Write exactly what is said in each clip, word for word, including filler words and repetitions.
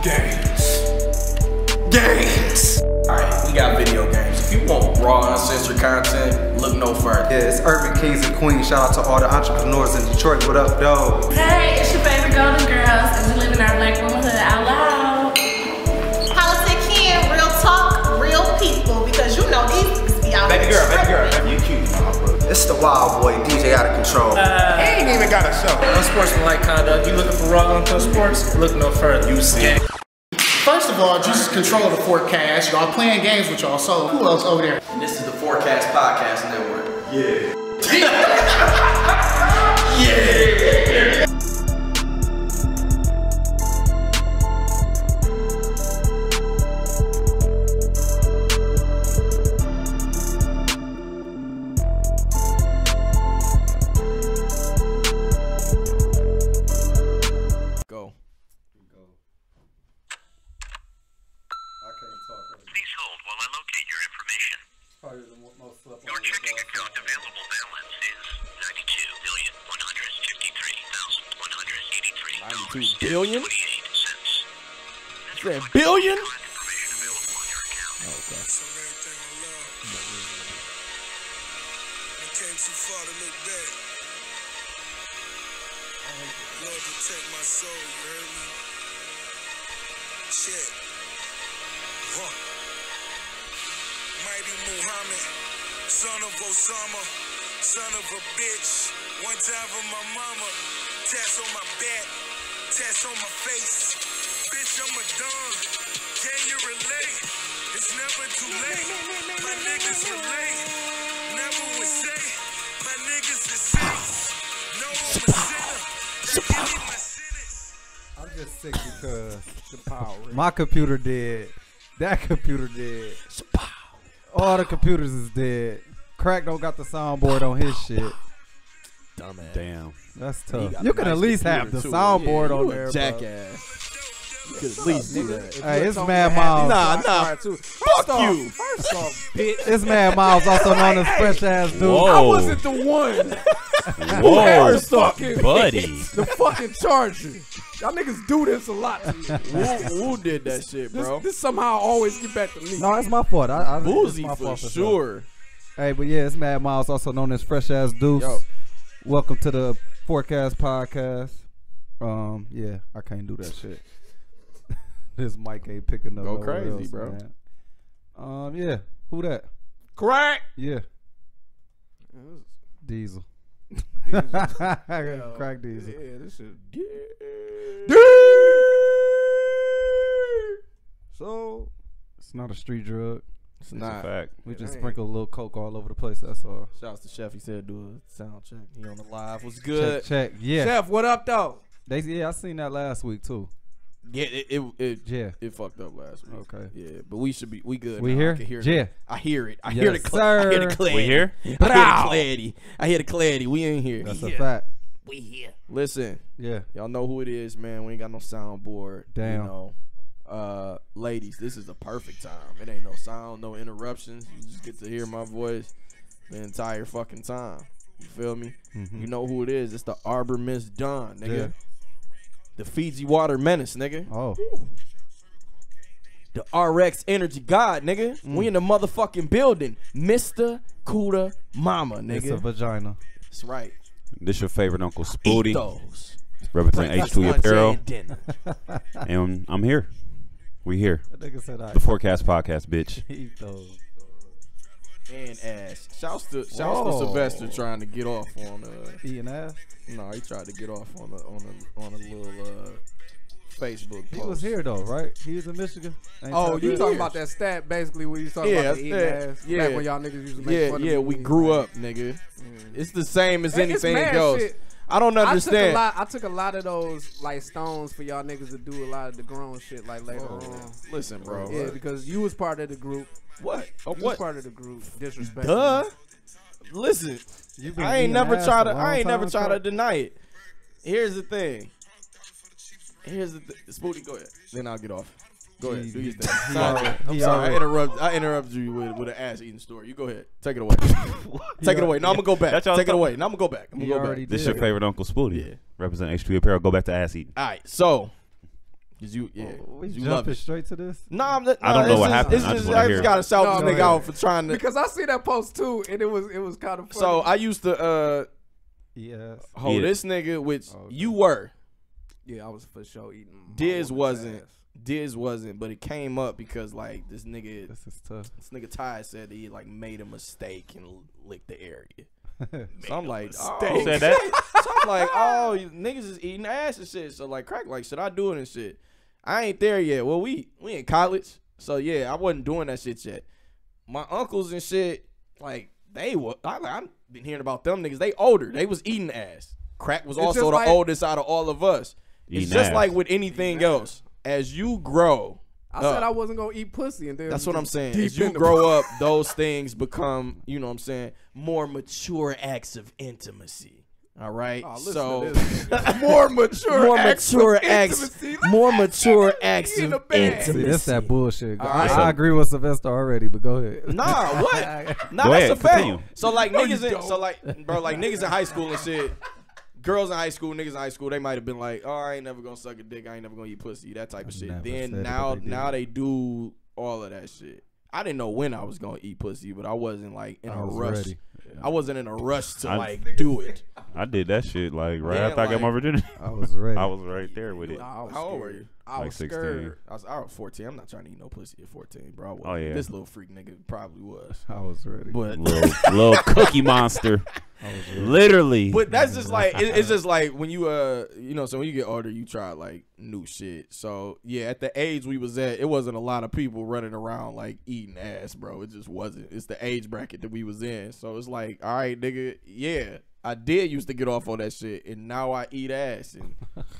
Games. Games. Alright, we got video games. If you want raw, uncensored content, look no further. Yeah, it's Urban Kings and Queens. Shout out to all the entrepreneurs in Detroit. What up, though? Hey, it's your favorite Golden Girls, and we live in our black womanhood out loud. Politicking, real talk, real people, because you know these niggas be out Baby girl, baby girl, baby, you cute. It's the wild boy, D J out of control. Uh, he ain't even got a show. Unsportsmanlike conduct. You looking for raw uncut sports? Look no further. You see. First of all, just control the forecast. Y'all playing games with y'all, so who else over there? And this is the Forecast Podcast Network. Yeah. Yeah. Go. Please hold while I locate your information. Your checking account available balance is ninety-two million one hundred fifty-three thousand one hundred eighty-three dollars ninety-two billion? and twenty-eight cents. Is that billion? Information available on your account. Okay. Came too far to look back. Lord protect my soul, you heard me? Shit. Huh. Mighty Muhammad, son of Osama, son of a bitch. One time for my mama, tats on my back, tats on my face. Bitch, I'm a don. Can you relate? It's never too late. My niggas relate. Never would say my niggas is safe. No, I'm a sinner. Give me my sentence. I'm just sick because the power. My computer dead. That computer dead. All the computers is dead. Krack don't got the soundboard on his shit. Dumbass. Damn. That's tough. got You a can nice at least have the computer, too. soundboard Yeah, on you a there, bro. jackass. You could at least do that. Hey, it's Mad Miles. Nah, nah. Fuck you. First off, bitch. It's Mad Miles, also known as Fresh Ass Dude. Whoa. I wasn't the one. Whoa, the fucking buddy. The fucking charger. Y'all niggas do this a lot to me. Who, who did that shit, This, bro? this somehow always get back to me. No, it's my fault. I, I, it's Boosie my for fault for sure. Hey, but yeah, it's Mad Miles, also known as Fresh Ass Deuce. Yo. Welcome to the Forecast Podcast. Um, yeah, I can't do that shit. This mic ain't picking up. Go nowhere crazy, else, bro. Man. Um, yeah, who that? Krack. Yeah, Yeah, this- Diesel. Diesel. Krack Diesel. Yeah, this shit. So it's not a street drug. It's It's a not. fact. We just ain't. sprinkle a little coke all over the place. That's all. Shouts to Chef. He said do a sound check. He on the live. What's good? Check, check. Yeah, Chef, what up, though? they yeah, I seen that last week too. Yeah, it it, it Yeah. it fucked up last week. Okay. Yeah, but we should be we good. We now. here? I can hear Yeah. it. I hear it. I Yes, hear the cl- I hear the sir. clarity. We here? I hear the clarity. I hear the clarity. We in here. That's a fact. We here. Listen, Yeah. y'all know who it is, man. We ain't got no soundboard. Damn. You know, uh, ladies, this is the perfect time. It ain't no sound, no interruptions. You just get to hear my voice the entire fucking time. You feel me? Mhm. You know who it is? It's the Arbor Miss Dawn, nigga. Yeah. The Fiji Water Menace, nigga. Oh. The R X Energy God, nigga. Mm. We in the motherfucking building. Mister Kuda Mama, nigga. It's a vagina. That's right. This your favorite Uncle Eat Spooty, those. represent H Breakfast, two lunch, Apparel, and dinner. and I'm here. We here. That nigga said I The Forecast Podcast, bitch. eat those. And ass. Shouts to shouts to Whoa. Sylvester trying to get off on uh Eating ass. no, he tried to get off on a on a on a little uh Facebook He post. was here though, right? He was in Michigan. Ain't Oh, that you good? talking about that stat basically when you talking Yeah, about the eating that- ass? yeah. Back when y'all niggas used to make Yeah, fun yeah, of me. we grew up, nigga. It's the same as Hey, it's anything mad else. shit. I don't I took a understand. lot. I took a lot of those like stones for y'all niggas to do a lot of the grown shit like later on. Listen, bro. Yeah, because you was part of the group. What? Oh, You was what? part of the group. Disrespect. Duh. Listen, You been I ain't eating never ass try a to. long I ain't never time, try to Chuck. deny it. Here's the thing. Here's the th Spooty, go ahead. Then I'll get off. Go ahead. Do your thing. He Sorry, already- I'm he sorry. I already- interrupt. I interrupted you with, with an ass eating story. You go ahead. Take it away. Take it away. No, I'm gonna go back. That's y'all Take it talk- away. Now I'm gonna go back. I'm He gonna go already back. This did. your favorite Uncle Spooty. Yeah. Represent H two Apparel. Go back to ass eating. All right. So Cause you, yeah, Oh, we you jumping love it. straight to this. Nah, I'm not, I don't nah, know it's what just, happened. It's I just just, wanna I hear just it. gotta shout No, this no, nigga yeah. out for trying to. Because I see that post too, and it was it was kind of funny. So I used to uh Yes. hold Yeah. this nigga, which Okay. you were. yeah, I was for sure eating. my Diz woman's wasn't. ass. Diz wasn't, but it came up because like this nigga, This is tough. this nigga Ty said that he like made a mistake and licked the area. So I'm like, oh. Who said that? So I'm like, oh, you niggas is eating ass and shit. So like, Krack, like, should I do it and shit? I ain't there yet. Well, we we in college, so yeah, I wasn't doing that shit yet. My uncles and shit, like they were. I, I've been hearing about them niggas. They older. They was eating ass. Krack was It's also just the like- oldest out of all of us. It's Eating just ass. like with anything else. As you grow, I said up, I wasn't gonna eat pussy, and then that's what I'm saying. deep As you in the- grow up, those things become, you know what I'm saying, more mature acts of intimacy. All right. Oh, listen so to this. more mature, more acts mature of acts, intimacy. more mature acts He in of the bag. intimacy. See, that's that bullshit. All I, right. I agree with Sylvester already, but go ahead. Nah, what? Nah, Go that's ahead, a fact. continue. So like No, niggas, you in, don't. so like, bro, like niggas in high school and shit. Girls in high school, niggas in high school, they might have been like, "Oh, I ain't never gonna suck a dick. I ain't never gonna eat pussy." That type of I shit. never said Then it, now, but they did. now they do all of that shit. I didn't know when I was gonna eat pussy, but I wasn't like in I a was rush. ready. I wasn't in a rush to I- like do it. I did that shit like right Yeah, after I got like- my virginity. I was ready. I was right there with it. Nah, I was How old were scared. you? I Like was sixteen. scared. I was, I was fourteen. I'm not trying to eat no pussy at fourteen, bro. I wasn't. Oh, yeah. This little freak nigga probably was. I was ready. But little, little cookie monster. I was ready. Literally. But that's just like it, it's just like when you uh you know, so when you get older you try like new shit. So yeah, at the age we was at, it wasn't a lot of people running around like eating ass, bro. It just wasn't. It's the age bracket that we was in. So it's like, all right, nigga, yeah, I did used to get off on that shit, and now I eat ass. And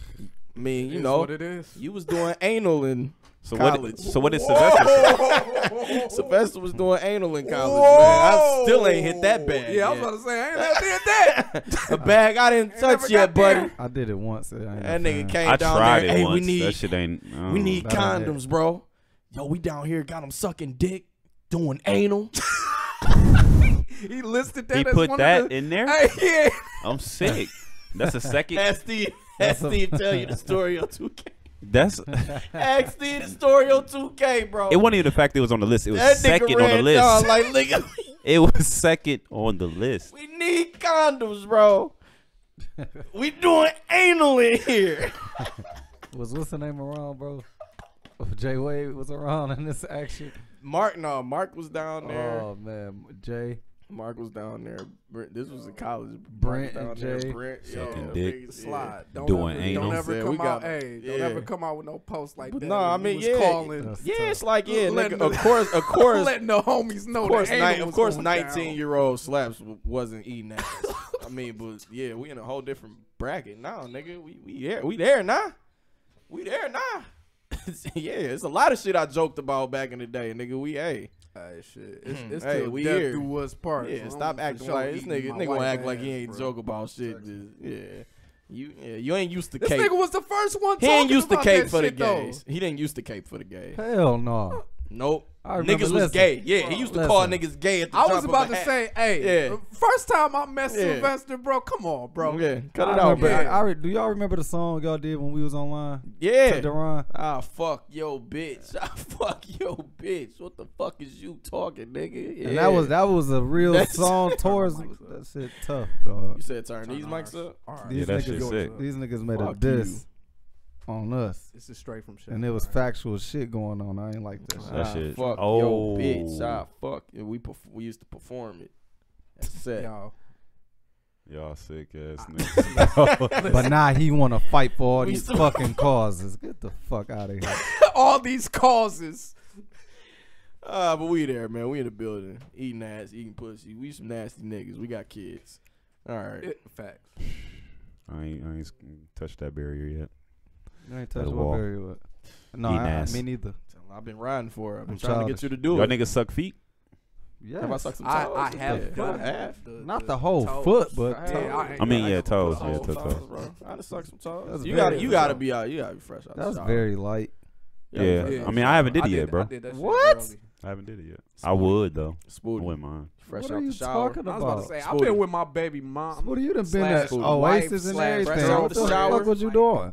I mean, It you is know, what it is. you was doing anal in so college. what? So what did Sylvester say? Sylvester was doing anal in college, man. I still ain't hit that bag. Yeah, I was yet. about to say I ain't never did that. A bag I didn't Ain't touch never yet, got there. buddy. I did it once. I ain't That no fan. nigga came I down tried there. it Hey, once. we need that shit ain't. um, we need that ain't it. condoms, bro. Yo, we down here got him sucking dick, doing anal. He listed that. He as put one that of the, in there. Hey, yeah. I'm sick. That's a second. Ask Steve. Ask Steve tell you the story on two K. That's. Ask Steve the story on two K, bro. It wasn't even the fact that it was on the list. It was that second nigga on the ran list. down like, nigga, It was second on the list. we need condoms, bro. We doing anal in here. Was what's the name around, bro? Jay Wade was around in this action. Mark, no, Mark was down there. Oh man, Jay. Mark was down there. Brent, this was in college. Brent Mark was and down there. Jay. Brent, Sucking yeah, dick. niggas, yeah. Slide. Don't Doing ever, anal. Don't ever Yeah, come we out. got- Hey, don't yeah. ever come out with no post like But that. no, I when you mean, was yeah, calling, That's yeah, tough. it's like, yeah, Letting nigga, of the- course, of course, letting the homies know. of course, that ni- anal of was course, going nineteen down. year old Slapz w- wasn't eating ass. I mean, but yeah, we in a whole different bracket now, nigga. We we there, we there now. We there now. Yeah, it's a lot of shit I joked about back in the day, nigga. We hey, Hey, shit. It's, Hmm. it's Hey, till we death here. do us part. yeah, I'm stop for acting sure like this eating nigga. my Nigga gonna wife act like he ass, ain't bro. joke about shit. Just, yeah, you yeah, you ain't used to This cape. nigga was the first one He talking ain't used to about cape that for the shit, though. gays. He didn't used to cape for the gays. Hell no. Nope. I remember- Niggas was listen. gay. Yeah, he used to call Listen. niggas gay at the I drop was of about a to hat. say, hey, Yeah. first time I met Yeah. Sylvester, bro, come on, bro. Yeah, cut I it out, remember, man. I, I re- do y'all remember the song y'all did when we was online? Yeah. To Deron? Ah, fuck yo, bitch. Ah, fuck yo, bitch. What the fuck is you talking, nigga? Yeah. And that was that was a real That's- song towards that shit tough, dog. You said turn these mics up? These Yeah, that niggas, shit's sick. these niggas made Fuck a diss on us, This is straight from shit. and there was factual shit going on. I ain't like that shit. That Ah, shit. Fuck Oh. yo, bitch. Ah, fuck. And we perf- we used to perform it. That's it. Y'all. Y'all sick ass niggas. But now he want to fight for all We these still- fucking causes. Get the fuck out of here. All these causes. Ah, but we there, man. We in the building. Eating ass, eating pussy. We some nasty niggas. We got kids. All right. It, facts. I ain't, I ain't touched that barrier yet. I ain't That touched wall. what barrier with. No, Eating I, ass. me neither. I've been riding for it. I've been I'm trying to childish. get you to do Y'all it. niggas suck feet? Yeah. Have I sucked some toes? I, I have Yeah, done I have. the- Not the the whole toes. foot, but I toe. have. Yeah, I mean, I yeah, ain't toes. gonna Yeah, hold toes. toes. bro. I done sucked some toes. That's You very- gotta, you gotta be out. You gotta be fresh out. That the was shower. very light. You gotta be Yeah. fresh Yeah. out I the mean, I haven't shower. did it I yet, bro. I did that shit What? early. I haven't did it yet. I would though. Spooty. Wouldn't mind. Fresh What out are the you shower. talking I was about to about? say, I've Spooty. been with my baby mom. What you done been Slash at wife Oasis and slash everything? fresh out What the the shower. fuck was you doing?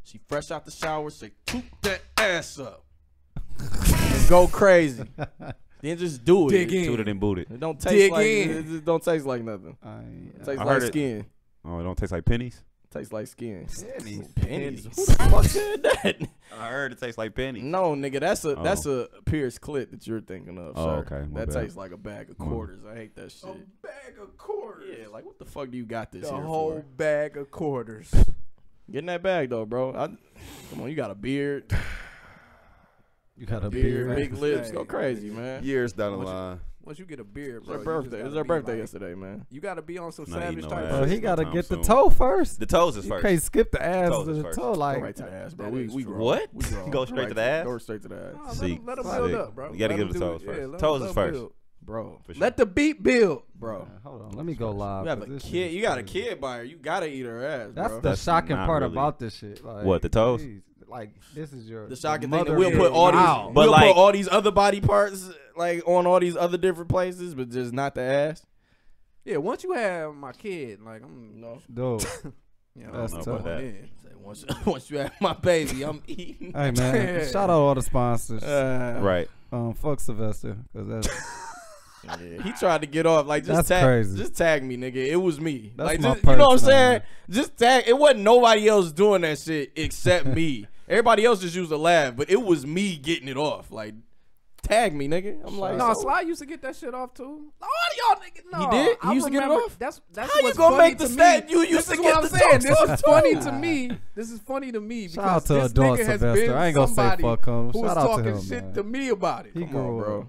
She fresh out the shower, say, toot that ass up. And go crazy. Then just do it. Dig in. Toot it and boot it. It don't taste Dig like in. it just don't taste like nothing. I, It tastes I like heard it. skin. Oh, it don't taste like pennies? Tastes like skin. Pennies. Pennies. Who the fuck said that? I heard it tastes like pennies. No, nigga, that's a Oh. that's a Pierce clip that you're thinking of. Oh, sir. okay, my That bad. tastes like a bag of quarters. I hate that shit. A bag of quarters. Yeah, like what the fuck do you got this The here whole for? bag of quarters. Get in that bag though, bro. I, come on, you got a beard, You got a beard, beard. big lips, Hey. go crazy, man. Years down the Once you- line. Once you get a beard, It's bro. her you birthday. just It was gotta her be birthday like- yesterday, man. You gotta be on some Not eating savage no type. ass. Bro, he shit. gotta sometime get the soon. toe first. The toes is You first. can't skip the ass Toes to is the first. toe. Go Like, right to the ass, bro. that We is we true. grown. What? We grown. Go straight Right to the ass? Go straight to the ass, Nah, let See, him, let him see. build up, bro. You gotta Let give him the do toes it. first. Yeah, let Toes him- is let him first. build. bro. For sure. Let the beat build. Bro, man, hold on, let me go live. you have a 'cause this kid. shit You is got a crazy. kid by her. You gotta eat her ass, That's bro. the That's shocking not part really- about this shit. Like, What, the toes? geez, like this is your The shocking the thing that mother we'll of put your all these, mouth. But we'll like- put all these other body parts like on all these other different places, but just not the ass. Yeah, once you have my kid, like I'm, No. Dude, you know, That's I'm tough. going That. in. Say once, once you have my baby, I'm eating. hey man, shout out all the sponsors. Uh, Right. Um, fuck Sylvester, cause that's Yeah, he tried to get off. Like just That's tag, crazy. just tag me, nigga. It was me. That's like my just, you know what I'm person, saying? man. Just tag. It wasn't nobody else doing that shit except me. Everybody else just used to laugh, but it was me getting it off. Like tag me, nigga. I'm like, No, so- Sly used to get that shit off too. All y'all niggas, no. He did? He I used to get it remember- off? That's that's How you what's gonna funny make the to stat? me. You used this to is get what the I'm saying. jokes This off, is funny too. to me. This is funny to me because shout out to this adult nigga has Sylvester. been I ain't gonna say somebody fuck him. who was Shout out to talking him, shit man. to me about it. He Come grew on, up. bro.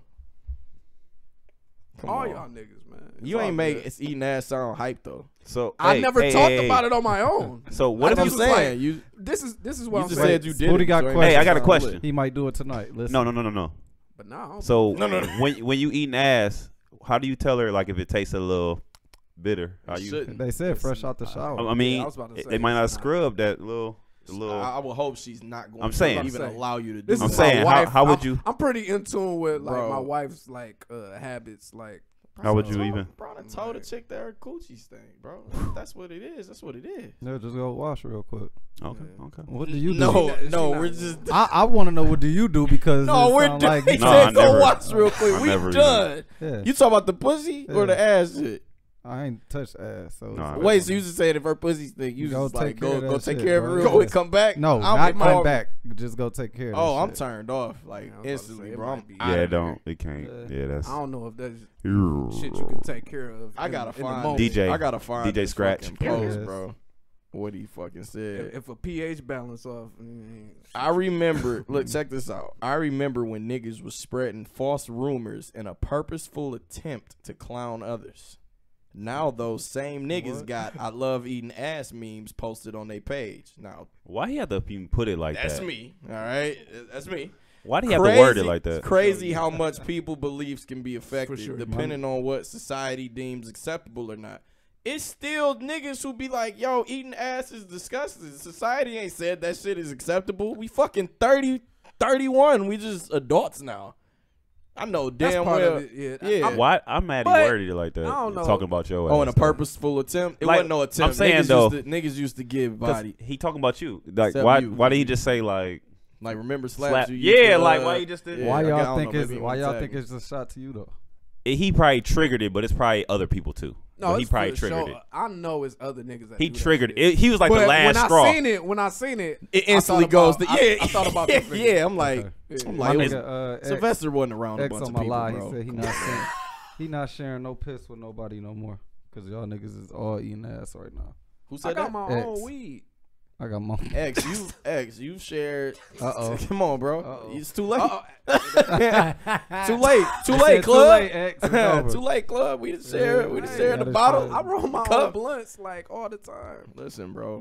Come All on. y'all niggas, man. It's You all ain't make good. it's eating ass sound hype though. So I hey, never hey, talked hey, about hey. it on my own. So what What if I'm you saying? like? You, This is this is what you I'm just saying. said you did. Booty it, got so it questions. Hey, I got a sound question. lit. He might do it tonight. Listen. No, no, no, no, no. But no. So No, no, no. when when you eating ass, how do you tell her like if it tastes a little bitter? How you? Shouldn't. They said fresh out the shower. I mean, Yeah, I was about to it- say, they might not it's not. scrub that little, the little. I, I would hope she's not going I'm to saying. even I'm saying. allow you to do This I'm is that. my saying, how- wife. how would I'm- you- I'm pretty in tune with like Bro. my wife's like uh, habits. Like How would you Bro, even? Bro, I told the chick that her coochie stink, bro. That's what it is. That's what it is. No, just go wash real quick. Okay, okay. What do you do? No, She not- she no, not we're gonna- just. I, I want to know what do you do because No, it we're sound done. like He you- No, said I go never- watch real quick. I We never done. Yeah. You talking about the pussy or the ass shit? I ain't touched ass. So Nah, it's- Wait, so you just said if her pussy stink, you Go just like take care go of go that take shit, care of it bro. real Go quick, ahead. come back? no, I'm not with come Mark. back. Just go take care of that Oh, I'm shit. turned off like Yeah, I was about to instantly, say, it bro. might I'm be- outta Yeah, here. it don't. It can't. Yeah. Yeah, that's. I don't know if that's shit you can take care of. I in- gotta in the find moment. D J. I gotta find D J this Scratch. fucking post, Yes. bro. What he fucking said. If, if a pH balance off, mm, I remember. Look, check this out. I remember when niggas was spreading false rumors in a purposeful attempt to clown others. Now those same niggas What? got "I love eating ass" memes posted on their page. Now Why he have to even put it like that's that? me. All right, that's me. Why do you have to word it like It's that? crazy how much people beliefs can be affected sure. depending on what society deems acceptable or not. It's still niggas who be like, yo, eating ass is disgusting. Society ain't said that shit is acceptable. We fucking thirty, thirty-one. We just adults now. I know that's damn part well. of it. Yeah, Yeah. I'm- Why I'm mad he But, worded it like that? I don't know. Talking about your Oh, ass. in a though. purposeful attempt? It Like, wasn't no attempt. I'm saying, niggas though- used to, niggas used to give 'Cause body. he talking about you. Like Except why? you. Why did he just say like? Like, remember Slapz? Slap- you used Yeah, to, like, uh, why he just did- yeah, Why I y'all don't think know, it's maybe he why wanna y'all tag think me. it's a shot to you though? He probably triggered it, but it's probably other people too. No, but he it's probably for triggered sure. it. I know it's other niggas that He do that triggered shit. it. He was like But the last when straw. I seen it, when I seen it, It I instantly thought goes about- to yeah. I, I thought about yeah, this. yeah. I'm like, Yeah. I'm My like, nigga, it's- uh, X- Sylvester wasn't around a X bunch on of my people, lie. bro. He said he not sharing, he not sharing no piss with nobody no more because y'all niggas is all eating ass right now. Who I said got that? my X. own weed. I got my. X, you X, you shared. Uh oh. Come on, bro. Uh-oh. It's too late. Uh-oh. Too late. Too I late, said, club. Too late, X. It's over. Too late, club. We just share. We just Yeah, share you the gotta bottle. share. I roll my own Cup. blunts like all the time. Listen, bro.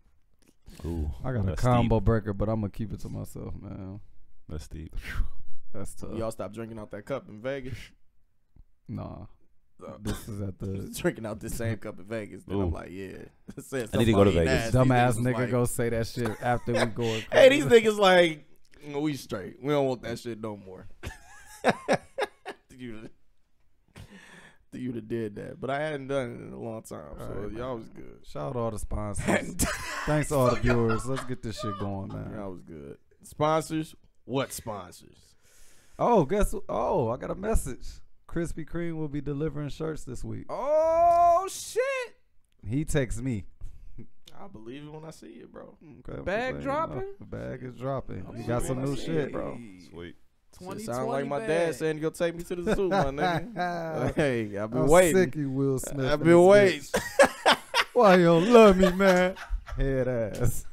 Ooh, I got a that's combo Deep. breaker, but I'm gonna keep it to myself, man. That's deep. That's tough. Y'all stop drinking out that cup in Vegas. Nah, Uh, this is at the drinking out this same cup in Vegas. Then Ooh. I'm like, yeah. Said I need to go to somebody Vegas. nasty. dumbass Niggas was nigga like, go say that shit after we go. Hey, these niggas like, "Mm, we straight. We don't want that shit no more. you, you done did that, but I hadn't done it in a long time, so All right, y'all man. was good. Shout out all the sponsors. Thanks to all the viewers. Let's get this shit going, man. That was good. Sponsors? What sponsors? Oh, guess who? Oh, I got a message. Krispy Kreme will be delivering shirts this week. Oh shit! He texts me. I believe it when I see it, bro. Okay, Bag saying, dropping? You know, the bag is dropping. I You got some new shit, it, bro. Sweet. It sound like my bag. dad saying he'll take me to the zoo, my nigga. Hey, I've been I'm waiting. sick of Will Smith. I've and been this waiting. bitch. Why you don't love me, man? Head ass.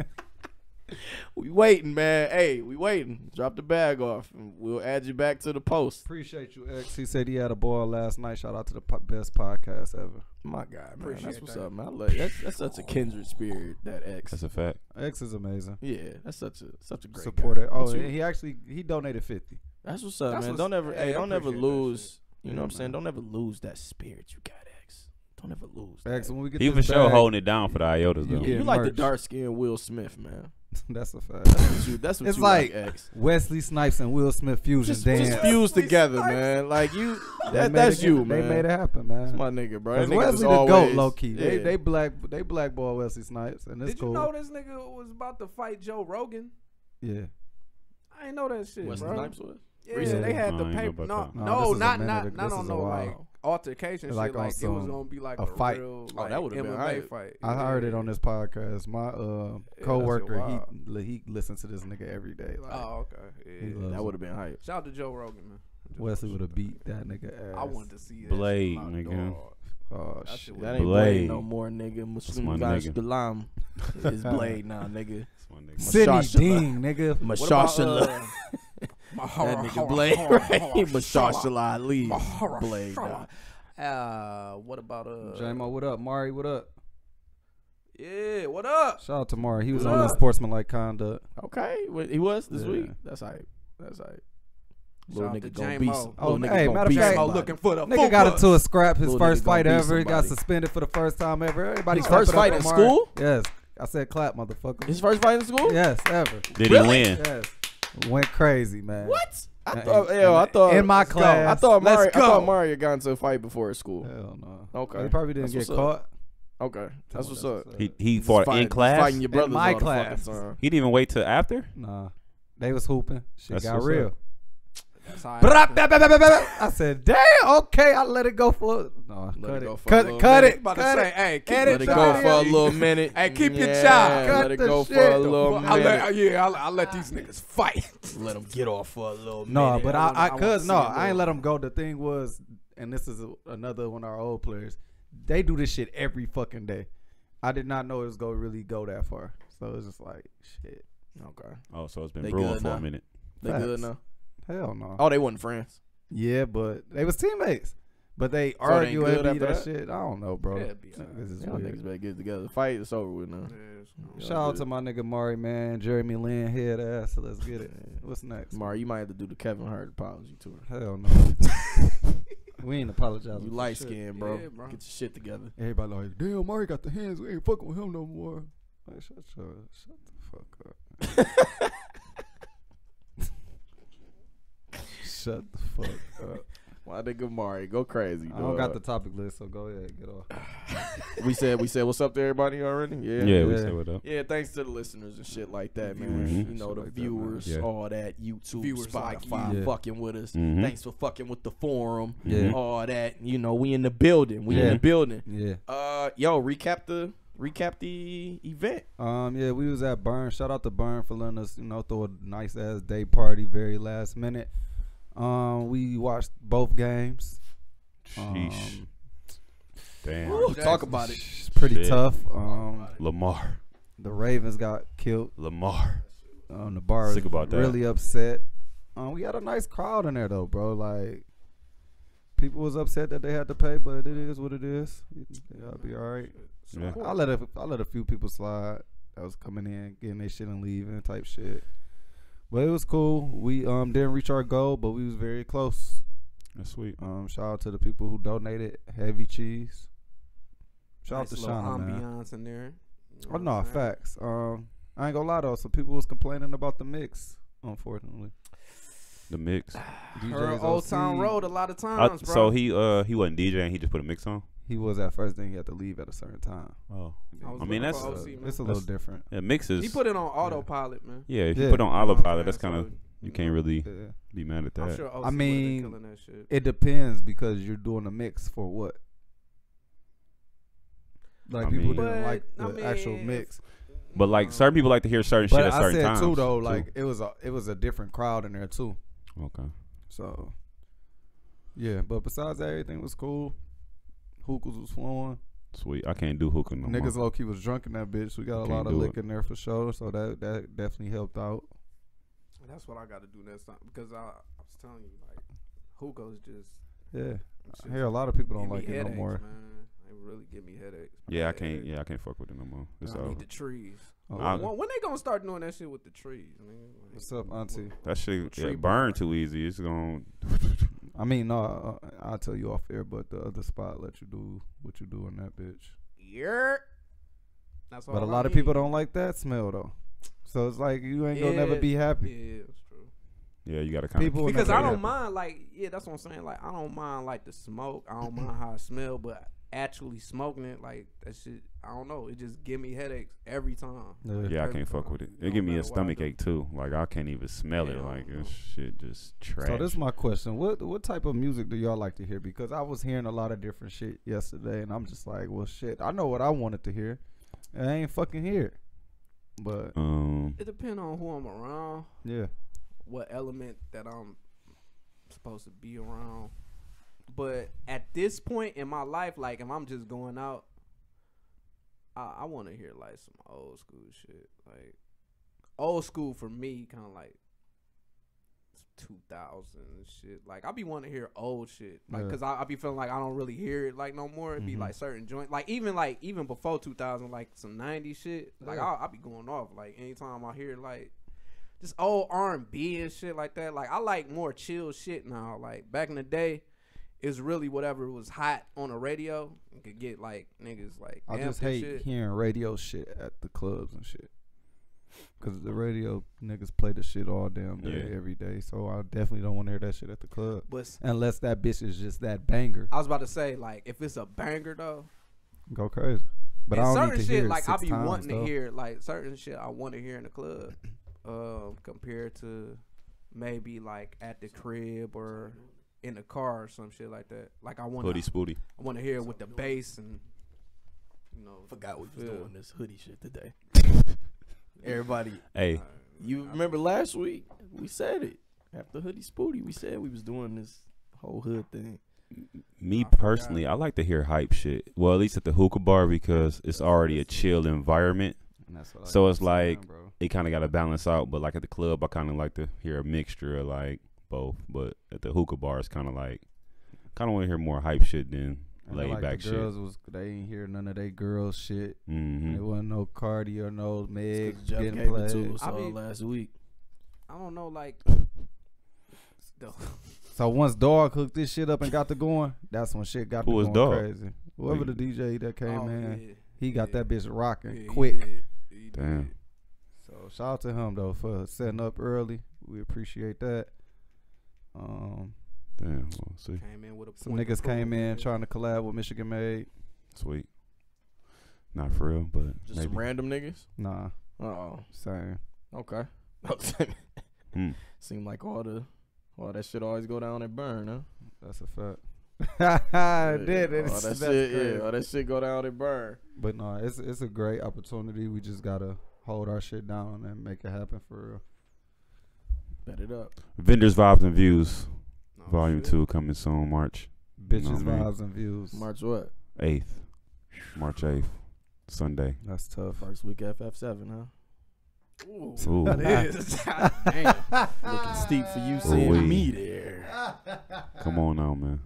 We waiting, man. Hey, we waiting. Drop the bag off, and we'll add you back to the post. Appreciate you, X. He said he had a ball last night. Shout out to the po- best podcast ever. My God, man. Appreciate That's what's that. up, man. I love it. That's, that's such a kindred spirit, that X. That's a fact. X is amazing. Yeah, that's such a such a great Support guy. it. Oh, What you- and he actually he donated fifty. That's what's up, That's man. what's- Don't ever, hey, hey, I don't ever appreciate that lose. You know Yeah, what I'm saying? man. Don't ever lose that spirit you got, X. Don't ever lose. That. X, when we get He for this sure bag, holding it down for the Iotas though. Yeah. You like the merch. dark skinned Will Smith, man. That's a fact. That's what you. That's what It's you like like, X. Wesley Snipes and Will Smith fusion Just, dance. just fuse together, man. Like you, They that, made that's it, you, They man. made it happen, man. That's my nigga, bro. That Cause nigga was Wesley the always, goat, low key. They yeah. they black they blackball Wesley Snipes, and it's Did cool. you know this nigga was about to fight Joe Rogan? Yeah. I ain't know that shit, Wesley bro. Snipes was. Yeah, Recently? they had No, the I ain't know paper. about No, that. No, no, this is a not minute not ago. not This on is no a like while. altercation Like shit. Like on it was some- gonna be like a a, fight. real Oh, like, that would've been M M A hype. fight. I heard it Yeah. on this podcast. My uh, that shit coworker, wild. he li- he listens to this nigga every day. Like, Oh, okay. he Yeah. loves That him. would have been hype. Shout out to Joe Rogan, man. Just Wesley would have shit beat that nigga ass. I wanted to see that Blade, shit live, nigga. dog. Oh That shit. shit That was ain't Blade Blade. no more, nigga. Muslim my Vaz nigga. Dalam is Blade now, nigga. That's my nigga. Sidney Mashashala. Dean, nigga. Mashashala. uh, That nigga Blade, right? Mashashala Ali. Blade. Nah. Uh, what about uh? J-Mo, what up? Mari, what up? Yeah, what up? Shout out to Mari. He was What on up? his sportsmanlike conduct. Okay, wait, he was this Yeah. week. That's hype. That's hype. Little Shout out nigga to gonna J-Mo. beat some. Oh, little nigga hey, gonna matter of beat fact- somebody. looking for the Nigga got into a scrap. His Little first nigga gonna fight beat ever. He got somebody. suspended for the first time ever. Everybody His clap first it up fight for in Mari. school? Yes. I said clap, motherfucker. His first fight in school? Yes, ever. Did Really? he win? Yes. Went crazy, man. What? I And- thought, and- yo, I thought in my let's go. class. I thought Let's Mario, I thought go. Mario got into a fight before school. Hell no. Okay, He probably didn't That's get what's up. caught. Okay, that's what's up. He he Just fought fighting- in class. fighting your brothers my all the fucking class. time. He didn't even wait till after. Nah. They was hooping. Shit That's got what's real. up. That's how I Brap, bap, bap, bap, bap, bap. I said, damn, okay, I let it go for no, Let cut it it, go for a cut little it, cut minute. it, about to cut say, it. hey, keep Edit Let it that go in. for a little minute. Hey, keep your Yeah, job. Cut Let it the go for shit. a little I minute. let, yeah, I, I let these niggas fight. Let them get off for a little No, minute. but I I, wanna- I, I wanna cause see no, it I ain't go. let them go. The thing was, and this is a, another one of our old players. They do this shit every fucking day. I did not know it was gonna really go that far. So it's just like shit. Okay, Oh, so it's been They brewing good for now? a minute. they Facts. good now. Hell no. Oh, they wasn't friends. Yeah, but they was teammates. But they they argue ain't and good beat that, after that? shit. I don't know, bro. Yeah, it'd be alright. This is Y'all weird. niggas better get it together. The fight is over with now. Shout out to my nigga Mari, man. Jeremy Lin head ass. So let's get it. What's next? Mari, you might have to do the Kevin Hart apology tour. Hell no. We ain't apologizing. You for light shit. skinned, bro. Yeah, bro. Get your shit together. Everybody like, damn, Mari got the hands. We ain't fucking with him no more. Like, shut your, shut the fuck up. Shut the fuck up. My nigga Mari, go crazy. I don't got the dog. topic list, so go ahead, get off. We said we said what's up to everybody already. Yeah. Yeah, we Yeah. said what up. Yeah, thanks to the listeners and shit like that, man. Viewers. You Mhm. know, Shit the like that, man. viewers, Yeah. all that, YouTube, Viewers like Spotify, you. Yeah. fucking with us. Mhm. Thanks for fucking with the forum, Yeah. all that. You know, we in the building. We in Yeah. the building. Yeah. Uh, yo, recap the recap the event. Um, yeah, we was at Burn. Shout out to Burn for letting us, you know, throw a nice ass day party very last minute. Um, we watched both games. Sheesh. Um, Damn. Woo, talk about it. It's pretty Shit. tough. Um, Lamar. the Ravens got killed. Lamar. Um, the bar Sick was about that. really upset. Um, we had a nice crowd in there though, bro. Like, people was upset that they had to pay, but it is what it is. I'll be all right. Yeah. I let a, I let a few people slide that was coming in, getting their shit and leaving type shit. But it was cool. We um didn't reach our goal, but we was very close. That's sweet. Um, shout out to the people who donated heavy cheese. Shout Nice out to little Shauna, man. ambiance in there. You know Oh what no, I'm saying? facts. Um, I ain't gonna lie though. Some people was complaining about the mix. Unfortunately, The mix. Her Old Town Road a lot of I, times, bro. so he uh he wasn't DJing. He just put a mix on. He was at first, then he had to leave at a certain time. Oh, I, was I mean that's for O C, uh, it's a that's, little different. It mixes. He put it on autopilot, man. Yeah, if Yeah. you put on You know what I'm autopilot, that's saying? kind of So, you can't really Yeah. be mad at that. I'm sure O C I mean, killing that shit. it depends because you're doing a mix for what? Like I people mean- didn't But, like the I mean, actual if- mix. But like certain people like to hear certain But shit at I certain said times. too though, like it was a it was a different crowd in there too. Okay. So yeah, but besides that, everything was cool. Hookahs was flowing. Sweet. I can't do hookah no Niggas more. low key was drunk in that bitch. We got a Can't lot of do liquor it. in there for sure. So that that definitely helped out. That's what I got to do next time because I, I was telling you like hookahs just Yeah, shit I hear a lot of people don't give me like it no headaches, more. Man. They really give me headaches. Yeah, I Bad can't. headaches. Yeah, I can't fuck with it no more. It's I over. need the trees. Oh, I- when, when they gonna start doing that shit with the trees, man? Like, What's up, auntie? That shit Tree yeah, bar. burn too easy. It's going. I mean, no, uh, I'll tell you off air, but the other spot let you do what you do in that bitch. yeah. That's all But a I lot of need. people don't like that smell though. So it's like you ain't gonna never Yeah, be happy. Yeah, it's true. Yeah, you gotta kind People of will Because never I be don't happy. mind, like, yeah, that's what I'm saying. Like, I don't mind, like, the smoke. I don't mind how it smell, but actually smoking it, like, that shit, I don't know. It just give me headaches every time. Yeah. Like, Yeah, I every can't fuck time. with it. No It give me matter a what I stomach do. ache too. Like I can't even smell it. Yeah, I Like don't this know. shit just trash. So this is my question: what what type of music do y'all like to hear? Because I was hearing a lot of different shit yesterday, and I'm just like, well, shit, I know what I wanted to hear, and I ain't fucking hear it. But um, It depends on who I'm around, yeah, what element that I'm supposed to be around. But at this point in my life, like, if I'm just going out, I, I want to hear, like, some old school shit. Like, old school for me, kind of like two thousand shit. Like, I be wanting to hear old shit. Like, Yeah. because I, I be feeling like I don't really hear it, like, no more. It be, Mhm. like, certain joint. Like, even, like, even before two thousand, like, some nineties shit. Like, Yeah. I'll, I'll be going off. Like, anytime I hear, like, just old R and B and shit like that. Like, I like more chill shit now. Like, back in the day, it's really whatever was hot on the radio. You could get, like, niggas, like, I amped just and hate shit. hearing radio shit at the clubs and shit. Cause the radio niggas play the shit all damn day, Yeah. every day. So I definitely don't want to hear that shit at the club, But s- unless that bitch is just that banger. I was about to say, like, if it's a banger, though. Go crazy. But and I don't certain need to shit, hear it like, I six be times, wanting though. to hear, like, certain shit I want to hear in the club um, compared to maybe, like, at the crib or in the car or some shit like that. Like, I want hoodie to spooty. I want to hear it with the bass and, you know. Forgot we was feel. doing this hoodie shit today. Everybody, Hey, you remember last week we said it after Hoodie Spooty. We said we was doing this whole hood thing. me I forgot. personally, I like to hear hype shit. Well, at least at the hookah bar because it's already a chill environment. And that's what I So keep it's saying, like bro. it kind of got to balance out. But like at the club, I kind of like to hear a mixture of like both. But at the hookah bar, it's kind of like kind of want to hear more hype shit than And laid like back the shit. girls was they ain't hear none of they girls shit. Mm-hmm. There wasn't no Cardi or no Meg Jeff getting gave it played. to us I all mean- last week. I don't know, like. the- So once Dog hooked this shit up and got to going, that's when shit got Who to was going Dog? crazy. Whoever Wait. the D J that came oh, in, yeah, he got yeah. that bitch rocking Yeah, he quick. did. He Damn. did. So shout out to him though for setting up early. We appreciate that. Um, Damn. We'll see. Came in with a some point niggas to prove, came in man. trying to collab with Michigan Made. Sweet. Not for real, but Just maybe. some random niggas. Nah, Oh, same. okay. Hmm. Seem like all the all that shit always go down and burn, huh? That's a fact. I did it. All that That's shit, crazy. yeah, all that shit go down and burn. But no, it's it's a great opportunity. We just gotta hold our shit down and make it happen for real. Bet it up. Vendors, Vibes, and Views, No, Volume shit. two coming soon, March Bitches, what I mean? vibes, and views. March what? eighth. March eighth, Sunday. That's tough. First week F F seven, huh? Ooh, Ooh. that is. God damn. Looking steep for you Ooh, seeing wee. me there. Come on now, man.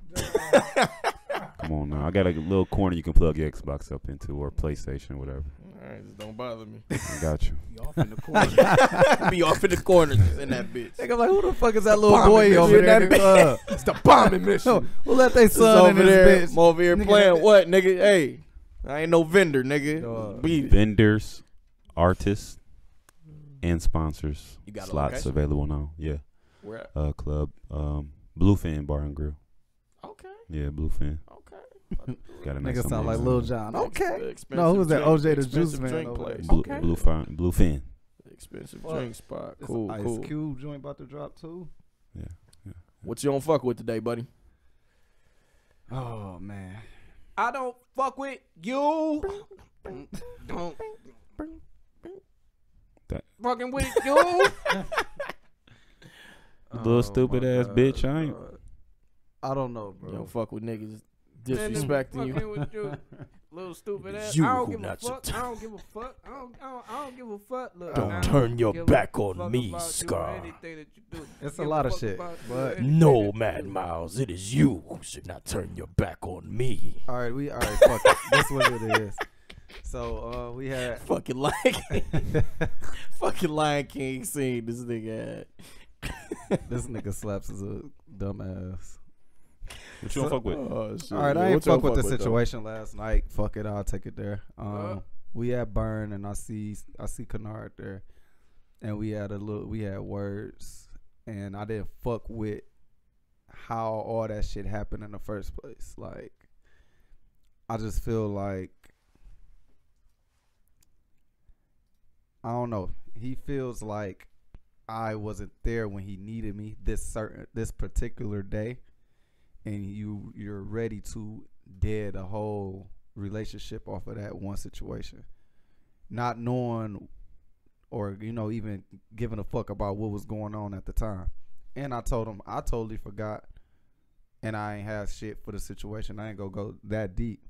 Come on now. I got a little corner you can plug your Xbox up into or PlayStation, whatever. All right, just don't bother me. I got you. Be off in the corner. Be off in the corner just in that bitch. Nigga, like, who the fuck is that little Bombing boy bitch over in there? that in the club? It's the bombing mission. Who let they Just son in over this there, bitch? I'm over here Nigga, playing that- what, nigga? Hey, I ain't no vendor, nigga. Dog. Beat it. Vendors, artists, and sponsors. You got a Slots location? available now. Yeah. Where at? Uh, club. Um, Bluefin Bar and Grill. Okay. Yeah, Bluefin. Okay. Got a nice Nigga sound like song. Lil Jon. Okay. Expensive No, who's that? drink- O J the Juice expensive Man. drink over place. there. Blue, Okay. Bluefin. Bluefin. Expensive Fuck. drink spot. It's Cool, Ice cool. Cube joint about to drop too. Yeah. yeah. What you don't fuck with today, buddy? Oh man. I don't fuck with you. Don't That fucking with you. little Oh, stupid my ass God, bitch. I ain't. bro. I don't know, You bro. don't fuck with niggas Man, disrespecting fucking you. with you. Little stupid ass. You I don't who give a not fuck. your I don't give a fuck. I don't. I don't, I don't give a fuck. Look, Don't I turn your give a back fuck on me, about you or Scar. anything that you do. It's Give a lot of fuck shit, about you but- or anything No, that you Mad do. Miles, it is you who should not turn your back on me. All right, we all right. Fuck it. That's what it is. So uh, we had Fucking Lion King. Fucking Lion King scene this nigga had. this nigga Slapz is a dumbass. What you don't fuck with? Oh, shit. All right, Yeah, I ain't what y'all fuck with the though? situation last night. Fuck it, I'll take it there. Um, Uh. we had Burn and I see I see Kennard there, and we had a little we had words, and I didn't fuck with how all that shit happened in the first place. Like, I just feel like I don't know. He feels like I wasn't there when he needed me this certain this particular day. And you you're ready to dead a whole relationship off of that one situation, not knowing or you know even giving a fuck about what was going on at the time. And I told him I totally forgot, and I ain't had shit for the situation. I ain't gonna go that deep.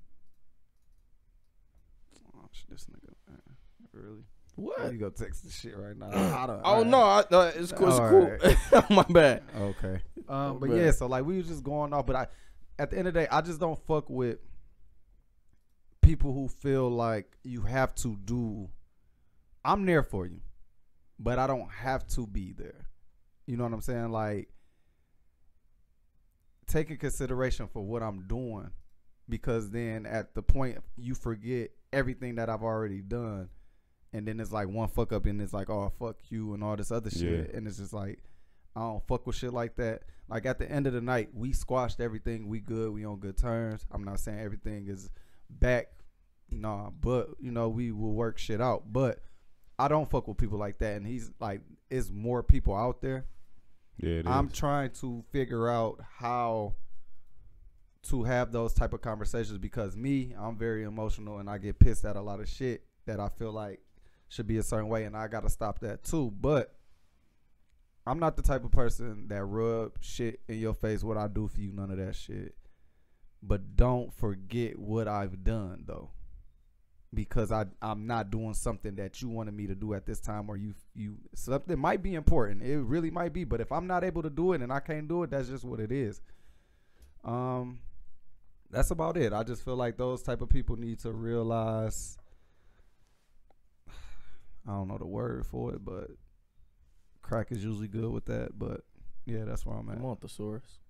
Oh, shit, this nigga, man. Really? What? You go text this shit right now? I don't, Oh all no, right. I, uh, it's cool. It's All cool. My bad. Okay. Um, but bad. yeah, so like we was just going off, but I, at the end of the day, I just don't fuck with people who feel like you have to do. I'm there for you, but I don't have to be there. You know what I'm saying? Like, take in consideration for what I'm doing, because then at the point you forget everything that I've already done. And then it's like one fuck up and it's like, oh, fuck you and all this other shit. Yeah. And it's just like, I don't fuck with shit like that. Like at the end of the night, we squashed everything. We good. We on good terms. I'm not saying everything is back. Nah, but, you know, we will work shit out. But I don't fuck with people like that. And he's like, it's more people out there. Yeah, it I'm is. trying to figure out how to have those type of conversations, because me, I'm very emotional and I get pissed at a lot of shit that I feel like should be a certain way, and I gotta stop that too. But I'm not the type of person that rub shit in your face. What I do for you, none of that shit. But don't forget what I've done though, because I I'm not doing something that you wanted me to do at this time, or you you something might be important. It really might be, but if I'm not able to do it and I can't do it, that's just what it is. Um, that's about it. I just feel like those type of people need to realize. I don't know the word for it, but Krack is usually good with that. But yeah, that's where I'm at. I'm on thesaurus.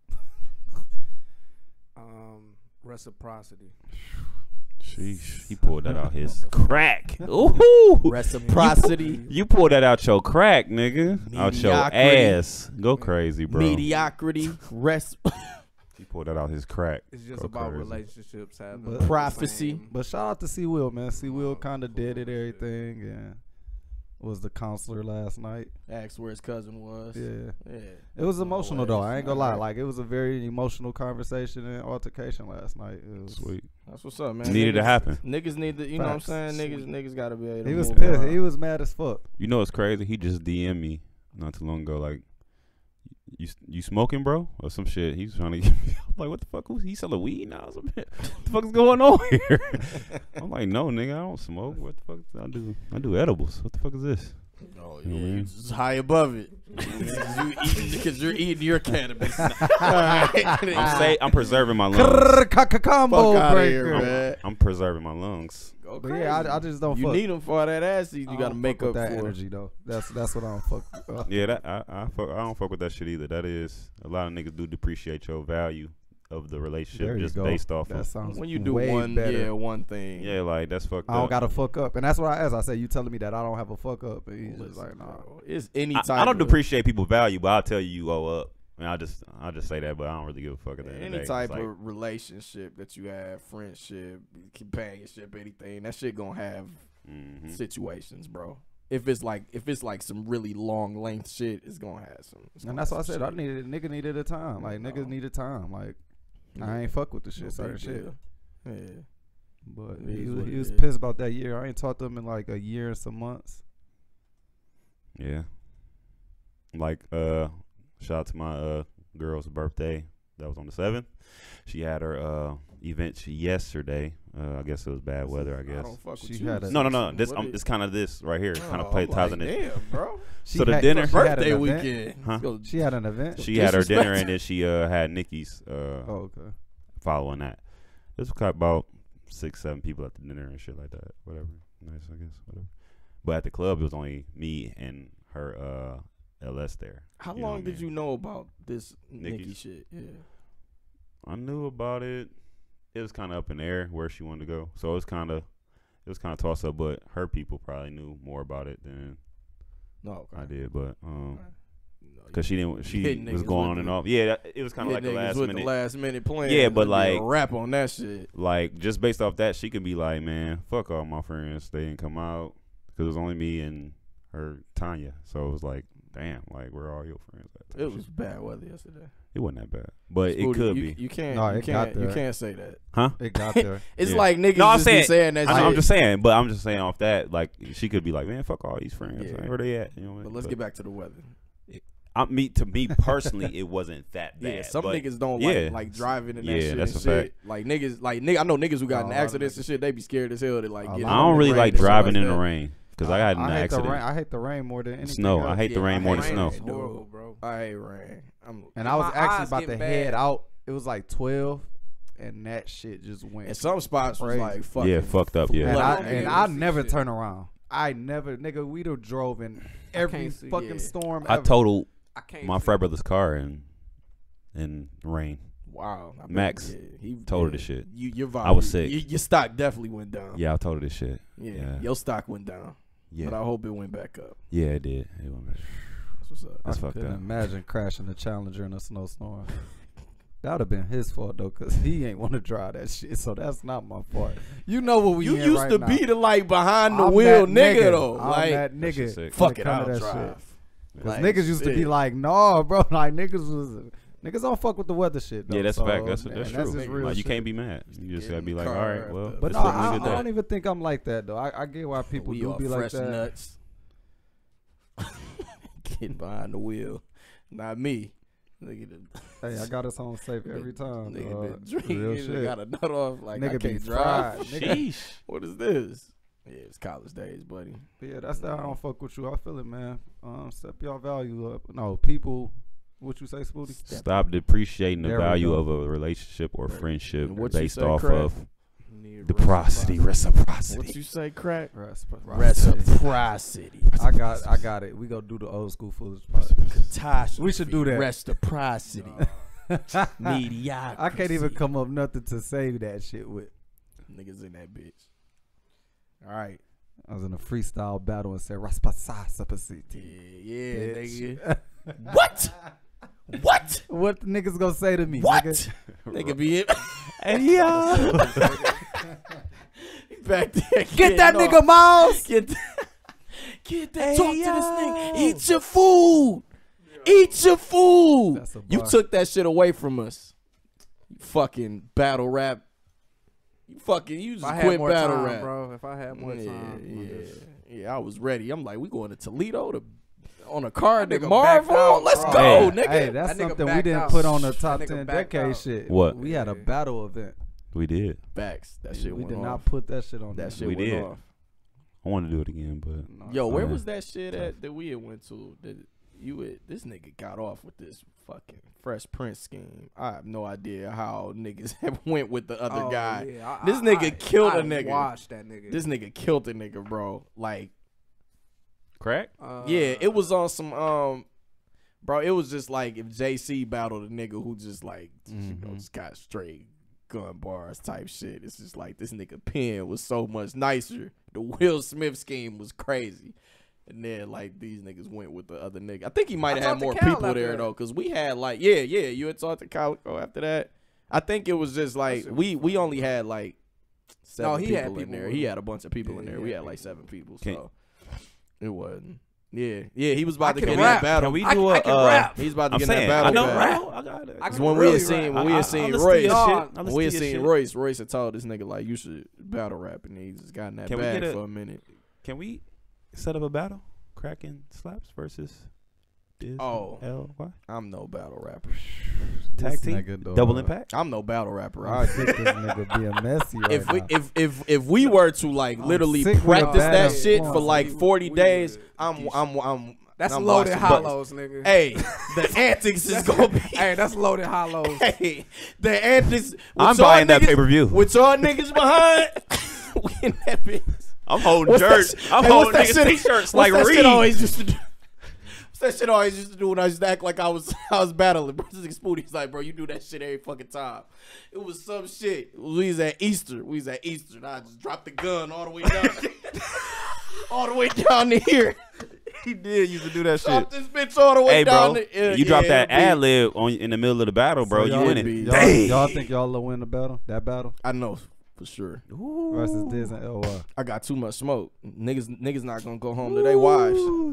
Um, reciprocity. Sheesh. He pulled that out his crack. Ooh. Reciprocity. You, you pulled that out your crack, nigga. Out your Mediocrity. ass. Go crazy, bro. Mediocrity. Rest. He pulled that out his crack. It's just Go about crazy. relationships having But- the Prophecy. same- But shout out to C Will, man. C Will kind of did it, everything, and was the counselor last night. Asked where his cousin was. Yeah, Yeah. it was emotional though. I ain't gonna lie. Alright. Like it was a very emotional conversation and altercation last night. It was, Sweet. That's what's up, man. Needed niggas, to happen. Niggas need to, you know what I'm Facts. saying? Niggas, niggas gotta be able to he was move pissed. around. He was mad as fuck. You know what's crazy? He just D M'd me not too long ago. Like, you you smoking, bro, or some shit. He's trying to get me. I'm like, what the fuck? Who's he selling weed now? Some shit. What the fuck is going on here? I'm like, no, nigga, I don't smoke. What the fuck? I do. I do edibles. What the fuck is this? Oh You know yeah, what I mean? you just high above it. you eating because you're eating your cannabis. Alright. I'm say I'm preserving my lungs. Combo Fuck outta breaker. here, I'm, man. I'm preserving my lungs. Go But yeah, I, I just don't. You fuck. need them for all that acid. You I gotta don't make fuck up with that for energy though. That's that's what I don't fuck. Uh, Yeah, that I I, fuck, I don't fuck with that shit either. That is a lot of niggas do depreciate your value of the relationship there you just go. based off That of. sounds when you do way one, better. yeah, one thing. Yeah, like that's fucked I don't up. gotta fuck up, and that's what I asked. I said, "You telling me that I don't have a fuck up?" And he's just Listen, like, "Nah." bro, it's any I, type. I don't of, depreciate people's value, but I'll tell you you owe up. I mean, I just I just say that, but I don't really give a fuck at the end of the Any day. type It's like, of relationship that you have, friendship, companionship, anything, that shit gonna have mm-hmm. situations, bro. If it's like if it's like some really long length shit, it's gonna have some. And that's why I said shit. I needed nigga needed a time. Like niggas no. needed time. Like yeah. I ain't fuck with the shit, No certain shit. deal. Yeah. But It he is was, what he it was is. pissed about that year. I ain't talked to him in like a year and some months. yeah. Like uh, shout out to my uh girl's birthday. That was on the seventh. She had her uh event yesterday. Uh, I guess it was bad weather. I guess. I don't fuck She with you. had a- No, no, no. This What um, it- it's kind of this right here. Kind of Oh, play I'm ties like, in it. damn, bro. So the had- dinner- she had an Birthday event? weekend. Huh? Go- She had an event. She had her dinner Disrespect. and then she uh had Nikki's uh Oh, okay. following that. This was about six, seven people at the dinner and shit like that. Whatever. Nice, I guess. Whatever. But at the club, it was only me and her uh L S there. How You know long what I did mean? you know about this Nikki Nikki's? shit? Yeah. I knew about it. It was kind of up in the air where she wanted to go, so it was kind of it was kind of toss up. But her people probably knew more about it than No, okay. I did. But um, No, because she didn't, she hitting was niggas going with on and the- off. Yeah, that, it was kind of like Hit a niggas last with minute. the last minute plan. Yeah, but like rap on that shit. like just based off that, she could be like, man, fuck all my friends. They didn't come out because it was only me and her Tanya. So it was like, damn, like where are all your friends at? type It was shit. bad weather yesterday. It wasn't that bad, but it Spooty, could you, be. You can't. No, you it got can't. You there. can't say that. Huh? It got there. It's Yeah. like niggas No, I'm just saying, be saying that I know, shit. I'm just saying, but I'm just saying off that, like she could be like, man, fuck all these friends. Yeah. Like, where they at? You know what I But mean? let's get back to the weather. I me to me personally, it wasn't that bad. Yeah, some but niggas don't yeah. like like driving in that Yeah, shit that's and a shit. fact. Like niggas, like nigga, I know niggas who got in Oh, accidents and shit. They be scared as hell to like. I Get I in don't the really rain like and shit driving like in the that. rain because I got in I an hate accident. the rain. I hate the rain more than anything Snow. I else. hate the Yeah, rain I more than hate snow. rain. Horrible, bro. I hate rain. I'm, And I was My actually eyes about to getting head bad. out. It was like twelve, and that shit just went. and some spots was Crazy. like fucking Yeah, fucked up. Yeah. and Look, I, I don't and be I able to see never shit. turn around. I never, nigga. We done drove in every can't see, fucking yeah. storm. I ever. totaled I can't. my see. frat brother's car in in rain. wow. I bet- Max yeah, he told her yeah, this shit. You, your vibe. I was sick. You, your stock definitely went down. Yeah, I told her this shit. Yeah, Yeah. your stock went down. Yeah, But I hope it went back up. yeah, it did. It went back. That's what's up. That's I fucked couldn't up. imagine crashing the Challenger in a snowstorm. That would have been his fault though, cause he ain't want to drive that shit. So that's not my fault. You know what we You in used right to now. be the like behind the I'm wheel that nigga, though. I'm like that That shit nigga. sick. fuck when it, come I'll to that drive. shit. Cause Like, niggas used to be shit. like, no, bro. Like niggas was niggas don't fuck with the weather shit. Though, Yeah, that's so, fact. That's and that's that's true. just real Like, you shit. can't be mad. You just Get gotta in be the like, all car right, well, after- But this no, wasn't a I, good I day. don't even think I'm like that though. I, I get why people we do are be like fresh that. nuts. Getting behind the wheel, not me. Nigga, the, Hey, I got us home safe every time. nigga dog. been drinking. Real Nigga shit. got a nut off. Like I Nigga be can't drive. fried. Nigga. Sheesh. What is this? Yeah, it's college days, buddy. Yeah, that's that. I don't fuck with you. I feel it, man. Um, step your value up. No, people. What you say, Spooty? Stop depreciating the There we value go. of a relationship or friendship And what you based say, off Krack? of Need reciprocity. What Reciprocity. you say, Krack? Reciprocity. Reciprocity. I got, I got it. We go do the old school foolish part. Catastrophe. We should do that. Reciprocity. Mediocrity. I can't even come up nothing to save that shit with. Niggas in that bitch. All right. I was in a freestyle battle and said reciprocity. Yeah, yeah, Bitch. nigga. What? What? What the niggas gonna say to me? What? Nigga? Nigga be it. Hey yo, Back there. get that getting nigga off. Miles. Get that. Get that. Hey, Talk to yo. this nigga. Eat your food. Eat your food. That's a You bar. took that shit away from us. You fucking battle rap. You fucking, you If just I had quit more battle time, rap. bro. If I had more yeah, time, I'm yeah, just- yeah. I was ready. I'm like, we going to Toledo to on a car That to nigga backed Marvel. out, Let's bro. go, Hey, nigga. Hey, that's That nigga something we backed didn't out. put on the top That nigga ten backed decade out. shit. What? We had a Yeah. battle event. We did. Facts. That shit we went did off. not put that shit on. that there. shit We went did. off. I want to do it again, but No, Yo, it's where Yeah. was that shit at that we had went to? That you had, this nigga got off with this fucking Fresh Prince scheme. I have no idea how niggas have went with the other Oh, guy. yeah. I- This I- nigga I- killed I a nigga. Watched that nigga. This nigga killed a nigga, bro. Like, Krack. Uh, yeah, it was on some um, bro. It was just like if J C battled a nigga who just like you know Mhm. just got straight gun bars type shit. It's just like this nigga pen was so much nicer. The Will Smith scheme was crazy. And then like these niggas went with the other nigga. I think he might I have had talked to more Cal people after there that. though, cause we had like yeah yeah you had talked to Calico after that. I think it was just like we we only had like seven No, he people, had in people there. with He him. had a bunch of people Yeah, in there. he We had had like people. seven people, Can- so it wasn't. Yeah yeah he was about I to can get rap. in that battle. Can we I- do I a? can uh, rap. He's about to I'm get saying in that I battle. know back. rap. I got it. I can When we really had seen rap. when we I- had I- seen I listen to Royce, your Dog. shit. I when listen we to had your seen shit. Royce, Royce had told this nigga like you should battle rap, and he just got in that Can we bag get a- for a minute. Can we set up a battle? Krack and Slapz versus Diz Oh. L Y I'm no battle rapper. tag This team nigga, dog. double impact. I'm no battle rapper. I I, think this nigga being messy right if we now. if if if we were to like I'm literally sick with practice the that battle shit form. for like We- forty we days, would I'm do I'm I'm That's I'm loaded watching hollows, nigga. Hey, the antics is gonna be. Hey, that's loaded hollows. Hey, the antics. with I'm y'all buying that niggas- pay-per-view. With y'all niggas behind, we in that bitch. I'm holding What's that jerks. sh- I'm hey, what's holding that niggas shit- t-shirts what's like that shit Reed. I always used to do? What's that shit I always used to do when I used to act like I was I was battling? Bro, this nigga Spoonie's like, bro, you do that shit every fucking time. It was some shit. We was at Easter. We was at Easter, and I just dropped the gun all the way down, all the way down to here. He did used to do that shit. Drop this bitch all the way Hey, down bro, to, uh, you dropped yeah, that it'll be- ad lib on in the middle of the battle, bro. So you y'all, winning. Y'all, y'all think y'all will win the battle? That battle I know for sure. versus Diz and L Y. I got too much smoke. Niggas, niggas not gonna go home to their wives.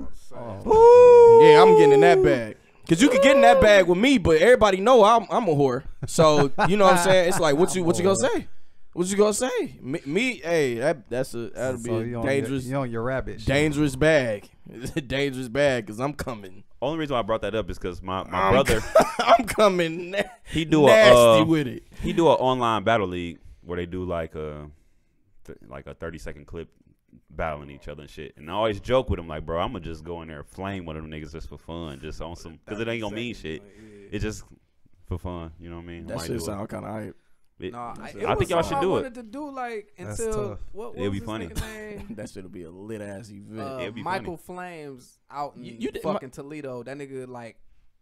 Oh. Yeah, I'm getting in that bag. Cause you could get in that bag with me, but everybody know I'm I'm a whore. So you know what I'm saying? It's like what you what you gonna say? What you gonna say? Me, me hey, that that's a that'll So be you a on dangerous Your, you on your rabbit shit. dangerous bag. It's a dangerous bag cause I'm coming. Only reason why I brought that up is because my, my I'm brother I'm coming. Na- he do nasty a uh, with it. he do an online battle league where they do like a th- like a thirty second clip battling each other and shit. And I always joke with him like, bro, I'm gonna just go in there and flame one of them niggas just for fun, just on some because it ain't gonna mean shit. It's just for fun, you know what I mean? I That might shit do it. sound kind of hype. It- No, I, I it think was y'all something should I do it. wanted to do like That's until tough. what, what It'll was be this funny. nigga's name? That shit'll be a lit ass event. Uh, It'd be Michael Flames out in You- you did- fucking Toledo. That nigga like,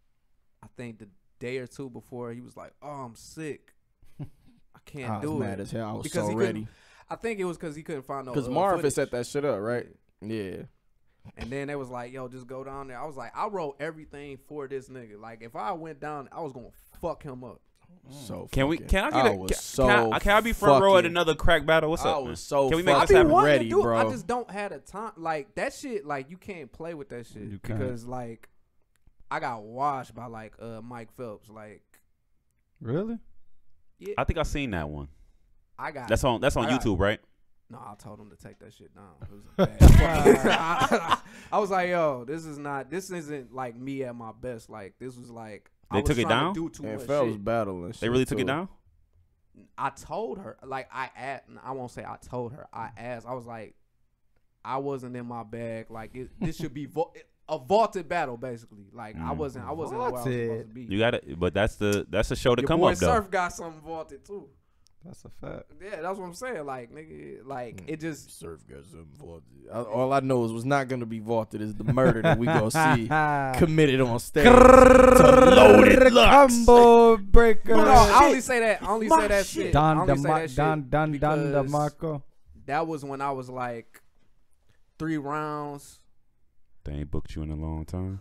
I think the day or two before he was like, "Oh, I'm sick. I can't I was do mad it." as hell. I was Because so he ready. couldn't- I think it was because he couldn't find no. Because uh, Marv had footage. set that shit up, right? Yeah. And then they was like, "Yo, just go down there." I was like, "I wrote everything for this nigga. Like, if I went down, I was gonna fuck him up." So Can we? fucking- Can I get? A, was can, so can, I, can I be front row at fucking- another crack battle? What's I up? was man? so Can we make I this be happen? wanting ready, to do it. bro. I just don't have the time. Like that shit. Like you can't play with that shit You can't. because like I got washed by like uh Mike Phelps. Like Really? yeah, I think I seen that one. I got. That's on. That's on I got- YouTube, right? No, I told him to take that shit down. It was bad. I, I was like, yo, this is not. This isn't like me at my best. Like this was like I They was took it trying down? To do too And much Fel was shit. battling. They really took it down. I told her, like I asked, I won't say I told her. I asked. I was like, I wasn't in my bag. Like it, this should be vo- a vaulted battle, basically. Like I Mm. wasn't. I wasn't where I was supposed to be. You got it, but that's the that's the show to Your come boy up though. Surf got something vaulted too. That's a fact. Yeah, that's what I'm saying. Like nigga, like it just. Surf got something vaulted. I, all I know is what's not gonna be vaulted is the murder that we gonna see committed on stage. Loaded lux. Combo breaker. No, I only say that. I only say that shit. I Don only say Dema- that shit Don Don Don because DeMarco. that was when I was like three rounds. They ain't booked you in a long time.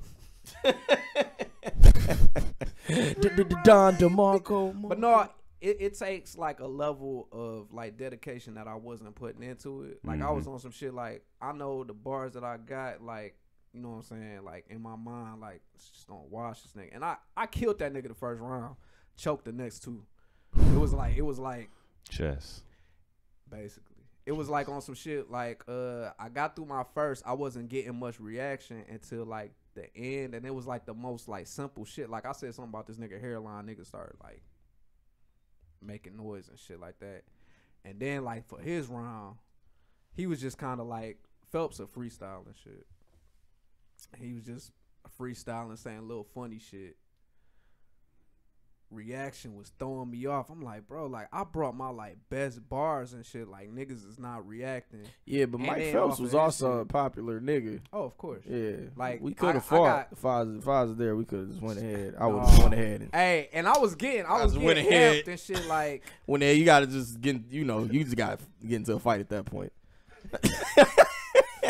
Don DeMarco. But no, it, it takes like a level of like dedication that I wasn't putting into it. Like I was Mhm. on some shit like I know the bars that I got, like, you know what I'm saying, like in my mind, like it's just gonna wash this nigga. And I, I killed that nigga the first round, choked the next two. It was like it was like Chess. basically. It was like on some shit like uh I got through my first, I wasn't getting much reaction until like the end, and it was like the most like simple shit. Like I said something about this nigga hairline, nigga started like making noise and shit like that. And then like for his round, he was just kind of like Phelps a freestyle and shit. He was just freestyling, saying little funny shit. Reaction was throwing me off. I'm like, bro, like I brought my like best bars and shit. Like niggas is not reacting. Yeah, but And Mike then Phelps off was of also that a popular nigga. Oh, of course. Yeah, Like, we could I- have I fought. got- If I was if I was there, we could have just went ahead. I would No. have went ahead and Hey, and I was getting, I I was just went getting ahead. amped and shit. Like, when there you gotta just get you know you just gotta get into a fight at that point.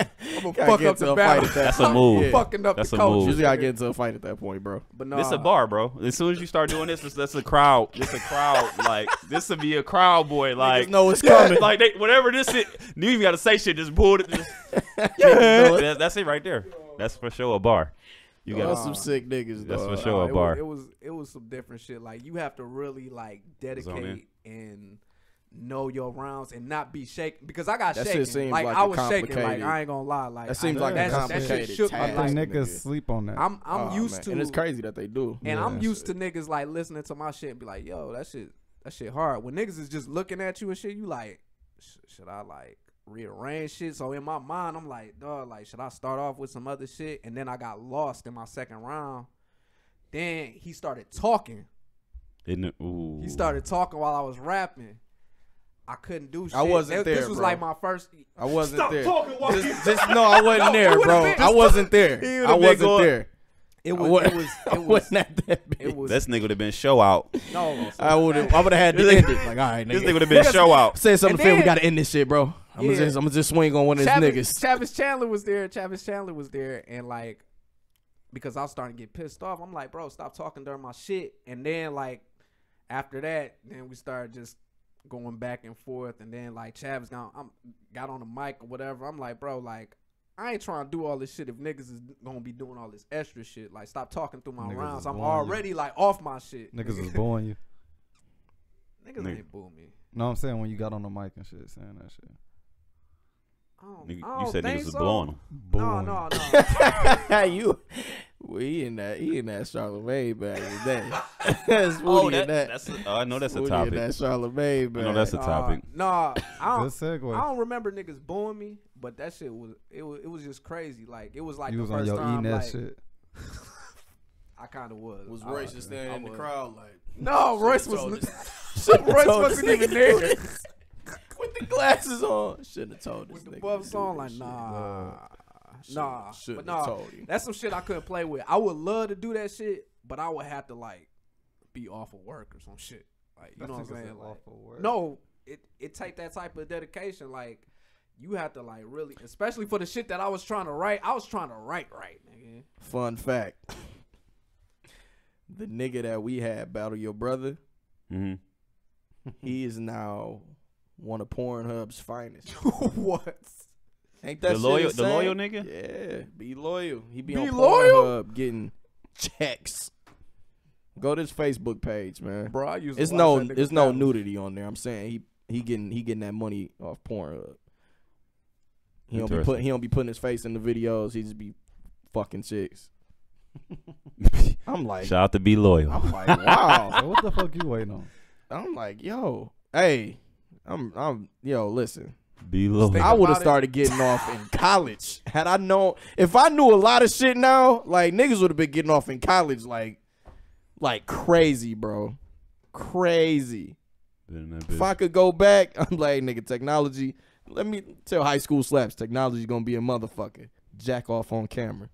gonna Gotta fuck get up to the a battle. fight at that That's a point. move. Yeah. Fucking up That's the a coach. move. You just gotta get into a fight at that point, bro. But no, This a bar, bro. As soon as you start doing this, this that's a crowd. This a crowd. Like this would be a crowd, boy. Like Niggas know it's coming. Like they, whatever this is, you even gotta say shit. Just pull it. Just, that, that's it right there. That's for sure a bar. You got That's some sick niggas, That's dog. for sure Nah, a it bar. Was, it was it was some different shit. Like you have to really like dedicate and know your rounds and not be shaken because I got That shit shaken. seems like, like I a was shaking. Like complicated- I ain't gonna lie. Like That seems I, like a that, that complicated shit shook me. I task. Like think niggas nigga. sleep on that. I'm I'm Oh, used man. to, and it's crazy that they do. and Yeah. I'm used to niggas like listening to my shit and be like, yo, that shit that shit hard. When niggas is just looking at you and shit, you like, sh- should I like rearrange shit? So in my mind, I'm like, dog, like should I start off with some other shit? And then I got lost in my second round. Then he started talking. Isn't it? Ooh. He started talking while I was rapping. I couldn't do shit. I wasn't This- there, This was bro. like my first. I wasn't Stop there. talking while you- Just, just no, I wasn't No, there, it would've bro. been- I wasn't there. He would've I been wasn't going- there. It I was. wa- It was. I It was. wasn't at that bitch. It was. This nigga would have been show out. No. I would have. I would have had to This end nigga- it. Like, all right, nigga. This nigga would have been show out. Say something And to Phil. We then- gotta end this shit, bro. I'm Yeah. gonna just, I'm gonna just swing on one of these Travis, niggas. Travis Chandler was there. Travis Chandler was there, and like, because I was starting to get pissed off, I'm like, bro, stop talking during my shit. And then like, after that, then we started just going back and forth, and then like Travis got, I'm, got on the mic or whatever. I'm like, bro, like, I ain't trying to do all this shit if niggas is gonna be doing all this extra shit. Like, stop talking through my Niggas rounds. is I'm booing you. already like off my shit. Niggas was booing you. Niggas Nigga. ain't boo me. No, I'm saying when you got on the mic and shit, saying that shit. I don't, Nigga, I you don't said think niggas was so. blowing him. No, Booing no, you. no. you, well, he in that, he in that Charlemagne bag today. That's Oh, Woody that, in that. that's. A, oh, I know that's a Woody topic. in that Charlemagne I bag. know that's a topic. Uh, nah, I Good don't, segue. I don't remember niggas booing me, but that shit was it was it was just crazy. Like it was like you the was on first your time. eating that Like, shit. I kind of was. Was I- Royce just standing I in the was. crowd like? No, Royce Should've was. told this- should've Royce told wasn't this even nigga there. do this. With the glasses on, shouldn't have told this With the nigga buffs to do on, this like shit, nah, bro. nah. Shouldn't But have nah, told him. that's some shit I couldn't play with. I would love to do that shit, but I would have to like be off of work or some shit. Like you know what I'm saying? Like, no, it it take that type of dedication. Like you have to like really, especially for the shit that I was trying to write. I was trying to write right, nigga. Fun fact: the nigga that we had battle your brother, Mm-hmm. he is now one of Pornhub's finest. What? Ain't that The shit loyal- the insane? loyal nigga? Yeah, be loyal. He be, Be on loyal? Pornhub getting checks. Go to his Facebook page, man. Bro, I used to It's watch no, that nigga it's no battle. nudity on there. I'm saying he he getting he getting that money off Pornhub. He don't be Interesting. put he don't be putting his face in the videos. He just be fucking chicks. I'm like, Shout out to Be Loyal. I'm like, wow. So what the fuck you waiting on? I'm like, yo, hey, I'm I'm yo, listen. Be Loyal. Think I would have about it. started getting off in college. Had I known, if I knew a lot of shit now, like niggas would have been getting off in college like like crazy, bro. Crazy. Been in that If bitch. I could go back, I'm like, nigga, technology. Let me tell high school slaps, technology gonna be a motherfucker. Jack off on camera.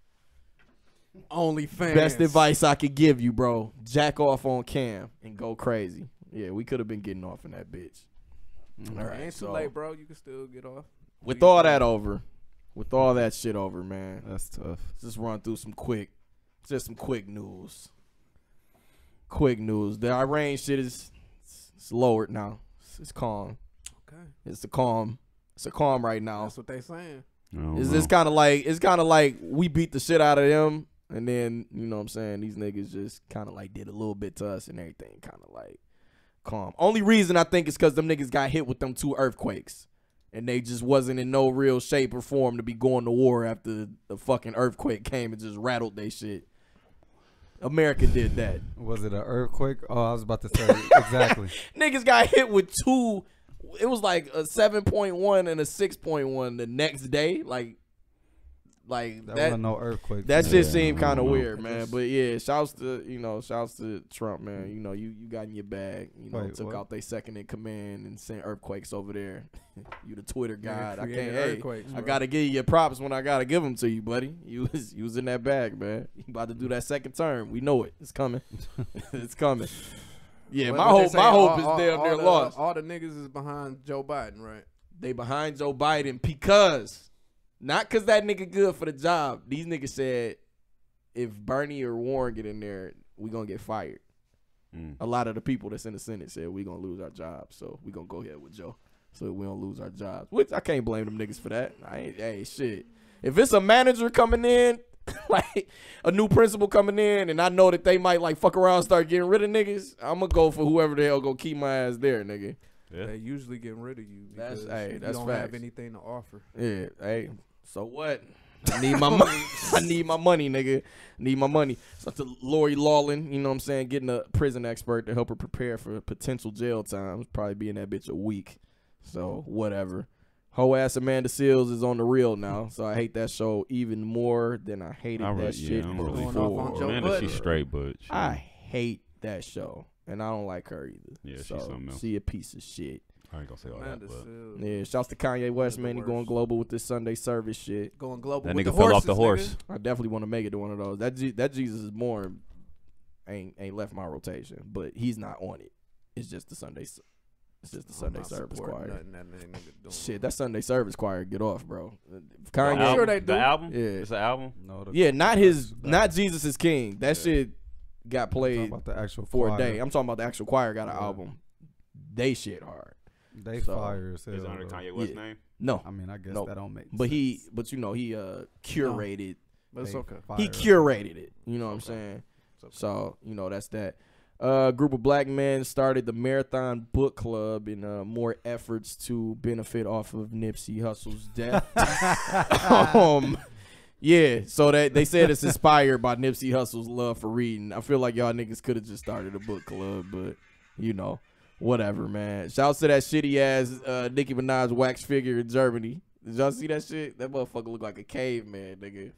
Only fans. Best advice I could give you, bro. Jack off on cam and go crazy. Yeah, we could have been getting off in that bitch. All right, Ain't too so late, bro. You can still get off. with all that over, with all that shit over, man, That's tough. let's just run through some quick, just some quick news. Quick news. The Iran shit is it's, it's lowered now. It's, it's calm. Okay. It's a calm. It's a calm right now. That's what they saying. I don't It's know. this kind of like it's kind of like we beat the shit out of them, and then you know what I'm saying these niggas just kind of like did a little bit to us and everything, kind of like calm. Only reason I think is because them niggas got hit with them two earthquakes, and they just wasn't in no real shape or form to be going to war after the fucking earthquake came and just rattled they shit. America did that. Was it an earthquake? Oh, I was about to say exactly. Niggas got hit with two. It was like a seven point one and a six point one the next day. Like, like That, that. wasn't no earthquake. That man. shit seemed I kind of don't know. weird, man. But yeah, shouts to you know, shouts to Trump, man. You know, you, you got in your bag. You know, Wait, took what? out they second in command and sent earthquakes over there. You the Twitter god. I created can't. Hey, earthquakes, I bro. gotta give you your props when I gotta give them to you, buddy. You was you was in that bag, man. You about to do that second term. We know it. It's coming. It's coming. Yeah, What- my what they hope. say, My hope all- is all- damn all near the- lost. All the niggas is behind Joe Biden, right? They behind Joe Biden because Not because that nigga good for the job. These niggas said if Bernie or Warren get in there, we gonna get fired. Mm. A lot of the people that's in the Senate said we gonna lose our jobs, so we gonna go ahead with Joe, so we don't lose our jobs. Which I can't blame them niggas for that. I ain't, hey, shit. If it's a manager coming in, like a new principal coming in, and I know that they might like fuck around and start getting rid of niggas, I'm gonna go for whoever the hell gonna keep my ass there, nigga. Yeah. They usually getting rid of you because that's, hey, you that's don't facts. have anything to offer. Yeah, hey, so what? I need my money. I need my money, nigga. Need my money. So to Lori Lawlin, you know what I'm saying, getting a prison expert to help her prepare for potential jail time. Probably be in that bitch a week. So whatever. Whole ass Amanda Seals is on the real now, so I hate that show even more than I hated I that really, shit yeah, before. really Amanda, she's straight, but she, I hate that show, and I don't like her either. Yeah, she's so something else. She a piece of shit. I ain't gonna say all Amanda that, but yeah, shouts to Kanye West, man. He going global with this Sunday service shit. Going global. That with nigga the fell horses, off the horse. Nigga. I definitely want to make it to one of those. That G- that Jesus is born ain't ain't left my rotation, but he's not on it. It's just the Sunday. It's just the Sunday service choir. That nigga Shit, that Sunday service choir get off, bro. Kanye, I'm sure they do. The album, yeah, it's an album. No, the, yeah, not his, not Jesus is King. That yeah. shit got played about the actual for choir. a day. I'm talking about the actual choir got an yeah. album. They shit hard. They so, fire as hell. Is it under Kanye West's yeah. name? No, I mean I guess no. that don't make. But sense. he, but you know he uh curated. But it's okay. He curated it. You know what I'm saying? Okay. So you know that's that. A uh, group of black men started the Marathon Book Club in uh, more efforts to benefit off of Nipsey Hussle's death. um, yeah, so that they said it's inspired by Nipsey Hussle's love for reading. I feel like y'all niggas could have just started a book club, but you know, whatever, man. Shouts to that shitty ass uh, Nicki Minaj wax figure in Germany. Did y'all see that shit? That motherfucker look like a caveman, nigga.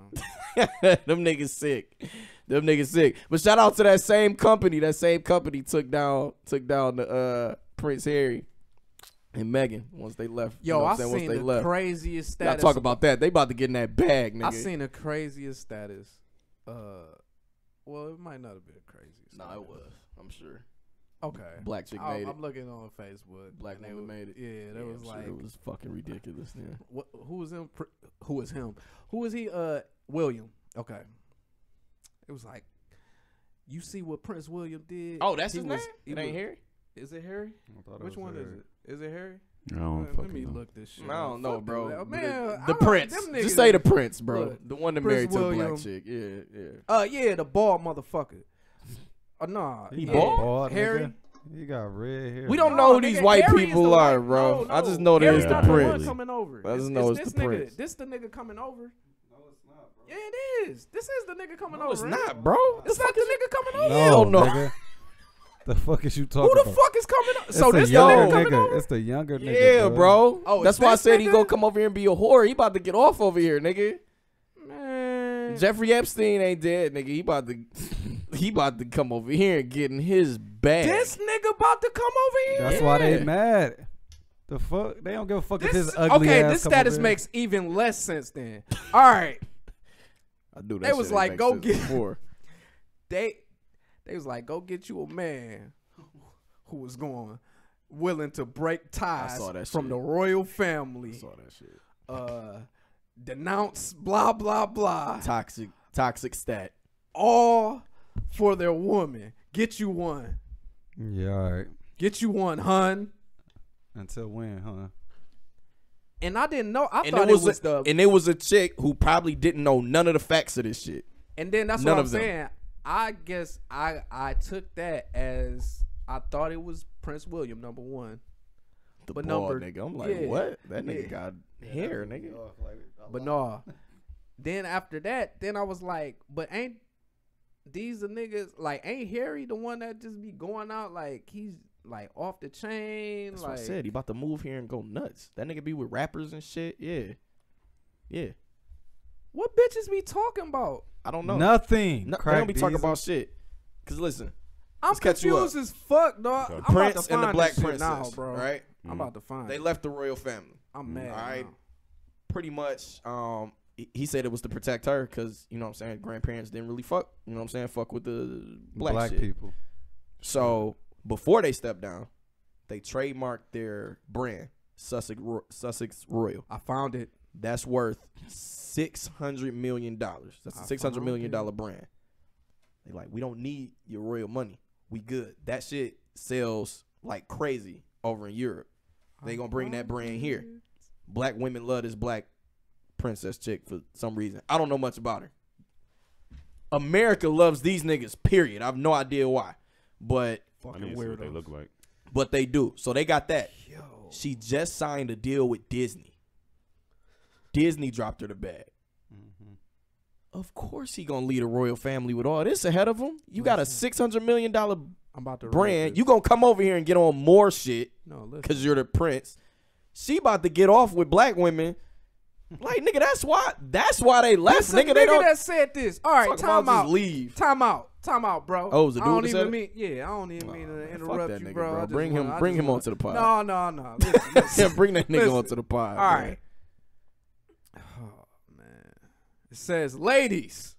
Them niggas sick. Them niggas sick. But shout out to that same company. That same company took down took down the uh, Prince Harry and Meghan once they left. Yo, you know I what I'm saying? seen Once they the left. craziest status. Y'all talk about that. They about to get in that bag, nigga. I seen the craziest status. Uh, well, it might not have been crazy. No, nah, it was. I'm sure. Okay. Black chick I, made it. I'm looking on Facebook. Black woman was, made it. Yeah, that yeah, was I'm like sure it was fucking ridiculous. Yeah. What? Who was him? Who was him? Who was he? Uh, William. Okay. It was like, you see what Prince William did? Oh, that's he his was, name. It ain't was, Harry. Is it Harry? Which one Harry. is it? Is it Harry? I don't Let, let me know. look this shit. I don't know, Fuck bro. that. The- Man, the, I- Prince. them Just niggas- say the Prince, bro. Look, the one that Prince married to a William. black chick. Yeah, yeah. Uh, yeah, the bald motherfucker. Uh, nah, He yeah. bald? Bald, Harry. nigga. He got red hair. We don't No, know who nigga, these white Harry is people the are, white- bro. no, I no. just know that Harry's it's the not the one Prince. coming over. I just It's- know it's it's the this nigga. Prince. This the nigga coming over. No, it's not, bro. Yeah, it is. This is the nigga coming No, over. it's ain't not, it? bro. It's not the nigga coming over. No, Hell no. nigga. The fuck is you talking Who the about? fuck is coming over? It's So the this the younger nigga coming nigga. over? It's the younger nigga. Yeah, bro. Oh, That's it's why I this said he nigga? gonna come over here and be a whore. He about to get off over here, nigga. Man. Jeffrey Epstein ain't dead, nigga. He about to he about to come over here and get in his bag. This nigga about to come over here? That's why they Yeah. mad. The fuck? They don't give a fuck if This, his ugly okay, ass this come status over makes even less sense then. All right. I do that. They shit was ain't like, make go sense get- before. They they was like, go get you a man who was going willing to break ties saw that from shit. the royal I family. saw that shit. Uh, denounce blah blah blah. Toxic, toxic stat. All for their woman. Get you one. Yeah, all right. Get you one, hun. Until when, huh? And I didn't know. I And thought it was, it was a, the. and it was a chick who probably didn't know none of the facts of this shit. And then that's None what I'm of them. saying. I guess I I took that as I thought it was Prince William, number one. The But bald number- nigga. I'm like, yeah. what? That nigga Yeah. got hair, nigga. But no. Then after that, then I was like, but ain't these the niggas like ain't Harry the one that just be going out like he's like off the chain? That's like what I said. He about to move here and go nuts. That nigga be with rappers and shit. Yeah. Yeah. what bitches be talking about? I don't know. Nothing. No, they Crack don't be talking diesel. about shit. Cause listen, I'm Let's catch you confused as fuck, dog. Okay. I'm Prince about to and the find Black this shit Princess, now, bro. right? I'm about to find. They it. left the royal family. I'm mad. All right. now. Pretty much, um, he- he said it was to protect her because, you know what I'm saying, grandparents didn't really fuck, you know what I'm saying, fuck with the black, Black shit. people. So before they stepped down, they trademarked their brand, Sussex Ro- Sussex Royal. I found it. That's worth six hundred million dollars. That's a six hundred million dollar brand. They like, we don't need your royal money. We good. That shit sells like crazy over in Europe. They gonna bring that brand here. Black women love this black princess chick for some reason. I don't know much about her. America loves these niggas, period. I have no idea why. But I need to see what they look like. But they do. So they got that. Yo. She just signed a deal with Disney. Disney dropped her the bag. Mm-hmm. Of course he gonna lead a royal family with all this ahead of him. You got a six hundred million dollar I'm about to brand. You gonna come over here and get on more shit no, because you're the prince. She about to get off with black women. Like, nigga, that's why That's why they left. Nigga, nigga, they nigga don't that said this. All right, time out. Leave. Time out. Time out, bro. Oh, it was a dude I don't that even said mean. Yeah, I don't even mean to man, interrupt that you, nigga, bro. bro. I just Bring him- wanna- I bring just him wanna- onto the pod. No, no, no. Listen, listen. Yeah, bring that nigga Listen. onto the pod. All man. right. Oh man, it says, ladies.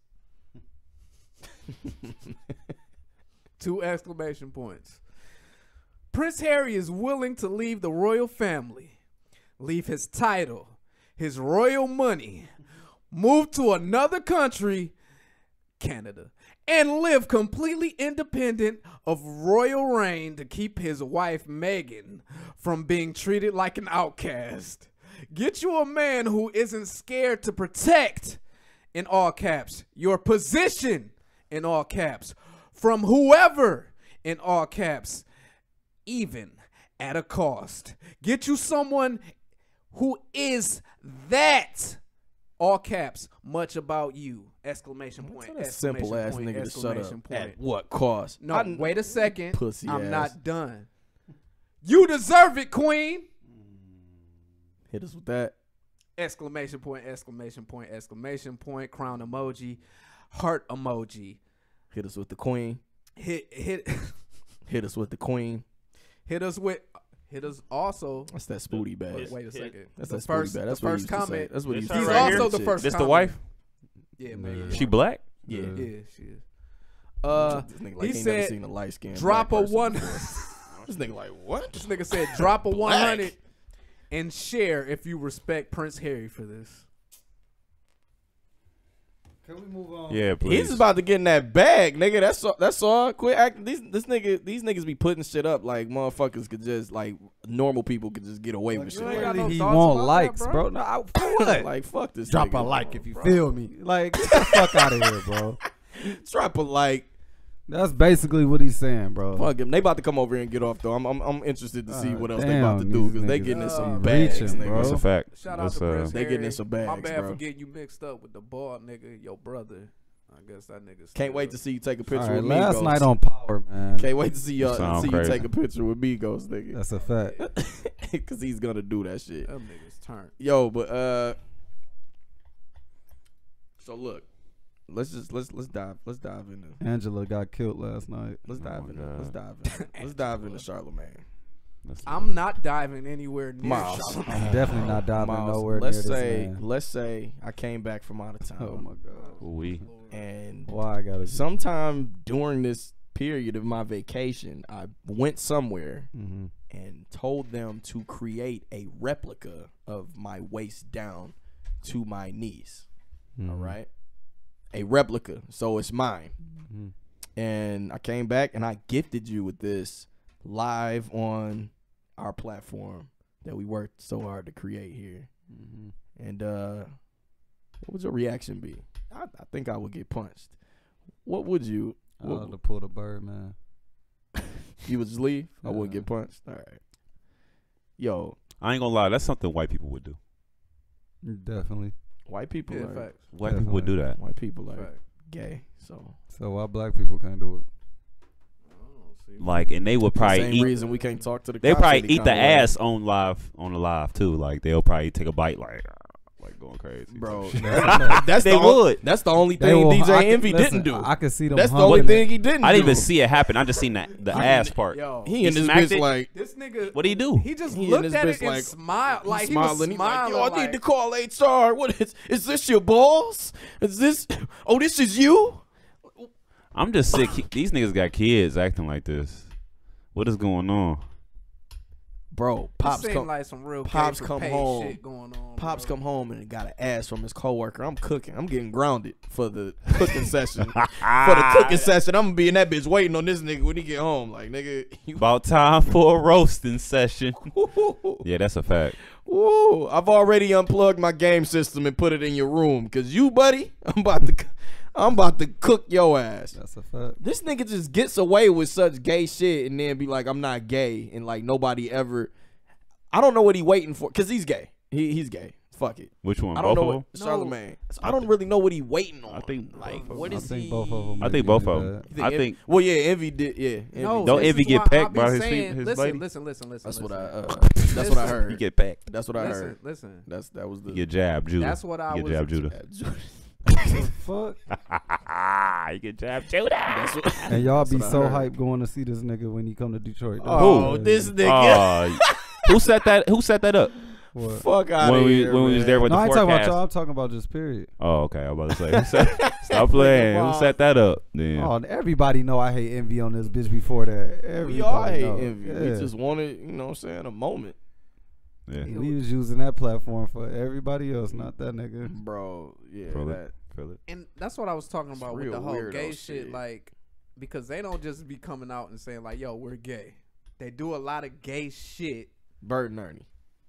Two exclamation points. Prince Harry is willing to leave the royal family, leave his title, his royal money, move to another country, Canada, and live completely independent of royal reign to keep his wife Meghan from being treated like an outcast. Get you a man who isn't scared to protect, in all caps, your position, in all caps, from whoever, in all caps, even at a cost. Get you someone who is that, all caps, much about you, exclamation point. Tell that simple ass point, nigga to shut up. point. At what cost? No, I- wait a second. Pussy I'm ass. not done. You deserve it, queen. Hit us with that. Exclamation point, exclamation point, exclamation point, crown emoji, heart emoji. Hit us with the queen. Hit hit Hit us with the queen. hit us with hit us also. That's that spooty bag. Wait, wait a second. That's the that spooty first, bag. That's the what he first used to say. comment. That's what he used This to her say. right He's also here? the first This the comment. wife? Yeah, man. She black? Yeah, Yeah. yeah, she is. Uh, This nigga like he ain't never said, seen a light skin. drop a one. This nigga like what? This nigga said, drop a Black. one hundred and share if you respect Prince Harry for this. Can we move on? Yeah, please. He's about to get in that bag, nigga. That's all. That's all. Quit acting. These this nigga. These niggas be putting shit up like motherfuckers could just like normal people could just get away with shit. You ain't Like, got no he thoughts want about likes, that, bro. No, I, for what? like fuck this. Drop nigga. a like if you feel me. Like, get the fuck out of here, bro. Drop a like. That's basically what he's saying, bro. Fuck him. They about to come over here and get off though. I'm I'm, I'm interested to see Uh, what else they about to damn, do these because they niggas getting in some Uh, bags, reaching, nigga. bro. That's a fact. Shout out That's, to uh, Prince They Harry. getting in some bags, My bad bro. for getting you mixed up with the bald nigga, your brother. I guess that nigga. Can't wait to see you take a picture All right, with last Migos. night on Power, man. Can't wait to see y'all Sound see crazy. you take a picture with Migos, nigga. That's a fact. Because he's gonna do that shit. Them niggas turn. Yo, but uh, so look, let's just let's let's dive let's dive into Angela got killed last night. let's Oh dive my into God. let's dive into let's dive into Charlemagne. That's- I'm not diving anywhere near Miles. Charlemagne. Definitely not diving Miles, nowhere let's near say this man. let's say I came back from out of town. Oh my god. We. And Why I gotta? sometime during this period of my vacation, I went somewhere Mm-hmm. and told them to create a replica of my waist down to my knees. Mm-hmm. All right, a replica, so it's mine. Mm-hmm. And I came back and I gifted you with this live on our platform that we worked so hard to create here. Mm-hmm. And uh, what would your reaction be? I, I think I would get punched. What would you? I What, ought to pull the bird, man. you would just leave? I wouldn't Yeah. get punched. All right. Yo, I ain't gonna lie. That's something white people would do. Definitely. white people Yeah, are facts. White people would do that. white people are Fact. gay. So So why black people can't do it? Like, and they would probably same eat. reason we can't talk to the. They cops probably any eat the kind of way. ass on live on the live too. Like they'll probably take a bite, like like going crazy, bro. That's That's they the on- would. That's the only They thing will- D J I can- Envy listen, didn't do. I can see them. That's the humping only it. thing he didn't. I didn't do. even see it happen. I just seen that the ass part. Yo, He in He this smacked bitch it? like this nigga. What do you do? He just He in looked this at bitch it and like- smiled. Like he smiling. was He's like, smiling. yo, I like, need to call H R. What is? Is this your balls? Is this? Oh, this is you. I'm just sick. He- These niggas got kids acting like this. What is going on? Bro, pops seem come like some real pops gay for come pay home. shit going on, Pops bro. come home and got an ass from his coworker. I'm cooking. I'm getting grounded for the cooking session. For the cooking session, I'm gonna be in that bitch waiting on this nigga when he get home. Like nigga, you About time for a roasting session. Yeah, that's a fact. Woo, I've already unplugged my game system and put it in your room. Cause you, buddy, I'm about to I'm about to cook your ass. That's a fact. This nigga just gets away with such gay shit and then be like, I'm not gay, and like nobody ever. I don't know what he waiting for, cause he's gay. He he's gay. Fuck it. Which one? I don't Both know of what them? Charlemagne. So I don't really know what he waiting on. I think like both what of is them. I he? think both of them. I think both of them. You I Envy- think. Well, yeah, Envy did. Yeah, Envy No, Don't this Envy is get why pecked I've been by his saying- fe- his listen, lady? Listen, listen, listen. That's what I. listen. Uh, that's what I Listen. heard. He get pecked. That's what I Listen, heard. listen. That's that was the. You get jabbed, Judah. That's what I you was. get jabbed, Judah. Fuck. You get jabbed, Judah. That's what, And y'all be what I so heard. hyped going to see this nigga when he come to Detroit. Oh, Who? this nigga. Oh, who set that? Who set that up? What? Fuck out When of we here, when we was man. there with No, I the ain't talking about forecast. y'all. I'm talking about just period. Oh, okay. I was about to say. Who set, stop playing. Who set that up? Then Oh, and everybody know I hate Envy on this bitch before that. Everybody We all hate know. Envy. Yeah. We just wanted, you know what I'm saying, a moment. yeah. We was using that platform for everybody else, not that nigga. Bro, yeah. Feel that, it. Feel it. And that's what I was talking about with real the whole weirdo gay shit. shit, like, because they don't just be coming out and saying like, "Yo, we're gay." They do a lot of gay shit. Bert and Ernie.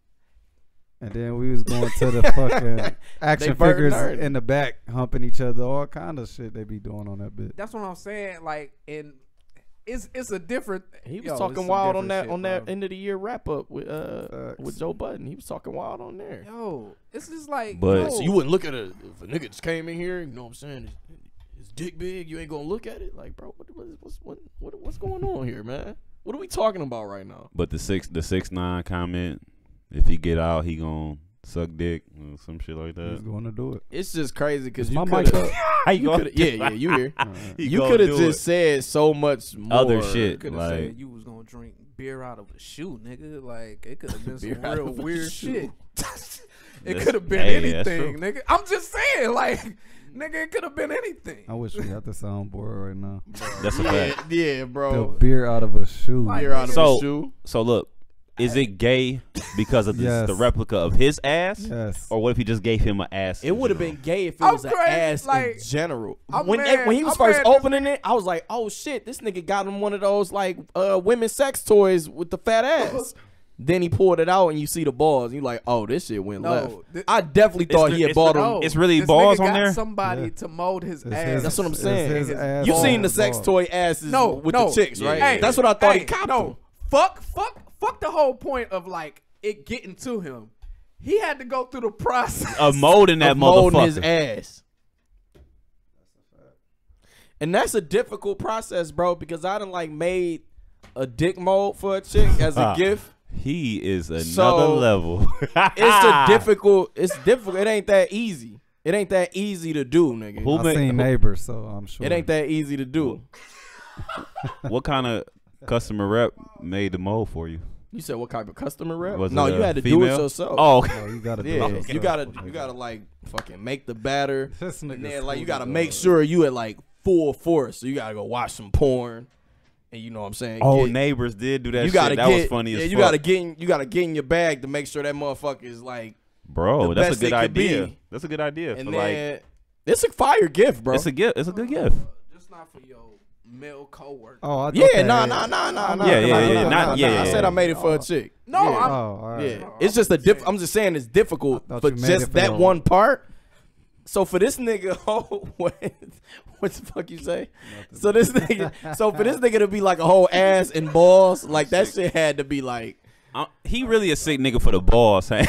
And then we was going to the fucking action Bert figures Nerd. in the back, humping each other, all kind of shit they be doing on that bit. That's what I'm saying. Like, and it's it's a different. He was yo, it's talking some wild on different that shit, on that bro. end of the year wrap up with uh Facts. with Joe Budden. He was talking wild on there. Yo, it's just like, But- yo, So you wouldn't look at it if a nigga just came in here, you know what I'm saying? His, his dick big, you ain't gonna look at it? Like, bro, what, what, what's what, what what's going on here, man? What are we talking about right now? But the six the six nine comment, if he get out, he gon' suck dick or some shit like He's that. going to do it. It's just crazy because you My mic could up. How you you gonna coulda- yeah, yeah, you here. He You gonna could have do just it. said so much more Other shit. could have like- said you was gonna drink beer out of a shoe, nigga. Like, it could have been Beer some out real of a weird shoe. shit. it That's- could have been hey, that's anything, true. nigga. I'm just saying, like, nigga, it could have been anything. I wish we had the soundboard right now. That's a Yeah, fact. yeah, The bro. beer out of a shoe. Beer out of So- a shoe. So look, is it gay because of this, Yes. the replica of his ass, Yes. or what if he just gave him an ass? It in would have general? been gay if it I'm was an crazy, ass like, in general. I'm When mad- when he was I'm first mad this- opening it, I was like, oh shit, this nigga got him one of those like uh, women's sex toys with the fat ass. Then he pulled it out and you see the balls. And you like, oh, this shit went No, left. thi- I definitely It's thought the- he had it's bought the- him. No, It's really this balls nigga on got there? Somebody Yeah. to mold his It's ass. his- That's what I'm it's saying. his His ass You balls. seen the balls. sex toy asses No, with no. the chicks, Yeah, right? yeah, yeah. That's what I thought hey, he copped no, him. fuck, fuck, fuck the whole point of like it getting to him. He had to go through the process Of molding that Of molding motherfucker. his ass. And that's a difficult process, bro, because I done like made a dick mold for a chick as a gift. He is another So, level. It's a difficult. It's difficult. It ain't that easy. It ain't that easy to do, nigga. Who I ma- seen Neighbors, so I'm sure. It ain't that easy to do. What kind of customer rep made the mold for you? You said what type of customer rep? Was no, it you a had to do it female? yourself. Oh, okay. Oh, you gotta do yeah. it You yourself. gotta, you gotta like fucking make the batter, This and nigga's then like you cool, gotta dog. make sure you at like full force. So you gotta go watch some porn, and you know what I'm saying. Oh, Get- Neighbors did do that you shit. gotta That get, was funny yeah, as you fuck. gotta get, in, you gotta get in your bag to make sure that motherfucker is like, Bro, the that's a best good it could idea. be. That's a good idea. and for then like, it's a fire gift, bro. it's a gift. It's a good gift. just not for your male coworker. Oh, I thought Yeah, that- nah, nah, nah, nah, nah. Yeah, nah, yeah, nah, yeah, nah, not- nah, yeah, nah. I yeah, said I yeah. made it for a chick. No, yeah. I'm, Oh, all right. Yeah, it's just a diff. I'm just saying it's difficult I thought for you made just it for that your- one part. So for this nigga, oh, what, what the fuck you say? So this nigga, so for this nigga to be like a whole ass and balls, like that shit had to be like. Uh, he really a sick nigga for the balls. Hey?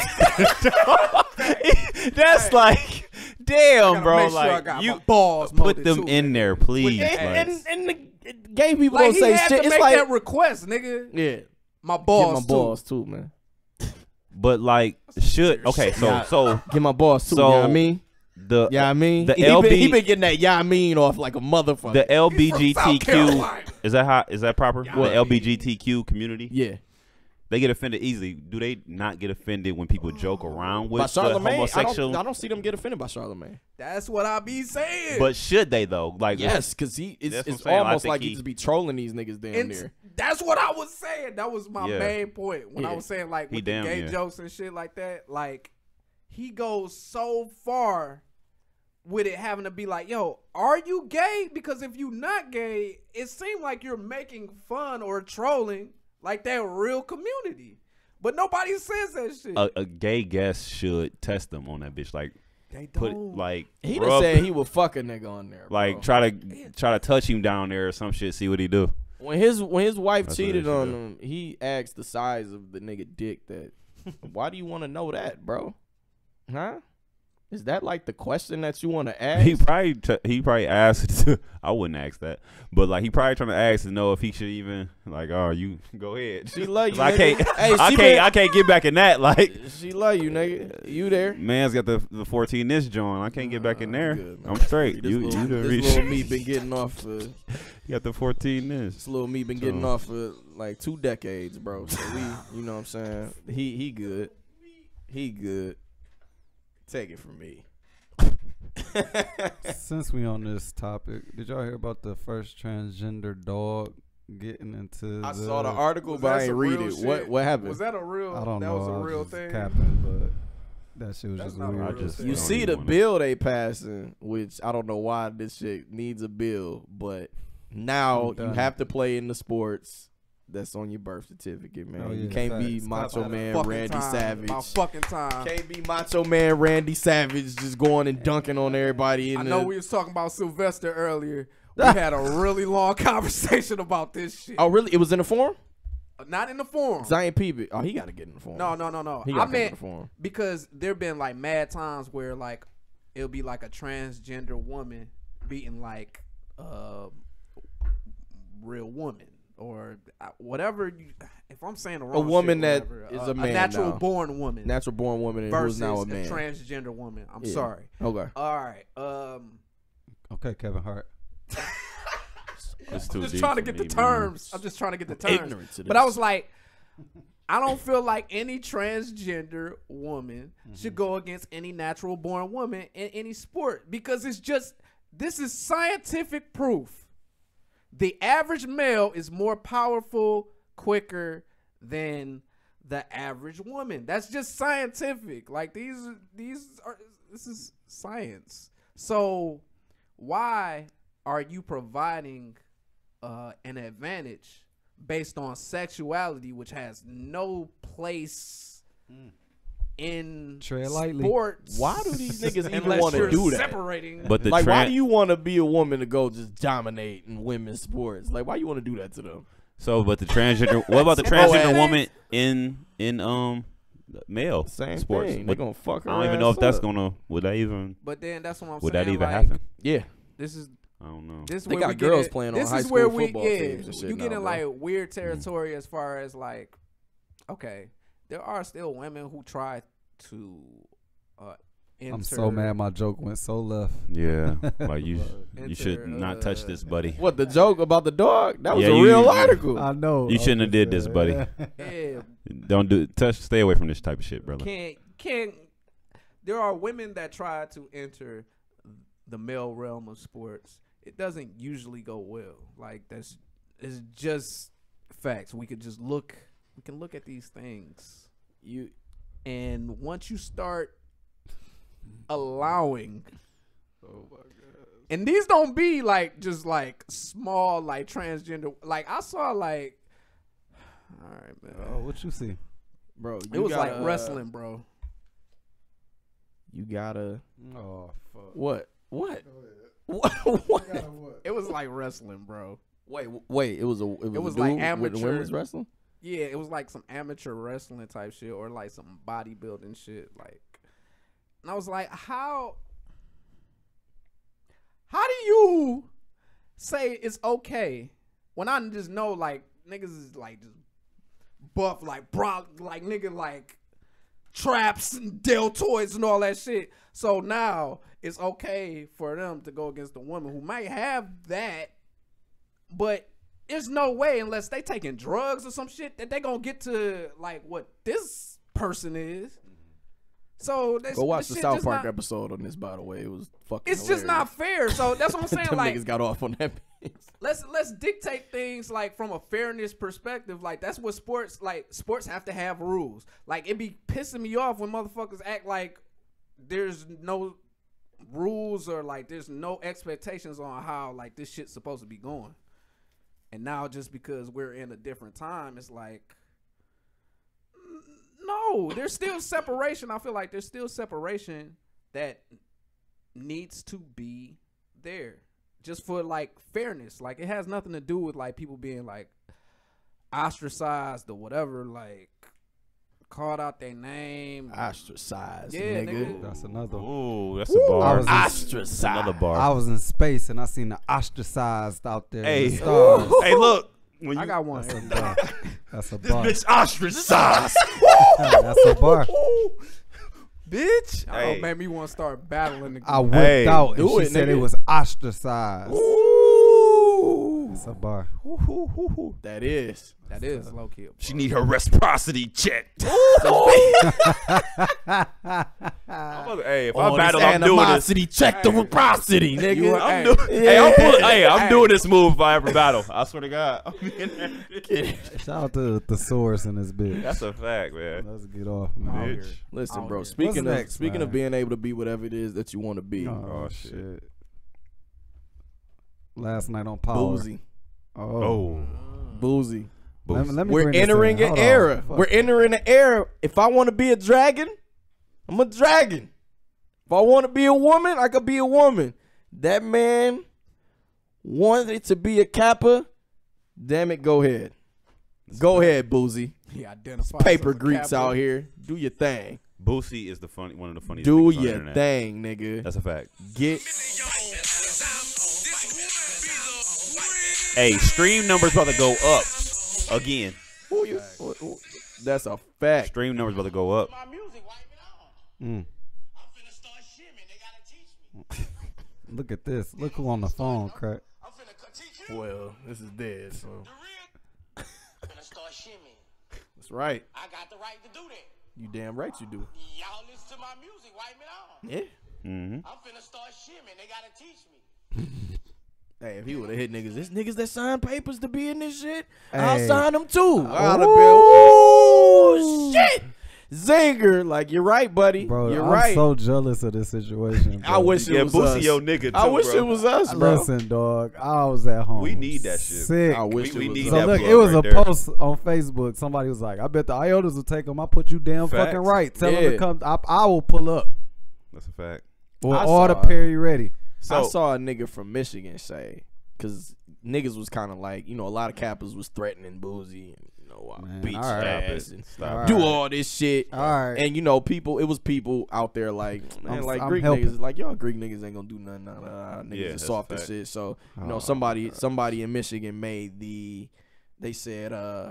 That's like, damn, bro. make sure I Like got you my balls put molded them too, in there, please. And, like, and, and the gay people like don't he say had shit. to It's make like that request, nigga. yeah, My balls, get my balls too, man. but like, should okay. So Yeah. so Get my balls too. So, you know what I mean? the Yeah, I mean, the he, L B been, he been getting that yeah, I mean off like a motherfucker. the L B G T Q Carolina. is that how is that proper? What? The L B G T Q community. yeah, they get offended easily. Do they not get offended when people joke around with By the Charlemagne, I homosexual? don't, I don't see them get offended by Charlemagne. That's what I be saying. But should they though? Like Yes, because he it's, That's what it's I'm saying. I almost think like he, he- just be trolling these niggas damn And near. that's what I was saying. That was my Yeah. main point when I Yeah. was saying like He with the damn gay near. jokes and shit like that. Like he goes so far with it having to be like, yo, are you gay? Because if you not gay, it seems like you're making fun or trolling like that real community. But nobody says that shit. a, a gay guest should test them on that bitch. Like they put don't. like He done rub- said he would fuck a nigga on there. like bro. try to try to touch him down there or some shit. See what he do. When his when his wife That's what cheated they should on do. him, he asked the size of the nigga dick. That why do you want to know that, bro? Huh? Is that like the question that you want to ask? He probably t- he probably asked. I wouldn't ask that, but like he probably trying to ask to know if he should even like. Oh, you go ahead. She love you. I nigga. can't. Hey, I she can't. been- I can't get back in that. Like She love you, nigga. You there? man's got the the fourteen inch joint. I can't get back in there. Good, man. I'm straight. This You little, you the this reach. little me been getting off for You got the fourteen inch. this little me been getting So- off for like two decades, bro. So we, you know what I'm saying? He he good. He good. Take it from me. Since we on this topic, did y'all hear about the first transgender dog getting into? I the, saw the article, Was but that I ain't some read real it. shit? What what happened? Was that a real? I don't that know. was a I was real just thing. capping, but that shit was That's just not a weird. real just- thing. You don't see even the wanna- bill they passing, which I don't know why this shit needs a bill, but now I'm you done. have to play in the sports that's on your birth certificate, man. Oh, you yeah, can't be facts. Macho About Man Fucking Randy time. Savage. About fucking time. Can't be Macho Man Randy Savage just going and dunking on everybody. In I know the, we was talking about Sylvester earlier. We had a really long conversation about this shit. Oh, really? It was in the forum? Not in the forum. Zion Peep it. Oh, he got to get in the forum. No, no, no, no. He I got to get in meant the forum. because there been like mad times where like it'll be like a transgender woman beating like a real woman or uh, whatever. You, if I'm saying the wrong woman shit, that whatever, is uh, a man natural now. born woman, Natural born woman and versus who's now a a man. transgender woman. I'm Yeah. sorry. Okay. All right. Um, Okay, Kevin Hart. It's I'm too just deep trying to for get me, the man. terms. I'm just trying to get the terms. Ignorant to But I this. was like, I don't feel like any transgender woman Mm-hmm. should go against any natural born woman in any sport because it's just, this is scientific proof. The average male is more powerful, quicker than the average woman. That's just scientific. Like these, these are, this is science. So why are you providing uh, an advantage based on sexuality, which has no place in Tread lightly. sports? Why do these niggas even unless want to you're do that? separating? But the like, why tran- do you want to be a woman to go just dominate in women's sports? Like, why you want to do that to them? So, but the transgender. What about the Oh, transgender and- woman in in um male Same sports? thing. They What- gonna fuck her I don't even know ass if that's up. gonna. Would that even? But then that's what I'm Would saying. that even like, happen? Yeah. This is I don't know. this is They where got we get girls in- playing on this high is school where we, football yeah, teams and shit you get now, in bro. like weird territory as far as like, okay, there are still women who try to uh, enter. I'm so mad my joke went so left. Yeah, like you, you Enter, should not touch uh, this, buddy. What, the joke about the dog? That was Yeah, a you- real you- article. I know. You shouldn't have did this, buddy. Yeah, Don't do touch. Stay away from this type of shit, brother. can't can't. There are women that try to enter the male realm of sports. It doesn't usually go well. Like that's it's just facts. We could just look. We can look at these things. You And once you start allowing, Oh my god. and these don't be like just like small like transgender. Like I saw like, all right, man. Oh, what you see? bro, it you was gotta, like uh, wrestling, bro. You gotta Oh fuck. what? What? What? what? It was like wrestling, bro. Wait, wait. It was a. It was, It was a like dude with amateur- women's wrestling. Yeah, it was like some amateur wrestling type shit or like some bodybuilding shit. Like, and I was like, how, how do you say it's okay when I just know like niggas is like just buff like bro, like nigga like traps and deltoids and all that shit. So now it's okay for them to go against a woman who might have that, but there's no way unless they taking drugs or some shit that they gonna get to like what this person is. So go watch the South Park not, episode on this. By the way, it was fucking. It's hilarious. just not fair. So that's what I'm saying. Them like niggas got off on that. let's let's dictate things like from a fairness perspective. Like that's what sports like. Sports have to have rules. Like it be pissing me off when motherfuckers act like there's no rules or like there's no expectations on how like this shit's supposed to be going. And now just because we're in a different time, it's like, no, there's still separation. I feel like there's still separation that needs to be there just for like fairness. Like it has nothing to do with like people being like ostracized or whatever, like called out their name. Ostracized, yeah, nigga. nigga. That's another. Ooh, that's a bar. I was in- Ostracized. Another bar. I was in space and I seen the ostracized out there. Hey, in the stars. hey, look. When I you, got one. That's a bar. That's a bar. bitch ostracized. That's a bar. Bitch. Oh, Hey. made me want to start battling again. I whipped Hey, out and do she it, said nigga. it was ostracized. Ooh. That's a bar. That is. That is low key. She need her reciprocity checked. Hey, if I All battle, this I'm doing this. animosity, check the reciprocity, nigga. You- I'm Hey. doing, Yeah. hey, I'm, pulling, hey, I'm Hey. doing this move if I ever battle. I swear to God. Shout out to the thesaurus in this bitch. That's a fact, man. Let's get off, man. Bitch. Listen, Out bro. here. Speaking What's of next, speaking man? of being able to be whatever it is that you want to be, Oh, Oh, shit. shit. Last night on Power. Boozy, Oh. Oh. Boozy. Let me, let me We're bring this entering in. an Hold on. era. Fuck. We're entering an era. If I want to be a dragon, I'm a dragon. If I want to be a woman, I could be a woman. That man wanted to be a Kappa. Damn it, go ahead. Go ahead, Boozy. He identifies Paper as a Greeks Kappa. out here. Do your thing. Boosie is the funny one of the funniest. Do niggas on the your internet. thing, nigga. That's a fact. Get Hey, stream numbers about to go up again. who you. who- who- That's a fact. Stream numbers about to go up. Mm. Look at this. Look who on the phone, Krack. Well, this is dead. So that's right. I got the right to do that. You damn right you do. Y'all listen to my music, wipe it on. Yeah. Mm-hmm. I'm finna start shimming. They gotta teach me. Hey, if he would have hit niggas, this niggas that sign papers to be in this shit, I'll Hey. sign them too. I'd have Ooh. been, ooh, shit. Zinger, like, you're right, buddy. Bro, you're I'm right. so jealous of this situation. I bro. wish it Yeah, was Boosie us. your nigga too, I wish bro. it was us, bro. Listen, dog. I was at home. We need that shit. Sick. I wish We- we it was need us. So that look, plug it was right a there. post on Facebook. Somebody was like, "I bet the Iotas will take them. I put you damn Facts. fucking right. Tell them Yeah. to come. I, I will pull up. That's a fact. Or I all the saw it. Perry ready." So I saw a nigga from Michigan say, because niggas was kind of like, you know, a lot of Kappas was threatening Boozy and, you know, uh, Man, beat all your right. ass Stop and it. Stop All it. do right. all this shit. All right. And, you know, people, it was people out there like, man, I'm- like I'm Greek helping. niggas, like, y'all Greek niggas ain't gonna do nothing. Nah, nah, nah. Niggas Yeah, is that's soft a and fact. shit. So, you know, Oh, somebody, somebody in Michigan made the, they said, uh,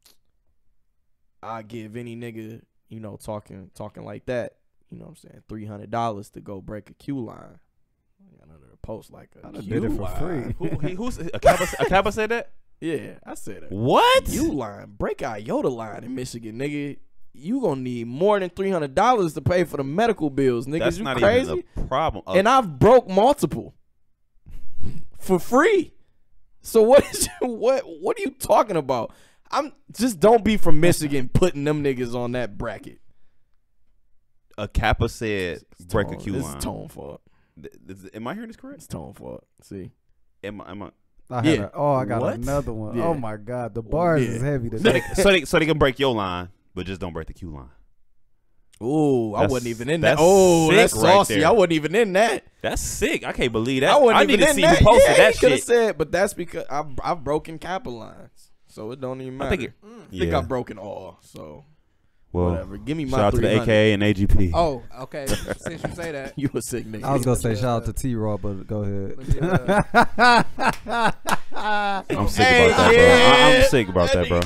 I give any nigga, you know, talking, talking like that, you know what I'm saying, three hundred dollars to go break a queue line. Another post like a I done queue did it for line. free. who, he, who's a Kappa, a Kappa said that? Yeah, I said that. What? You line, break iota line in Michigan, nigga. You gonna need more than three hundred dollars to pay for the medical bills, nigga. That's you not crazy? even a problem. Uh, And I've broke multiple for free. So what is what? What are you talking about? I'm just don't be from Michigan putting them niggas on that bracket. a Kappa said break a Tone- queue this line. is tone fault. Th- th- Am I hearing this correct? It's tone fault. See, Am I? Am I? I had Yeah. a, oh, I got What? another one. Yeah. Oh my god, the bars Yeah. is heavy So today. they, so they so they can break your line, but just don't break the queue line. ooh, I That's- wasn't even in that. that's Oh, that's sick right saucy. there. I wasn't even in that. That's sick. I can't believe that. I wasn't I even need to in see that. who posted yeah, that he could have shit. said, but that's because I've I've broken Kappa lines, so it don't even matter. I think it- I think yeah. I've broken all. So Well, whatever. Give me my shout out to the three A hundred. K A and A G P. Oh, okay. Since you say that, You a sick nigga. I was gonna say shout out to T Raw, but go ahead. let me, uh, I'm sick Hey, about that, bro. I, yeah. I'm sick about that, bro.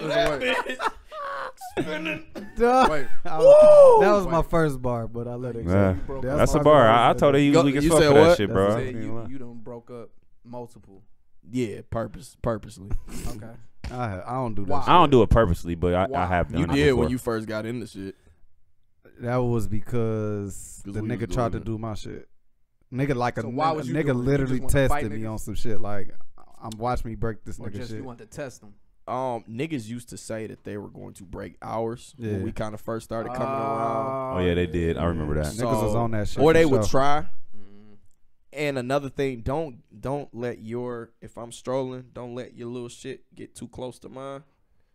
Duh. wait. I was- that was Wait. my first bar, but I let it Yeah. go. That's That's a my bar. first I, I bar. told her he Go- was weak as you fuck said for that what? shit, That's bro. what I Said ain't gonna you lie. you done broke up multiple. Yeah, purpose, purposely. Okay. I I don't do that. Wow. shit. I don't do it purposely, but I, Wow. I have done You it did before. when you first got into shit. That was because 'Cause the we nigga was tried to doing it. do my shit. Nigga like a So why nigga, was you nigga doing it? You literally just wanted to fight tested me niggas? on some shit. Like I'm watch me break this Or nigga just shit. you want to test them. Um, niggas used to say that they were going to break ours Yeah. when we kind of first started coming around. Oh yeah, they did. I remember that. So- Niggas was on that shit. Or for they would sure. try. And another thing, don't don't let your if I'm strolling, don't let your little shit get too close to mine.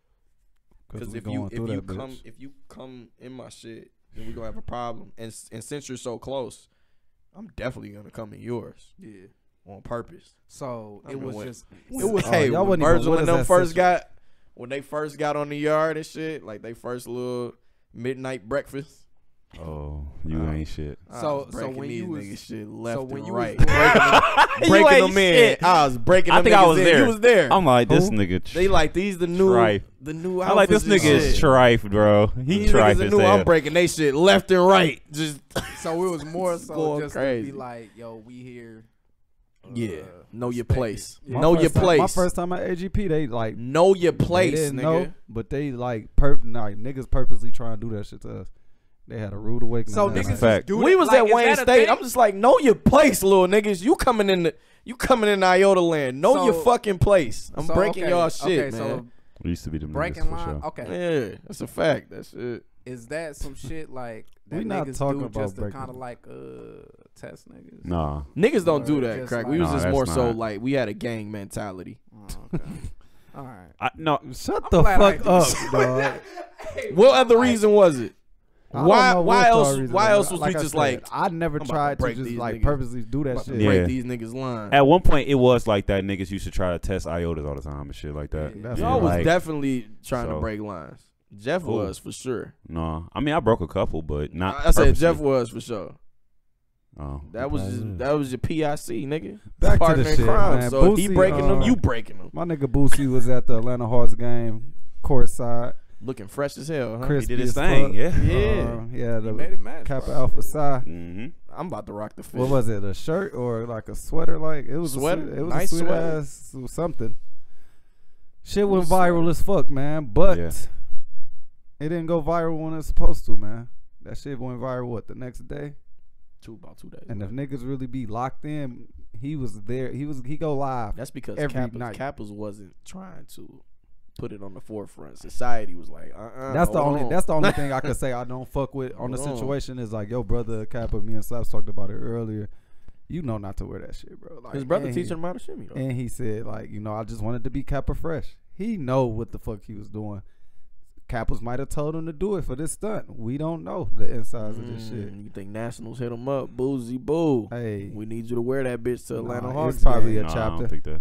Because we if you going if through you that come bitch. if you come in my shit, then we gonna have a problem. And s- and since you're so close, I'm definitely gonna come in yours Yeah. on purpose. So I it mean, was when- just. It was Oh, hey y'all when wasn't even- Virgil what and is them that first situation? got when they first got on the yard and shit, like they first little midnight breakfast. Oh, you Uh, ain't shit. I So- was so breaking when these you was- niggas shit left so when and you was right, doing- breaking them, You breaking ain't them in. shit. I was breaking. I them think I niggas was in. there. You was there. I'm like this Who? nigga. Tr- They like these the new trife. the new. I like this outfits nigga and is shit. trife, bro. He These trife niggas as the new. I'm hell. breaking they shit left and right. Just So it was more so Going just to crazy. be like, yo, we here. uh, yeah. Know your respect it. place. Yeah. Know My your first time- place. My first time at A G P, they like Know your place, they didn't nigga. know, but they like perp like niggas purposely trying to do that shit to us. They had a rude awakening. So that niggas night. just fact. do We it. was Like, at is Wayne that a State. thing? I'm just like, know your place, little niggas. You coming in the you coming in Iota land. Know So- your fucking place. I'm So, breaking okay, y'all shit, okay, man. So We used to be them breaking niggas for line. sure. Okay. Yeah, that's a fact. That's it. Is that some shit like that We not niggas talking do about just to breaking kind of them. like uh test niggas? Nah. Niggas don't Or do that, just crack. like- we was No, just that's more so not. like we had a gang mentality. Oh, okay. All right. I, no. Shut I'm the glad I fuck did up, shit. dog. What other reason was it? I don't Why know why what else our reason why is. else was Like we I just said, like I never I'm about to tried to break just these like niggas. purposely do that about to shit. Yeah. break these niggas line? At one point, it was like that. Niggas used to try to test iotas all the time and shit like that. That's Y'all was like, definitely trying to so- break lines. Jeff Who? was for sure. No, I mean I broke a couple, but not. I said purposely. Jeff was for sure. Oh, That was just, that was your P I C, nigga. Back to Partner the in shit, crime. man. So if he Boosie, breaking them, uh, you breaking them. My nigga Boosie was at the Atlanta Hawks game, courtside. Looking fresh as hell, huh? Crispy did his as thing, fuck. yeah. Yeah. Uh, yeah. The He made it match. Kappa bro. Alpha Psi. Mm-hmm. I'm about to rock the fit. What was it? A shirt or like a sweater? Like it was Sweater? A sweet, it was Nice a sweet sweater. ass something. Shit went was viral sweater. as fuck, man. But Yeah. it didn't go viral when it's supposed to, man. That shit went viral what the next day. Two about two days. And if niggas really be locked in, he was there. He was he go live. That's because every Kappas, night. Kappas wasn't trying to put it on the forefront. Society was like, uh-uh. That's the hold only. on. That's the only thing I could say I don't fuck with on the Hold on. situation is like, yo, brother Kappa, me and Slapz talked about it earlier. You know not to wear that shit, bro. Like, His brother and teaching he- him how to shimmy, though. And he said, like, you know, I just wanted to be Kappa fresh. He know what the fuck he was doing. Kappas might have told him to do it for this stunt. We don't know the insides of this shit. Mm, you think Nationals hit him up? Boozy boo. Hey, We need you to wear that bitch to Atlanta nah, Hawks. it's probably game. a No, I chapter. don't think that.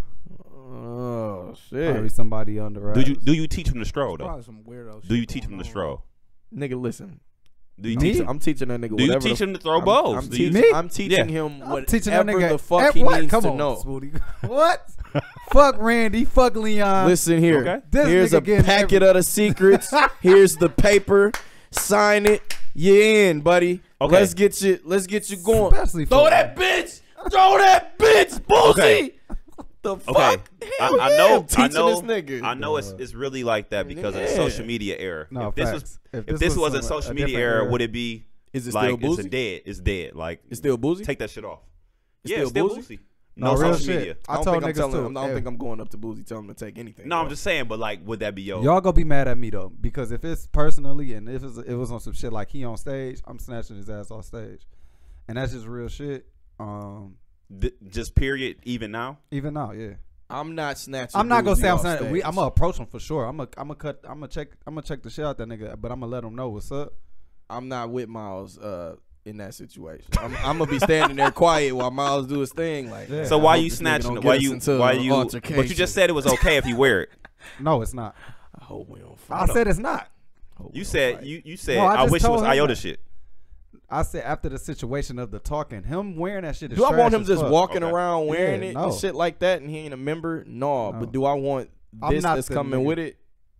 Oh, shit. Probably somebody on the right. Do you do you teach him to stroll though? Probably some weirdo shit Do you teach him going to on. stroll? Nigga, listen. Do you I'm, teach te- him? I'm teaching that nigga Do you whatever. teach the, him to throw I'm, balls? I'm, Do you- teach- Me? I'm teaching Yeah. him I'm whatever teaching that nigga the fuck eh, he what? needs Come to on, know. Smoothie. What? Fuck Randy. Fuck Leon. Listen here. Okay. This Here's nigga a getting packet every- of the secrets. Here's the paper. Sign it. You in, buddy. Okay. Let's get you. Let's get you going. Especially Throw for- that bitch. Throw that bitch, Boosie. Okay. The fuck? Okay, I, Hell I yeah, know. I'm I teaching know. this nigga. I know it's it's really like that because of the Yeah. social media era. No, if this facts. was If if this this was was a some- a social media different era, era. would it be Is it like still it's a Boosie? dead? It's dead. Like It's still Boosie? take that shit off. It's yeah, still it's still Boosie? Boosie. No, No, real social shit. media. I I don't told think I'm niggas telling too. him. I don't if- think I'm going up to Boosie telling him to take anything. No, I'm bro. just saying. But like, would that be yo? Y'all gonna be mad at me though, because if it's personally and if it's, it was on some shit like he on stage, I'm snatching his ass off stage, and that's just real shit. Um, Th- just period. Even now. even now, yeah. I'm not snatching. I'm not gonna Boosie say I'm off snatching. We, stage. I'm gonna approach him for sure. I'm gonna, I'm gonna cut. I'm gonna check. I'm gonna check the shit out that nigga, but I'm gonna let him know what's up. I'm not with Miles uh, in that situation. I'm, I'm gonna be standing there quiet while Miles do his thing. Like, Yeah. So I why hope you this nigga snatching? don't it? get Why us you? into Why an you? But you altercation. just said it was okay if you wear it. No, it's not. I hope we don't I fight. said it's not. Hope we You don't said fight. you. You said No, I I, just wish it was told him iota that. shit. I said after the situation of the talking, him wearing that shit is Do I want trash him as just fuck. walking Okay. around wearing Yeah, it no. and shit like that, and he ain't a member? No, No. but do I want I'm this not that's the coming nigga. with it?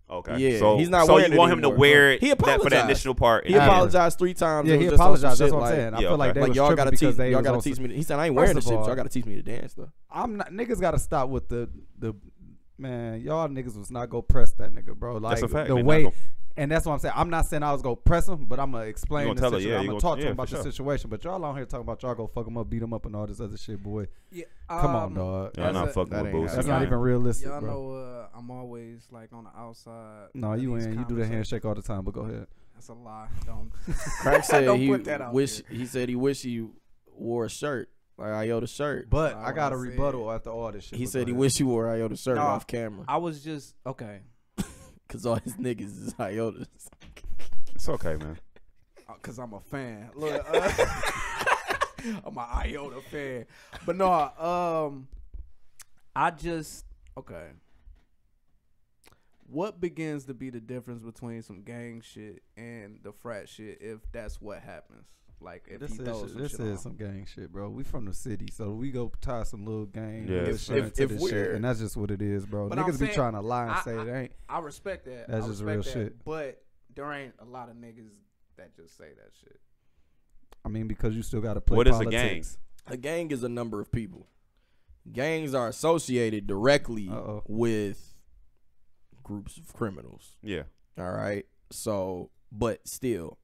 Okay. Yeah, So he's not so wearing you it want him to anymore. wear it He that, for apologized. that initial part. He and then- apologized three times. Yeah, It he was just on some apologized. That's shit what I'm like- saying. I Yeah, feel like okay. they Like was y'all tripping gotta because teach. they Y'all was gotta on teach some- me. He said I ain't wearing First this of shit. But all- y'all gotta teach me to dance though. I'm not niggas gotta stop with the the man. Y'all niggas was not go press that nigga, bro. Like That's a fact. the They not way, gonna- and that's what I'm saying. I'm not saying I was gonna press him, but I'm gonna explain You the gonna tell her, situation. yeah, I'm you gonna gonna- talk to yeah, him about for the sure. situation. But y'all on here talking about y'all go fuck him up, beat him up, and all this other shit, boy. Yeah, Come on, um, dog. Y'all not a- fucking that with ain't Boosie. That's man. not even realistic, Y'all bro. know uh, I'm always like on the outside. No, of you these ain't. You do the conversations. handshake all the time, but go ahead. That's a lie. Don't. Krack said Don't he put that out wish. there. He said he wish he wore a shirt like Iota's shirt. But Not I what got a I said. rebuttal after all this shit. He but said go he ahead. wish he wore Iota's shirt No, off camera I was just okay. because all his niggas is Iota's. It's okay, man. Uh, Cause I'm a fan. Look, uh, I'm an Iota fan. But no, um, I just okay. What begins to be the difference between some gang shit and the frat shit if that's what happens? Like if This he throws is some this shit is on. some gang shit, bro. We from the city, so we go tie some little gang Yeah. little If- shit if- into if this we're- shit, and that's just what it is, bro. But I'm Niggas be saying- trying to lie and I- say it I- ain't. I respect that. That's I just respect real that, shit. But there ain't a lot of niggas that just say that shit. I mean, because you still got to play What is a politics. gang? A gang is a number of people. Gangs are associated directly Uh-oh. with groups of criminals. Yeah. All right. So, but still,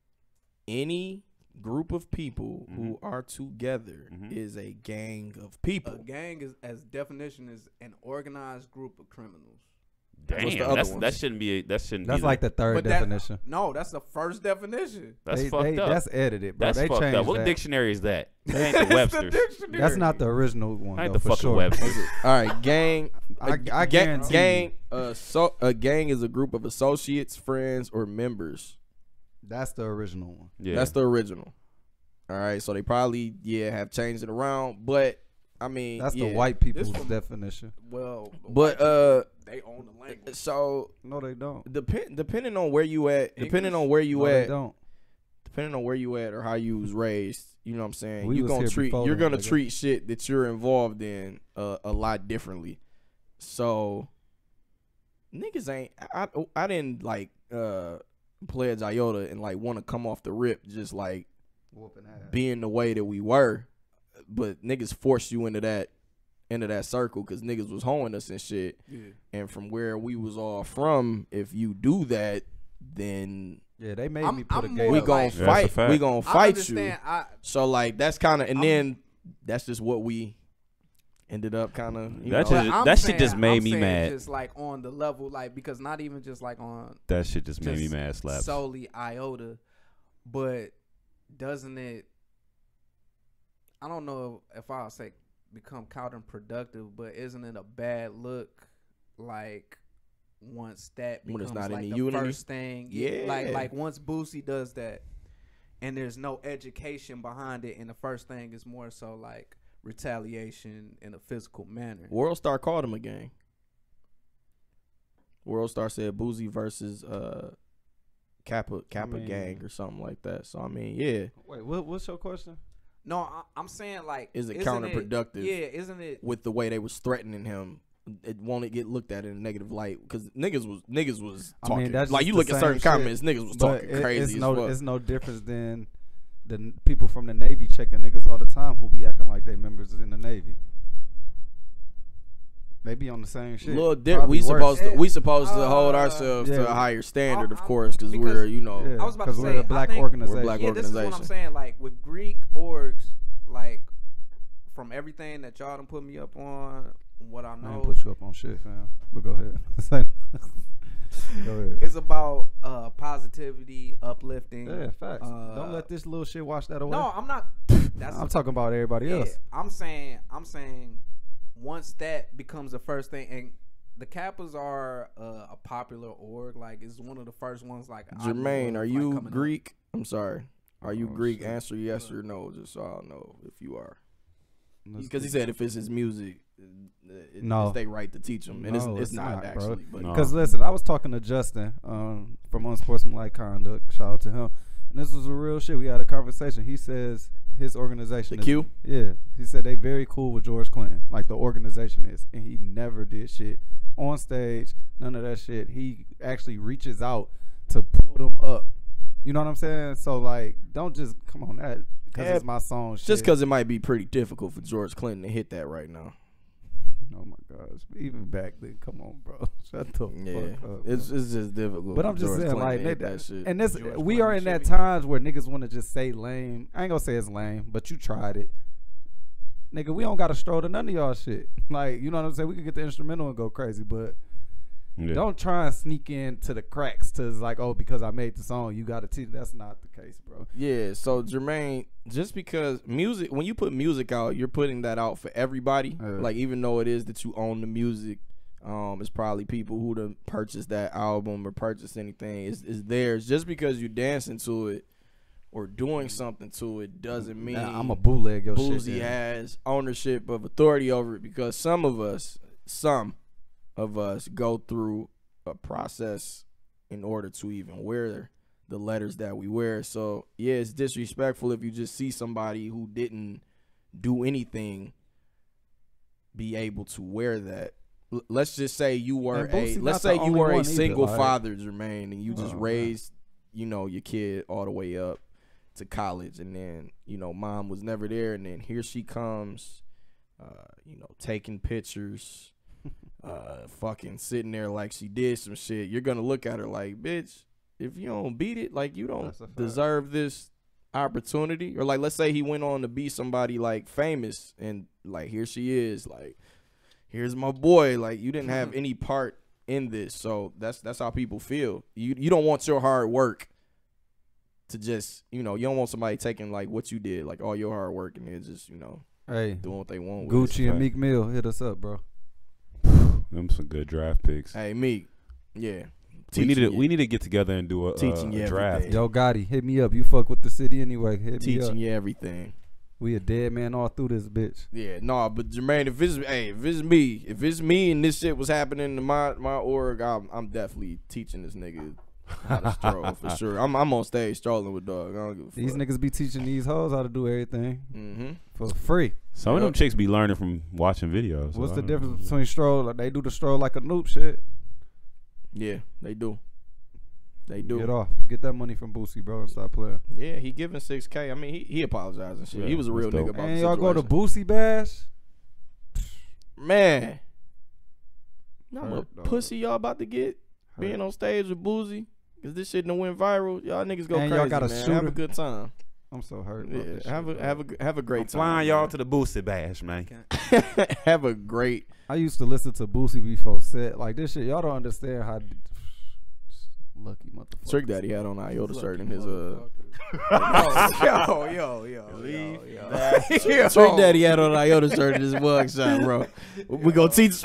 any group of people who are together Mhm. is a gang of people. A gang is, as definition, is an organized group of criminals. Damn, What's the other that's, ones? that shouldn't be. A, that shouldn't. That's be like the third But that- definition. No, that's the first definition. That's They- fucked they- up. That's edited, bro. That's they fucked changed up. What that. dictionary is that? That ain't the It's the Webster's. dictionary. That's not the original one. Ain't though, the for fucking sure. Webster's. All right, gang. I- a I ga- guarantee gang. Uh, so a gang is a group of associates, friends, or members. That's the original one. Yeah. That's the original. All right, so they probably yeah have changed it around, but I mean That's yeah. the white people's from- definition. Well, the But white uh, people, they own the language. so No, they don't. depend depending on where you at, depending English? on where you No, they at, don't. depending on where you at or how you was raised, you know what I'm saying. We you was gonna here treat before you're them, gonna nigga. treat shit that you're involved in uh, a lot differently. So niggas ain't. I I, I didn't like uh pledge Iota and like want to come off the rip just like Whooping ass. being the way that we were, but niggas forced you into that into that circle because niggas was hoeing us and shit. Yeah. And from where we was all from, if you do that, then Yeah, they made I'm- me put I'm a game. we more gonna like- That's a fight. fact. We gonna I fight you. understand. I, So like that's kind of, and I'm- then that's just what we ended up kind of. You That know, just- but I'm that shit saying- just made I'm me saying mad. Just like on the level, like because not even just like on That shit just made me just mad. Slapz. solely Iota, but doesn't it? I don't know if I'll say become counterproductive, but isn't it a bad look? Like once that When becomes it's not like any the unity? first thing, Yeah. Like like once Boosie does that, and there's no education behind it, and the first thing is more so like retaliation in a physical manner. World Star called him a gang. World Star said Boosie versus uh Kappa Kappa mean- gang or something like that. So I mean, yeah, Wait, what, what's your question? No, I, I'm saying like, Is it isn't counterproductive? yeah, isn't it? with the way they was threatening him, it won't get looked at in a negative light because niggas was niggas was I talking. mean, that's like just you the look at same certain shit, comments, niggas was but talking it- crazy It's as no, fuck. it's no difference than the n- people from the Navy checking niggas all the time who be acting like they members in the Navy. They be on the same shit. Little dip. Probably We worse. supposed to we supposed to Uh, hold ourselves to yeah. a higher standard, of I- I- course, because because- we're you know Yeah, I was about to 'cause say, we're a I black think- organization. We're black yeah, this is what I'm organization. saying. Like with Greek orgs, like from everything that y'all done put me up on, what I I know, ain't put you up on shit, fam. But go ahead. Go ahead. it's about uh, positivity, uplifting. Yeah, facts. Uh, Don't let this little shit wash that away. No, I'm not. That's I'm talking about everybody yeah, else. I'm saying, I'm saying, once that becomes the first thing, and the Kappas are uh, a popular org. Like, it's one of the first ones. Like, I know Jermaine, of, are like, you coming up. Greek? I'm sorry. Are you Oh, Greek? shit. Answer yes or no, just so I'll know if you are. Let's Because he see. said if it's his music, it, No. it's they right to teach him, and No, it's, it's it's not, not, bro. actually. But No. Because listen, I was talking to Justin um, from Unsportsmanlike Conduct. Shout out to him. And this was a real shit. We had a conversation. He says his organization. The is, Q? Yeah. He said they very cool with George Clinton, like the organization is, and he never did shit on stage, none of that shit. He actually reaches out to pull them up. You know what I'm saying? So like, don't just come on that because Yeah, it's my song. Just shit. because it might be pretty difficult for George Clinton to hit that right now. Oh my gosh! Even back then, come on, bro. Shut the Yeah, fuck up. it's it's just difficult. But for I'm just George saying, Clinton like, to hit that, that shit. and this, George we are in Clinton that shit. times where niggas want to just say lame. I ain't gonna say it's lame, but you tried it, nigga. We don't got to stroll to none of y'all shit. Like, you know what I'm saying? We could get the instrumental and go crazy, but Yeah. don't try and sneak into the cracks to like, oh, because I made the song, you got to teach. That's not the case, bro. Yeah, so Jermaine, just because music, when you put music out, you're putting that out for everybody. Yeah. Like, even though it is that you own the music, um, it's probably people who done purchased that album or purchased anything. It's, it's theirs. Just because you dancing to it or doing something to it doesn't mean Nah, I'm a bootleg your shit. Boosie yeah. has ownership of authority over it, because some of us, some of us go through a process in order to even wear the letters that we wear. So yeah, it's disrespectful if you just see somebody who didn't do anything be able to wear that. L- let's just say you were And a Boosie let's not the say you only were a one either, single like- father, Jermaine, and you just Oh, man. raised, you know, your kid all the way up to college, and then, you know, mom was never there, and then here she comes, uh, you know, taking pictures, uh, fucking sitting there like she did some shit. You're gonna look at her like, bitch, if you don't beat it, like, you don't That's a fact. deserve this opportunity. Or like, let's say he went on to be somebody like famous, and like, here she is, like, here's my boy. Like, you didn't have any part in this. So that's that's how people feel. You you don't want your hard work to just, you know, you don't want somebody taking like what you did, like all your hard work, and then just, you know, Hey, doing what they want with it. Gucci and Meek Mill, hit us up, bro. Them some good draft picks. Hey, Meek, yeah. We need to Teaching you- we need to get together and do a, uh, Teaching a you draft. everything. Yo, Gotti, hit me up. You fuck with the city anyway. Hit me up. teaching you everything. We a dead man all through this bitch. Yeah, no, but Jermaine, if it's hey, if it's me, if it's me and this shit was happening to my my org, I'm I'm definitely teaching this nigga how to stroll for sure. I'm I'm on stage strolling with dog. I don't give a fuck. These niggas be teaching these hoes how to do everything Mm-hmm. for free. Some of them chicks be learning from watching videos. so What's I the don't difference know. between stroll? Like they do the stroll like a noob shit. Yeah, they do. They do. Get off. Get that money from Boosie, bro, and stop playing. Yeah, he giving six K. I mean, he he apologized and shit. Yeah, he was a real that's nigga dope. about And the y'all go to situation. Boosie Bash? Man, I'm a Hurt, dog. pussy y'all about to get being on stage with Boosie, cause this shit done went viral. Y'all niggas go And crazy, y'all got a man. shooter. Have a good time. I'm so hurt. Yeah, about this have shit, a bro. have a have a great I'm time. flying y'all man. to the Boosie Bash, man. have a great. I used to listen to Boosie before set. Like this shit, y'all don't understand how d- lucky motherfucker. Trick Daddy had on Iota shirt in his uh. yo, yo, yo, yo, yo. Trick Daddy had on Iota shirt in his mugshot, bro. We gonna teach.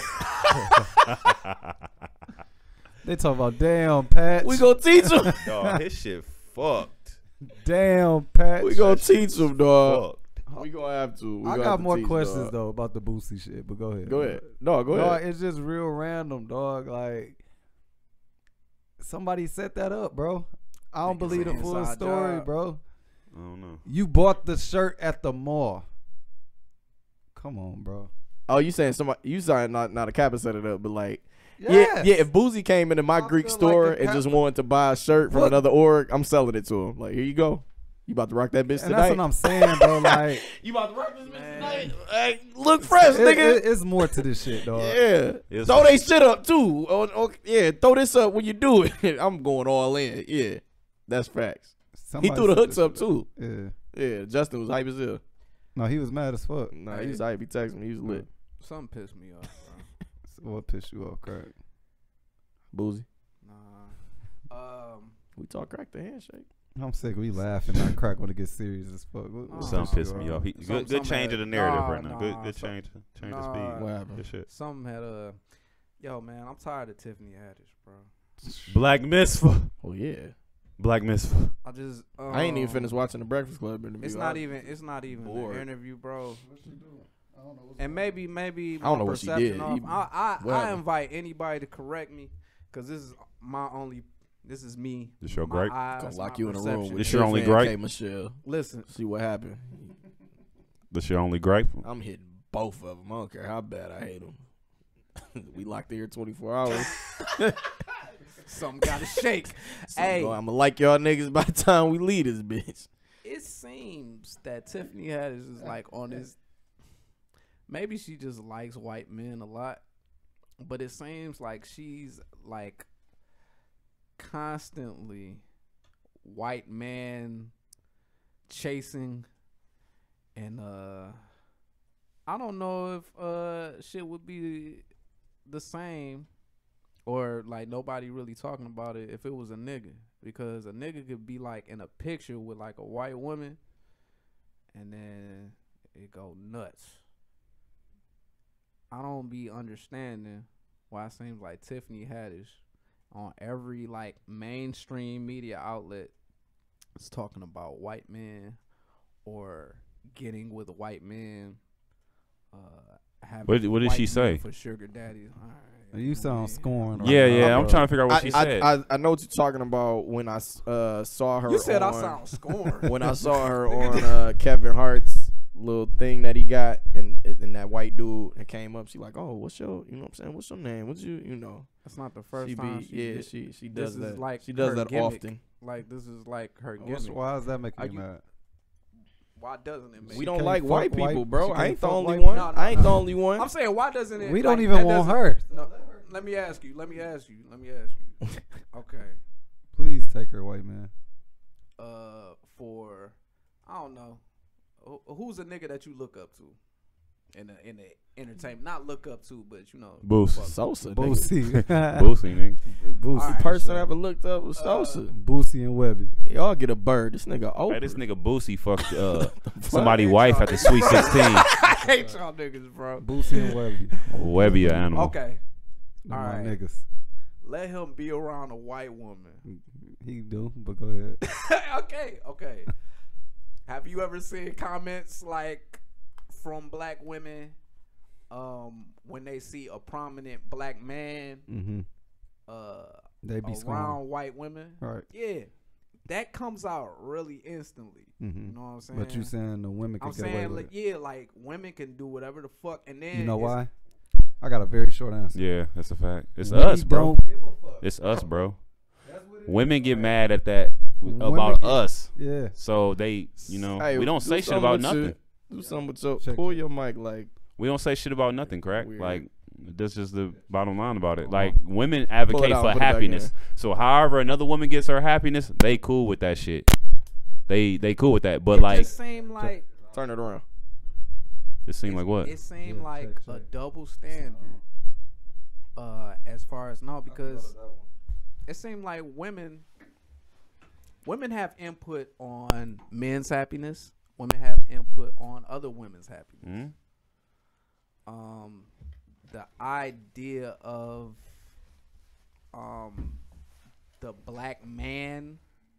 They talk about damn Pat. We gonna teach him. Dog, his shit fucked. Damn Pat. We gonna teach him, dog. Fucked. We gonna have to. We I gonna got have to more teach, questions dog. though about the Boosie shit, but go ahead. Go ahead. No, go No, ahead. it's just real random, dog. Like somebody set that up, bro. I don't Niggas believe the an full inside story, job. bro. I don't know. You bought the shirt at the mall. Come on, bro. Oh, you saying somebody? You saying not not a Kappa set it up, but like. Yeah, Yes. yeah. If Boosie came into my I Greek feel like store the and Kappa- just wanted to buy a shirt from What? another org, I'm selling it to him. Like, here you go. You about to rock that bitch And tonight? that's what I'm saying, bro. Like, You about to rock this bitch tonight? Hey, look fresh, it, nigga. it- it's more to this shit, dog. Yeah. It's- Throw they shit up too. Oh, oh, yeah, throw this up when you do it. I'm going all in. Yeah. That's facts. Somebody he threw the set hooks this up shit too. Yeah. Yeah. Justin was hype as hell. No, he was mad as fuck. Nah, he was hype. He texted me. He was lit. Something pissed me off, bro. So what pissed you off, Krack? Boozy. Nah. Um. We talk crack the handshake. I'm sick. We laughing. Not Krack want to get serious as fuck. What, what Something pissed pissed you me off. He, Some- good good some change had- of the narrative nah, right now. Good nah, good some- change change nah. of speed. What happened? Good shit. Something had a. Yo, man, I'm tired of Tiffany Haddish, bro. Black Mitzvah. Oh yeah. Black Mitzvah. I just. Um, I ain't even finished watching the Breakfast Club interview. It's I- not even. It's not even bored. an interview, bro. And maybe, maybe I don't my know what she perception did. of- You- I, I, what I happened? invite anybody to correct me, cause this is my only. This is me. This your my gripe? eyes, Gonna my lock you in a room perception. with This your only Tiff and gripe? K. Michelle. Listen, See what happened. That's your only gripe? I'm hitting both of them. I don't care how bad I hate them. We locked in here twenty-four hours. Something gotta shake. Hey, I'm gonna like y'all niggas by the time we leave this bitch. It seems that Tiffany Haddish is like on this. Maybe she just likes white men a lot, but it seems like she's like constantly white man chasing, and uh, I don't know if uh shit would be the same. Or like nobody really talking about it if it was a nigga, because a nigga could be like in a picture with like a white woman, and then it go nuts. I don't be understanding why it seems like Tiffany Haddish on every like mainstream media outlet is talking about white men or getting with white men. Uh, having What, what did white she men say? for sugar daddies? All right. You sound scorned. Yeah, right yeah. now, I'm bro. trying to figure out what I, she I, said. I, I know what you're talking about when I uh, saw her. You said on, I sound scorned. When I saw her on uh, Kevin Hart's little thing that he got, and and that white dude that came up, she like, oh, what's your, you know what I'm saying? What's your name? What's you, you know? That's not the first she time. Be, she yeah, did. she she does this that. Is like she does her that gimmick. often. Like this is like her What's, gimmick. why is that making Are you you- mad? Why doesn't it make? We She don't can't like fuck white people, white- bro. she I can't ain't the fuck only white- one. No, no, I ain't no. the only one. I'm saying why doesn't it? We like, don't even that want doesn't- her. No, let me ask you. Let me ask you. Let me ask you. Okay. Please take her, white man. Uh, for I don't know, Who- who's a nigga that you look up to in the in the entertainment? Not look up to, but you know, Boosie. fuck. Sosa, Boosie. Boosie, nigga. Boosie. All right. Person I haven't looked up was Sosa. Boosie and Webby. Y'all get a bird. This nigga old. Hey, this nigga Boosie fucked uh, I somebody's hate wife y'all at the niggas, Sweet bro. sixteen. I hate y'all niggas, bro. Boosie and Webby. Webby an animal. Okay, Them all my right. niggas. Let him be around a white woman. He do, but go ahead. okay, okay. Have you ever seen comments like from black women um, when they see a prominent black man Mm-hmm. uh, They be around scorned. white women? Right. Yeah, that comes out really instantly. Mm-hmm. You know what I'm saying? But you saying the women can I'm get away saying, with like, it. yeah, like women can do whatever the fuck, and then You know it's- why? I got a very short answer. Yeah, that's a fact. It's We us, bro. don't give a fuck. It's us, bro. Women get mad at that Women about get- us. Yeah. So they, you know, Hey, we don't do say shit something about with your- nothing. Do something with your Check pull it. your mic like. We don't say shit about nothing, Krack. Weird. Like that's just the bottom line about it. Uh-huh. Like women advocate out, for put it back happiness. in. So however another woman gets her happiness, they cool with that shit. They they cool with that. But it like just seemed like Turn it around. it seemed like what? It seemed Yeah, like check, a check. double standard. Uh, as far as no, because it seemed like women, women have input on men's happiness. Women have input on other women's happiness. Mhm. Um, the idea of um the black man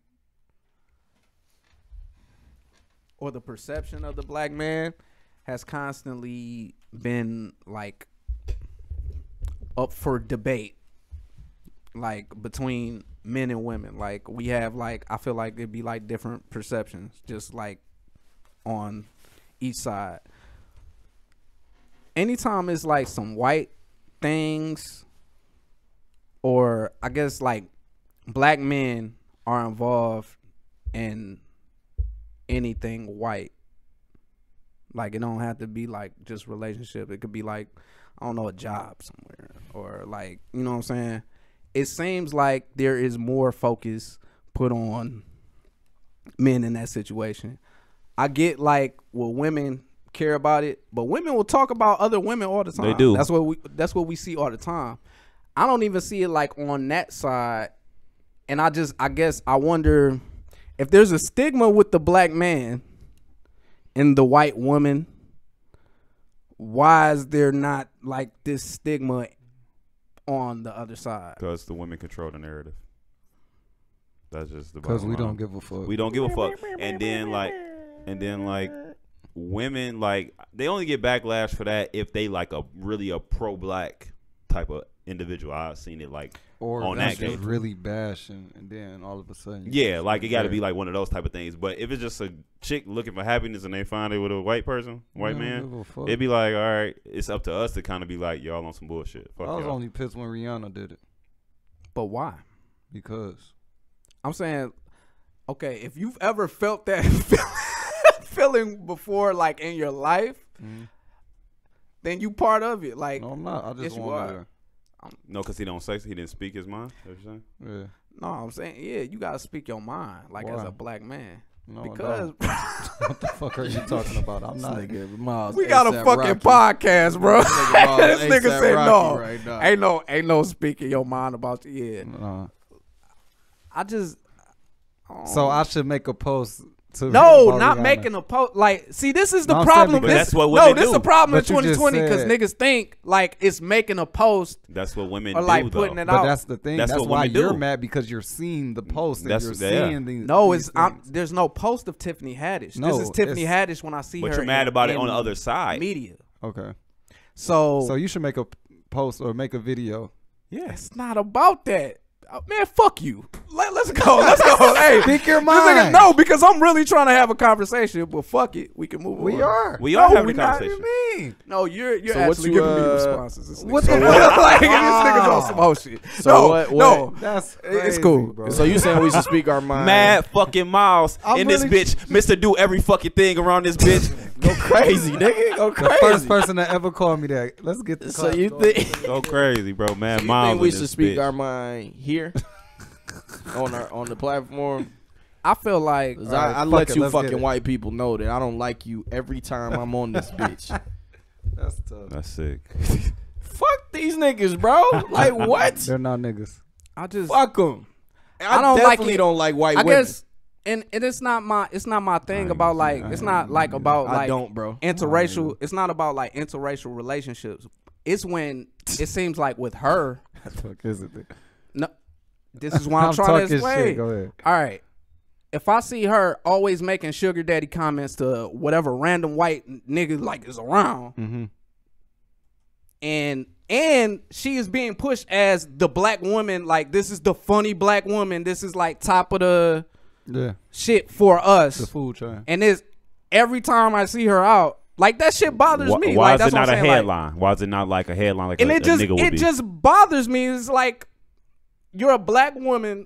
or the perception of the black man has constantly been like up for debate, like between men and women. Like we have like I feel like it'd be like different perceptions, just like on each side. Anytime it's like some white things, or I guess like black men are involved in anything white, like it don't have to be like just relationship. It could be like, I don't know, a job somewhere, or like, you know what I'm saying? It seems like there is more focus put on men in that situation. I get like, well, women care about it, but women will talk about other women all the time. They do. That's what we that's what we see all the time. I don't even see it like on that side. And I just I guess I wonder if there's a stigma with the black man and the white woman, why is there not like this stigma on the other side? Because the women control the narrative. That's just the Because bottom we line. don't give a fuck. We don't give a fuck. And then like and then like women, like they only get backlash for that if they like a really a pro black type of individual. I've seen it like or on that's that just game. really bashing, and then all of a sudden, Yeah, like it got to be like one of those type of things. But if it's just a chick looking for happiness and they find it with a white person, white Yeah, man, give a fuck. it'd be like, all right, it's up to us to kind of be like, y'all on some bullshit. Fuck I was y'all. only pissed when Rihanna did it. But why? Because I'm saying, okay, if you've ever felt that feeling before, like in your life, mm-hmm. then you part of it. Like, no, I'm not. I just yes, you want are. to. No, because he don't say he didn't speak his mind. That's what you're saying? Yeah. No, I'm saying, yeah, you gotta speak your mind, like Why? as a black man. No, because no. What the fuck are you talking about? I'm not. Miles we got a A$AP fucking Rocky. podcast, bro. This This nigga A$AP said Rocky no, right now. ain't no, ain't no speaking your mind about you. Yeah, Uh, I just. so I should make a post. To No, about not Rihanna. making a post. Like, see, this is the No, I'm problem. saying But This, that's what no, women this is do. the problem But in you just twenty twenty because said- niggas think like it's making a post That's what women or like do, putting though. it But out. that's the thing. That's That's, what why women you're do. mad because you're seeing the post and That's- you're yeah. seeing these. No, these it's I'm, things. there's no post of Tiffany Haddish. No, this is Tiffany it's- Haddish when I see But her. you're mad in- about it in on the other side. media. Okay. So, So you should make a p- post or make a video. Yeah. it's not about that. Uh, man, fuck you. Let, let's go. Let's go. Hey, Speak your this nigga- mind. no, because I'm really trying to have a conversation. But fuck it, we can move on. We are. We are No, having we a not. conversation. mean? No, you're you're So what actually you, giving me uh, responses. This what nigga. the- like this nigga's on some whole shit. So no, what- what- no, That's it's crazy, cool. bro. So you saying we should speak our mind? Mad fucking Miles I'm in this really- bitch. Mister Do every fucking thing around this bitch. Go crazy, nigga. Go the crazy. first person that ever called me that. Let's get the So clap you going. think? Go crazy, bro. Mad So you Miles. think we in should this speak bitch. our mind here on our on the platform? I feel like 'Cause All right, I, I fuck let it, you let's get fucking it. white people know that I don't like you every time I'm on this bitch. That's tough. That's sick. Fuck these niggas, bro. Like what? They're not niggas. I just Fuck them. I, I don't like definitely it. don't like white I women. guess, and, and it's not my it's not my thing ain't about gonna like say that. it's not like about I like don't, bro. interracial. It's not about like interracial relationships. It's when it seems like with her. What the fuck is it? No, this is why I'm, I'm trying to talking explain. shit. Go ahead. All right. If I see her always making sugar daddy comments to whatever random white nigga like is around, Mm-hmm. and and she is being pushed as the black woman, like this is the funny black woman, this is like top of the Yeah. shit for us. The food chain. And it's every time I see her out, like that shit bothers Why, me. why like, is that's it what not a I'm saying, like- headline? Why is it not like a headline like and a, it just a nigga would it be? just bothers me. It's like you're a black woman.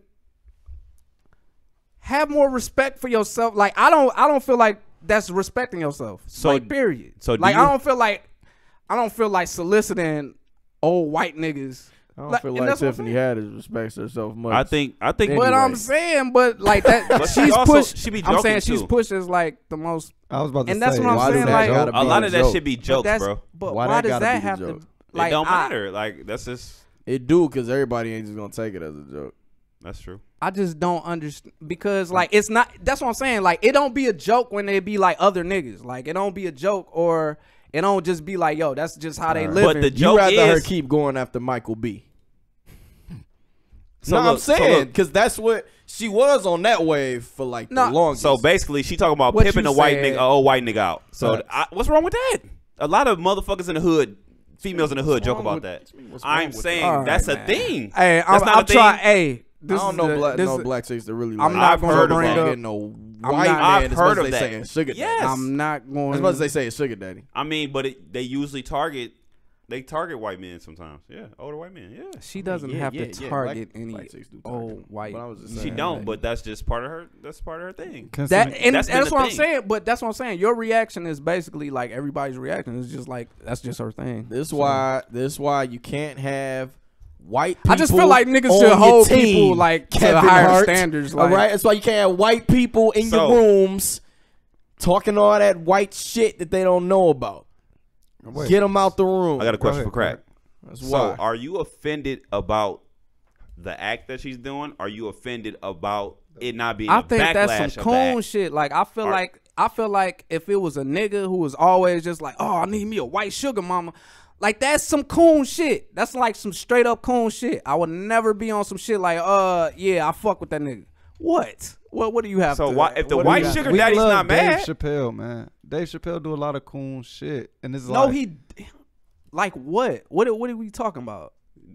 Have more respect for yourself. Like I don't I don't feel like that's respecting yourself. So- like period. so do like you- I don't feel like I don't feel like soliciting old white niggas. I don't Like- feel and like that's what I'm Tiffany Haddish respects herself much. I think I think But Anyway. I'm saying, but like that, But she she's also- pushed. she be I'm saying joking, she's too. pushed as like the most. I was about to And say. that's what I'm why does saying, that like- gotta be a lot of that joke? should be But jokes, that's, bro. But Why why, that does gotta that be the have to? joke? Like it don't I, matter. Like that's just It do because everybody ain't just gonna take it as a joke. that's true. I just don't understand because like it's not. That's what I'm saying. Like it don't be a joke when they be like other niggas. Like it don't be a joke or it don't just be like yo. That's just how they Right. live. But the You joke rather her is keep going after Michael B. So no, I'm look- so saying look. because that's what she was on that wave for like No, the longest. So basically, she talking about What pimping you a white said- nigga, a old white nigga out. So Facts. I, what's wrong with that? A lot of motherfuckers in the hood, females in the hood, What's joke wrong about with- that. what's wrong I'm with saying that? All right, that's a man. thing. Hey, That's I'm, not a I'm trying. thing. Hey, this I don't is know the, black, this no is- black chicks that really. I'm like not I've gonna heard of bring them. up. Get no I'm white not- man. I've as heard much of as they that. saying sugar daddy. Yes. I'm not going. As much as they say it's sugar daddy. I mean, but it, they usually target, they target white men sometimes. Yeah, older white men. Yeah, She doesn't yeah, have yeah, to yeah, target black- any black chicks do target. old white. But I was just she saying, don't. like- But that's just part of her. That's part of her thing. Can That some- and That's that's, been the what I'm thing. saying. But that's what I'm saying. Your reaction is basically like everybody's reaction. It's just like that's just her thing. This why this why you can't have white people. I just feel like niggas on should your hold team, people like to Kevin higher Hart. standards. All Like, right, that's why you can't have white people in So- your rooms talking all that white shit that they don't know about. Wait. Get them out the room. I got a question ahead, for Krack. That's So, why. are you offended about the act that she's doing? Are you offended about it not being I a think backlash that's of some the coon act? shit. Like I feel Are- like I feel like if it was a nigga who was always just like, oh, I need me a white sugar mama. Like that's some coon shit. That's like some straight up coon shit. I would never be on some shit like, uh, yeah, I fuck with that nigga. What? What? What do you have? So to, why- if the what do white you have sugar to- we daddy's love not Dave mad? Chappelle, man. Dave Chappelle do a lot of cool shit, and it's No, like he. Like what? What? What are we talking about?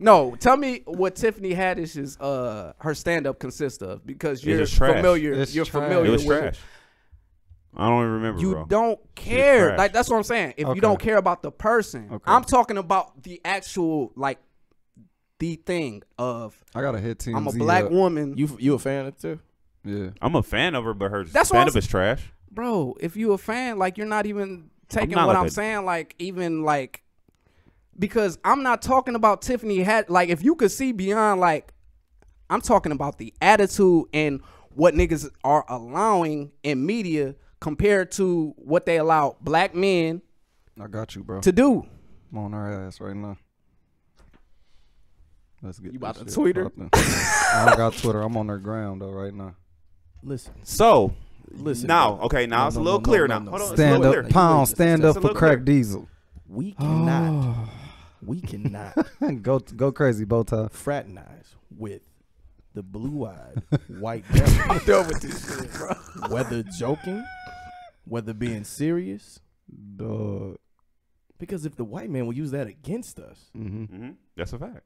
No, tell me what Tiffany Haddish's uh her stand up consists of because you're It's trash. familiar. It's you're trash. familiar It was with trash. it. I don't even remember. You bro. don't care. trash. Like that's what I'm saying. If Okay. you don't care about the person, Okay. I'm talking about the actual like the thing of I gotta hit Team I'm a Z black up. woman. You you a fan of it too? Yeah. I'm a fan of her, but her That's what stand I'm up is trash. Bro, if you a fan, like you're not even taking not what like I'm a- saying, like even like because I'm not talking about Tiffany had like if you could see beyond like I'm talking about the attitude and what niggas are allowing in media compared to what they allow black men I got you, bro. to do. I'm on her ass right now. Let's get You this about to shit tweet her? poppin'. I don't got Twitter. I'm on her ground though right now. Listen, So, listen. now, bro. okay, now No, it's no, a little no, clear no, now. no. Hold on, it's a Stand little up, clear. pound. Wait, Stand it's up a for little Crack clear. Diesel. We cannot. we cannot go go crazy, bow tie. fraternize with the blue-eyed white devil. I'm done with this shit, bro. Whether joking, whether being serious, Dog. because if the white man will use that against us, Mm-hmm. Mm-hmm. That's a fact.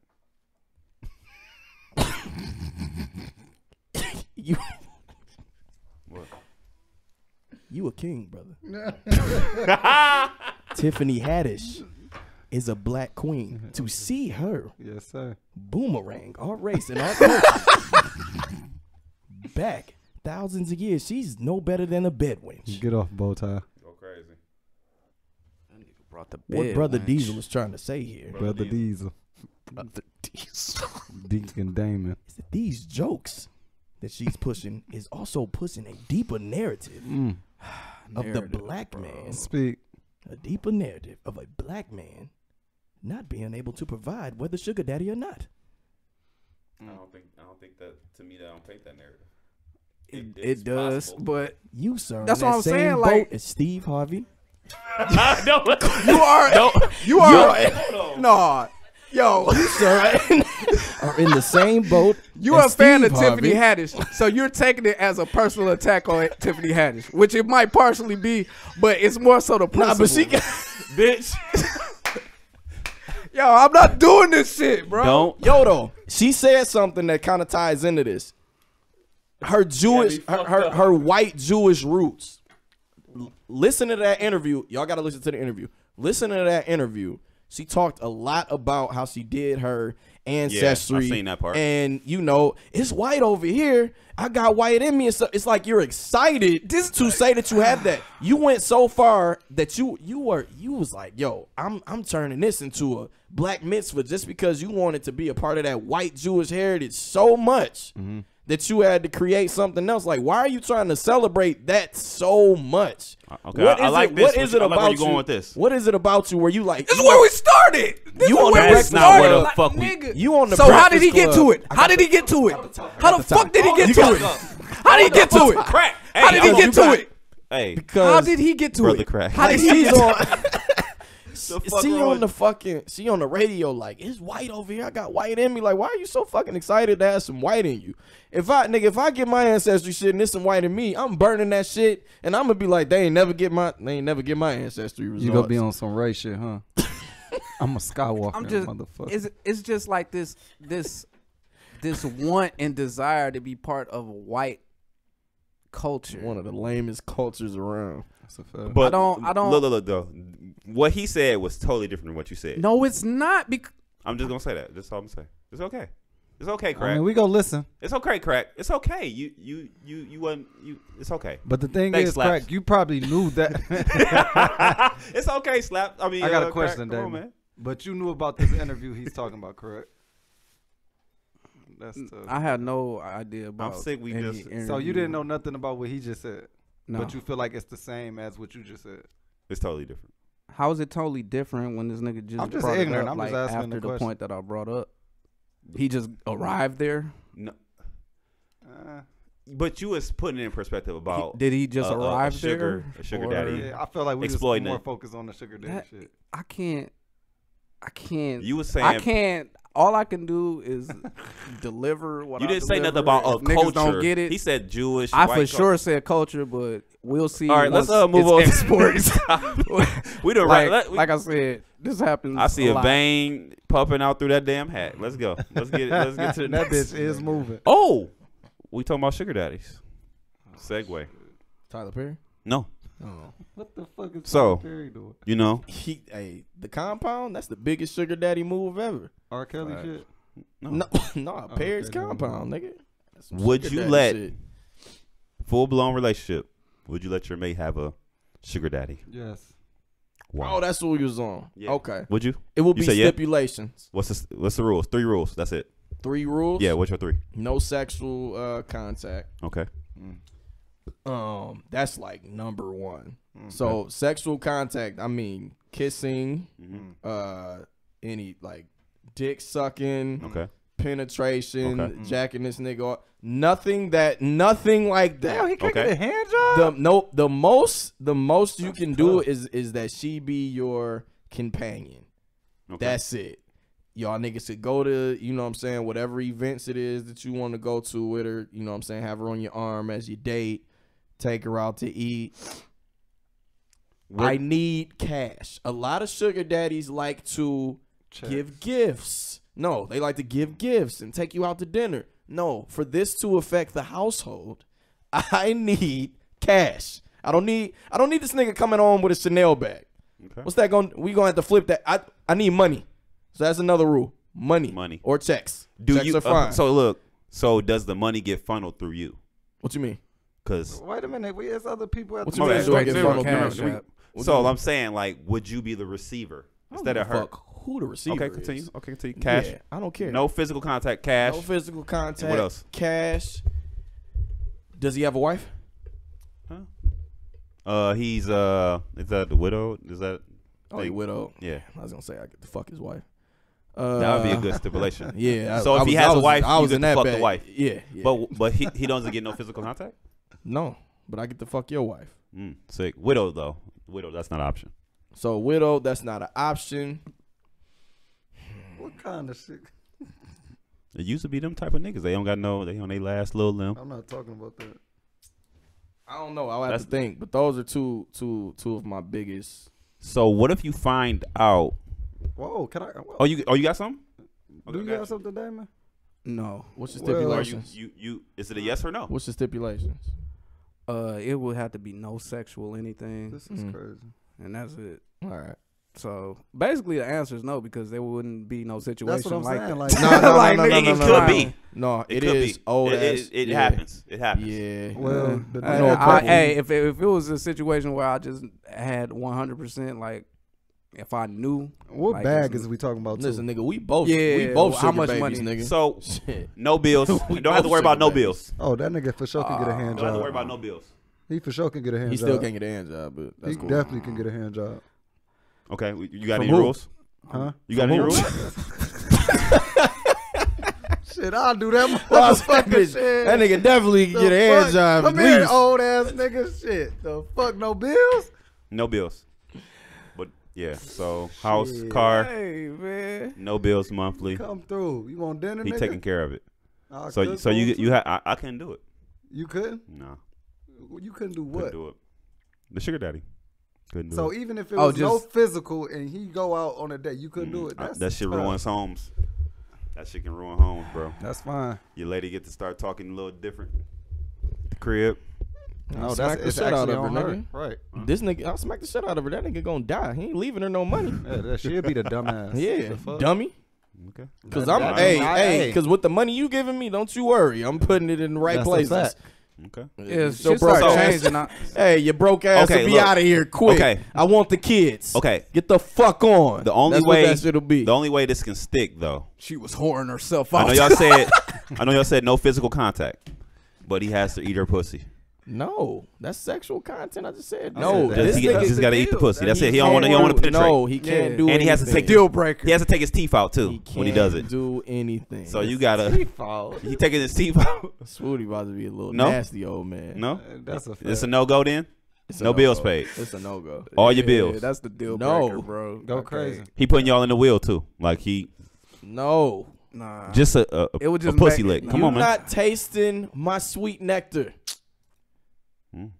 you What? you a king, brother. Tiffany Haddish is a black queen. To see her Yes, sir. boomerang our race and our culture back thousands of years, she's no better than a bed wench. Get off, bow tie. Go crazy. Brought the What bed Brother wench. Diesel is trying to say here Brother Brother Diesel. Brother Diesel. Deacon Damon. is that these jokes that she's pushing is also pushing a deeper narrative Mm. of the Narrative, black bro. man, Speak. a deeper narrative of a black man not being able to provide whether sugar daddy or not. I don't think. I don't think that. To me, that don't paint that narrative. It, it's it does, possible. but You sir, in That's that what I'm same saying, boat like- as Steve Harvey. no, you are no, you are no, yo, You sir are in the same boat. you're a as fan Steve of Tiffany Harvey. Haddish, so you're taking it as a personal attack on Tiffany Haddish, which it might partially be, but it's more so the principle. Nah, but she bitch. Yo, I'm not doing this shit, bro. Don't. Yo, though, she said something that kind of ties into this. Her Jewish, her, her, her white Jewish roots. L- Listen to that interview. Y'all got to listen to the interview. Listen to that interview. She talked a lot about how she did her ancestry. I've seen that part. And, you know, it's white over here. I got white in me. And so it's like you're excited to say that you have that. You went so far that you you were you was like, yo, I'm I'm turning this into a black mitzvah just because you wanted to be a part of that white Jewish heritage so much Mm-hmm. that you had to create something else. Like, why are you trying to celebrate that so much? Okay, What I- I is like it, this. What What is you- it I like where about you going you? with this. What is it about you where you like? This is you where want- we started. This You is on where the we Breakfast not where started. the Like, fuck we- nigga. You on the So how did he Breakfast get to Club. it? How did he get to it? How the the top. fuck did he Oh, get you to got it? the How did he get to it? Krack. Hey, How did he yo, get you to got- it? Hey, because How did he get to Brother it? Krack. How did he she's get to on. it? The fuck She wrong on with- the fucking. She on the radio like it's white over here. I got white in me. Like, why are you so fucking excited to have some white in you? If I nigga, if I get my ancestry shit and there's some white in me, I'm burning that shit, and I'm gonna be like, they ain't never get my, they ain't never get my ancestry results. You gonna be on some race shit, huh? I'm a Skywalker, I'm just motherfucker. it's it's just like this this this want and desire to be part of a white culture. one of the lamest cultures around. That's a fact. But I don't- I don't- Look, look, look, though. What he said was totally different than what you said. No, it's not because I'm just gonna say that. That's all I'm saying. It's okay. It's okay, Krack. I mean, we go listen. It's okay, Krack. It's okay. You, you, you, you wasn't. You. It's okay. But the thing Thanks, is, Slapz. Crack, you probably knew that. It's okay, Slap. I mean, I got uh, a question, Krack, come on, Damon. man. But you knew about this interview he's talking about, correct? That's tough. I had no idea about. sick we any just- So interview. you didn't know nothing about what he just said, No. but you feel like it's the same as what you just said. It's totally different. How is it totally different when this nigga just I'm just brought ignorant. it up, I'm just like, asking after the the, question. point that I brought up? He just arrived there. No, Uh, but you was putting it in perspective about. He- did he just uh, uh, a arrive sugar, there, a sugar or- daddy. yeah, I feel like we just Exploiting more it. focused on the sugar daddy That- shit. I can't. I can't. You was saying I can't. All I can do is deliver what You I didn't say nothing deliver. about a If niggas culture. don't get it. He said Jewish. I white for cul- sure said culture, but we'll see. All right, let's once uh, move it's on. exported. we do like, right. Let, we, like I said, this happens. I see a, lot. vein popping out through that damn hat. Let's go. Let's get. Let's get to the That next. bitch is moving. Oh, we talking about sugar daddies. Segue. Tyler Perry. No. Oh. What the fuck is So, Tyler Perry doing? You know, He, hey, the compound. That's the biggest sugar daddy move ever. R. Kelly Right. shit. no. No, no, Oh, Perry's okay, no, compound, nigga. That's some Would sugar you daddy let shit. full blown relationship? Would you let your mate have a sugar daddy? Yes. Oh, that's what we was on. Yeah. Okay. Would you? It will You be say yeah? stipulations. What's the What's the rules? Three rules. That's it. Three rules. Yeah. What's your three? No sexual uh, contact. Okay. Um, that's like number one. Mm, So sexual contact, I mean kissing, Mm-hmm. uh, any like dick sucking, Okay. penetration, Okay. jacking this nigga off. Nothing that, nothing like that. Damn, he can't Okay. get a hand job. The no, the most, the most you That's can do tough. is is that she be your companion. Okay. That's it. Y'all niggas could go to, you know what I'm saying, whatever events it is that you want to go to with her, you know what I'm saying, have her on your arm as you date, take her out to eat. What- I need cash. A lot of sugar daddies like to Checks. give gifts. No, they like to give gifts and take you out to dinner. No, for this to affect the household, I need cash. I don't need I don't need this nigga coming home with a Chanel bag. Okay. What's that going? We gonna have to flip that. I I need money. So that's another rule. Money. Money. Or checks. Do checks you? are fine. Uh, so look. So does the money get funneled through you? What you mean? Cause Wait a minute. We as other people at What the you mean? Okay, Do I straight get zero funneled cash through? app. What so you mean? I'm saying, like, would you be the receiver I don't instead give of a her? fuck who the receiver Okay, is. continue. Okay, continue. Cash. Yeah, I don't care. No physical contact. Cash. No physical contact. And what else? Cash. Does he have a wife? Uh, he's uh, is that the widow? Is that? Oh, he widow. Yeah. I was gonna say I get to fuck his wife. Uh, That would be a good stipulation. Yeah. I- So I if he was- has I a was- wife, I you was get in to that fuck the bag. wife. Yeah, yeah. But but he he doesn't get no physical contact. No, but I get to fuck your wife. Mm, sick. Widow though. Widow. That's not an option. So widow, that's not an option. What kind of shit? It used to be them type of niggas. They don't got no. They on their last little limb. I'm not talking about that. I don't know. I'll have That's- to think. But those are two, two, two of my biggest. So what if you find out? Whoa, can I? Whoa. Oh, you oh you got something? Do Okay, you got got something, Damon? No. What's the Well, Are you stipulations? you you? Is it a yes or no? What's the stipulations? Uh, it would have to be no sexual anything, This is Mm. crazy. and that's it. All right. So basically, the answer is no because there wouldn't be no situation That's what I'm like saying. that. Like, No, no, Like, no, no, no, nigga, no, it no, could no. be. No, It it could is be. old It, ass. it, it yeah. happens. It happens. Yeah. well, Yeah. the- I- know a I- couple. hey, if it, if it was a situation where I just had one hundred percent, like if I knew, what like, bag it's- is we talking about? Too? Listen, nigga, we both, Yeah, we both how sugar much babies, money? nigga. So Shit. no bills. We You don't have to both worry about sugar no babies. bills. Oh, that nigga for sure can get a hand You don't have to worry job. about no bills. He for sure can get a hand He job. still can't get a hand job, but that's He cool. definitely can get a hand job. Okay. You got From any who? rules? Huh? You got From any who? rules? Shit, I'll do that Well, motherfucking that shit. That nigga definitely can The get a hand fuck? job. Come at here, least. old ass nigga. Shit. The fuck, no bills? No bills. But yeah. So house, Shit. car, hey man, no bills monthly. Come through. You want dinner, He nigga? taking care of it. I'll So cook so you for you him, ha- I, I couldn't do it. too. You couldn't? No. You couldn't do Couldn't what? do it. The sugar daddy. Couldn't do So it. even if it Oh, was no just- physical and he go out on a date, you couldn't do it. I- That's that shit tough. ruins homes. That shit can ruin homes, bro. That's fine. Your lady get to start talking a little different. The crib. No, Smack that's the it's shit out actually of her, on her. nigga. Right. This nigga, I'll smack the shit out of her. That nigga gonna die. He ain't leaving her no money. Yeah, that she'll be the dumbass. Yeah, The fuck? dummy. Okay. Cause That- I'm, that- hey, I- hey, hey. cause with the money you giving me, don't you worry. I'm putting it in the right That's a places. fact. Okay. yeah, So shit broke start ass. changing. I, Hey, you broke ass Okay, to be look. out of here quick. Okay. I want the kids. Okay. Get the fuck on. The only That's way what that shit'll be. The only way this can stick though. she was whoring herself I out. know y'all said I know y'all said no physical contact, but he has to eat her pussy. No, that's sexual content. I just said I no. said that. this Just, he, nigga- he just gotta eat the deal. pussy. That's he it. He don't want to. He don't can't want to do- penetrate. No, he can't Yeah. do. And he has to anything. take deal breaker. He has to take his teeth out too He can't when he does it. do anything. So you gotta. He taking his teeth out. Swooty about to be a little No? nasty old man. No, That's a fact. it's a no go then. It's a No bills no-go. paid. It's a no go. All your Yeah, bills. That's the deal No. breaker, bro. Go Okay. crazy. He putting y'all in the wheel too. Like he No, Nah, just a a, It would a just pussy make- lick. Come you on, man. not tasting my sweet nectar. Hmm.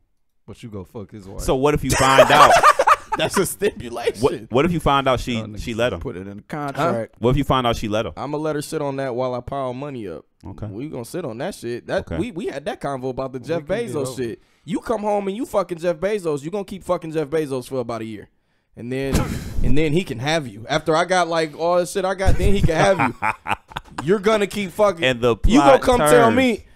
But you go fuck his wife. So what if you find out? That's a stipulation. What, what if you find out she Oh, she let him? Put it in the contract. What if you find out she let him? I'm gonna let her sit on that while I pile money up. Okay. We gonna sit on that shit. That Okay. we we had that convo about the Jeff can get Bezos over shit. You come home and you fucking Jeff Bezos. You gonna keep fucking Jeff Bezos for about a year, and then and then he can have you. After I got like all the shit I got, then he can have you. You're gonna keep fucking. And the you gonna plot come tell turns. me,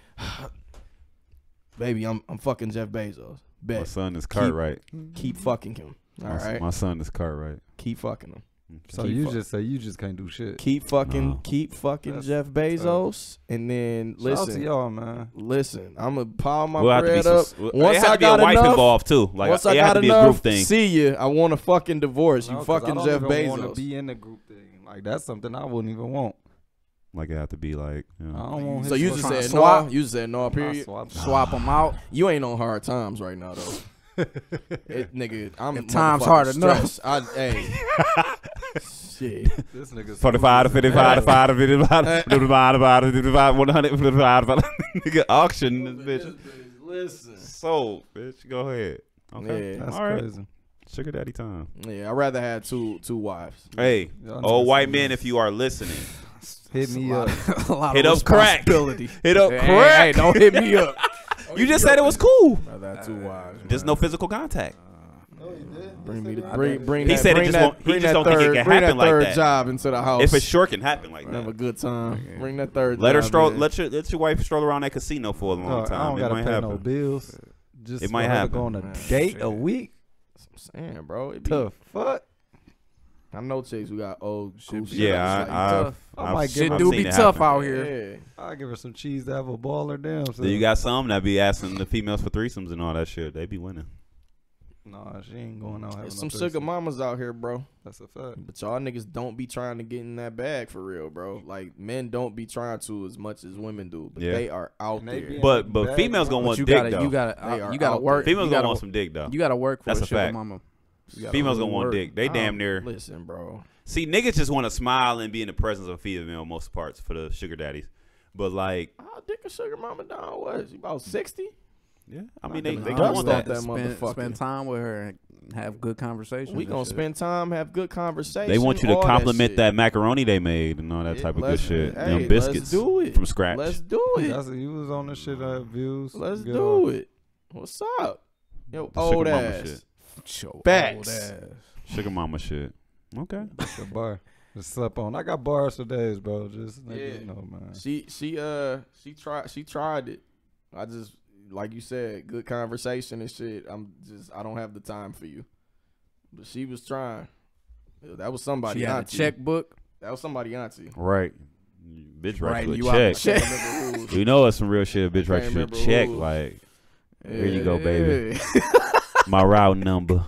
baby, I'm I'm fucking Jeff Bezos. Bet. My son is Cartwright. Keep fucking him. All My, right. my son is Cartwright. Keep fucking him. So Keep you fuck- just say you just can't do shit. Keep fucking, No. keep fucking That's Jeff Bezos, and then Shout out to listen, y'all, man. listen. I'm gonna pile my We'll have to be bread some, up. well, Once it have I to be got a wife enough, involved too. Like once it I have got to be a enough, group thing. see you. I want a fucking divorce. No, You 'cause fucking I don't Jeff even want to Bezos. be in the group thing. Like that's something I wouldn't even want. Like it have to be like. You know. I don't want. So his you fucking- just said swap? no. You just said no. I Period. swap- Swap them out. You ain't on hard times right now though. It, nigga, I'm If times motherfucking hard enough. stressed. I, hey, shit. This nigga Forty-five to fifty-five to five to fifty-five to fifty-five to fifty-five one hundred fifty-five. Nigga auction this bitch. Listen. Sold, bitch. Go ahead. Okay. Yeah. That's All right. crazy. Sugar daddy time. Yeah, I'd rather have two two wives. Hey, Y'all old niggas white some men, niggas. if you are listening, Hit me a up. lot, a lot hit of up Krack. responsibility. Hit up Hey, Krack. hey, don't hit me up. You just said it was cool. Rather have two wives. Just no physical contact. Bring me the bring bring He that, said it bring just that, won't- he bring just that don't think it third, can bring happen that like third that. job into the house. If it sure can happen like have a that. good time. Bring that third. Let her job stroll. in. Let your let your wife stroll around that casino for a long No, I time. don't It gotta might pay happen. no bills. Just It might for her to happen. Go on a Man, date shit. a week. That's what I'm saying, bro. It be, The fuck? I know chicks who got old goose. Yeah, Like, I, I've, tough. I I've, might give I've her- Do seen be it tough happen. out here. Yeah. I give her some cheese to have a ball or damn. So. Then you got some that be asking the females for threesomes and all that shit. They be winning. Nah, she ain't going out having There's no some threesome. sugar mamas out here, bro. That's a fact. But y'all niggas don't be trying to get in that bag for real, bro. Like men don't be trying to as much as women do, but Yeah. they are out And they there. be in But the but bag, females bro. gonna But want you dick gotta, though. you gotta, They uh, are you gotta out work. females you gonna gotta, want some dick though. You gotta work for That's a a sugar fact. mama. You gotta Females gonna really want work. dick. They damn Um, near. Listen, bro. See, niggas just want to smile and be in the presence of a female most parts for the sugar daddies. But like, How dick a sugar mama down was? You about sixty? yeah, I mean they Nah, they nah, gonna nah. want Stop that. that Spend, motherfucker. spend time with her and have good conversations. We and gonna shit. spend time, have good conversation. They want you to all compliment shit. that, macaroni they made and all that Yeah, type of good let's- shit. hey, Them let's biscuits do it. from scratch. Let's do it. That's you was on the shit uh, views. Let's Good do on. it. What's up? Yo, The old sugar mama ass. shit. Yo, Facts. old ass. Sugar mama shit. Okay. That's a bar. Just slept on. I got bars for days, bro. Just let Yeah. you know, man. She she uh she tried she tried it. I just like you said, good conversation and shit. I'm just I don't have the time for you. But she was trying. That was somebody She had a auntie. checkbook. That was somebody auntie. Right. Bitch writes Writing you you a out the check. check. You know it's some real shit. Bitch Can't writes you a remember check. rules. Like, here you go, baby. Hey. My route number.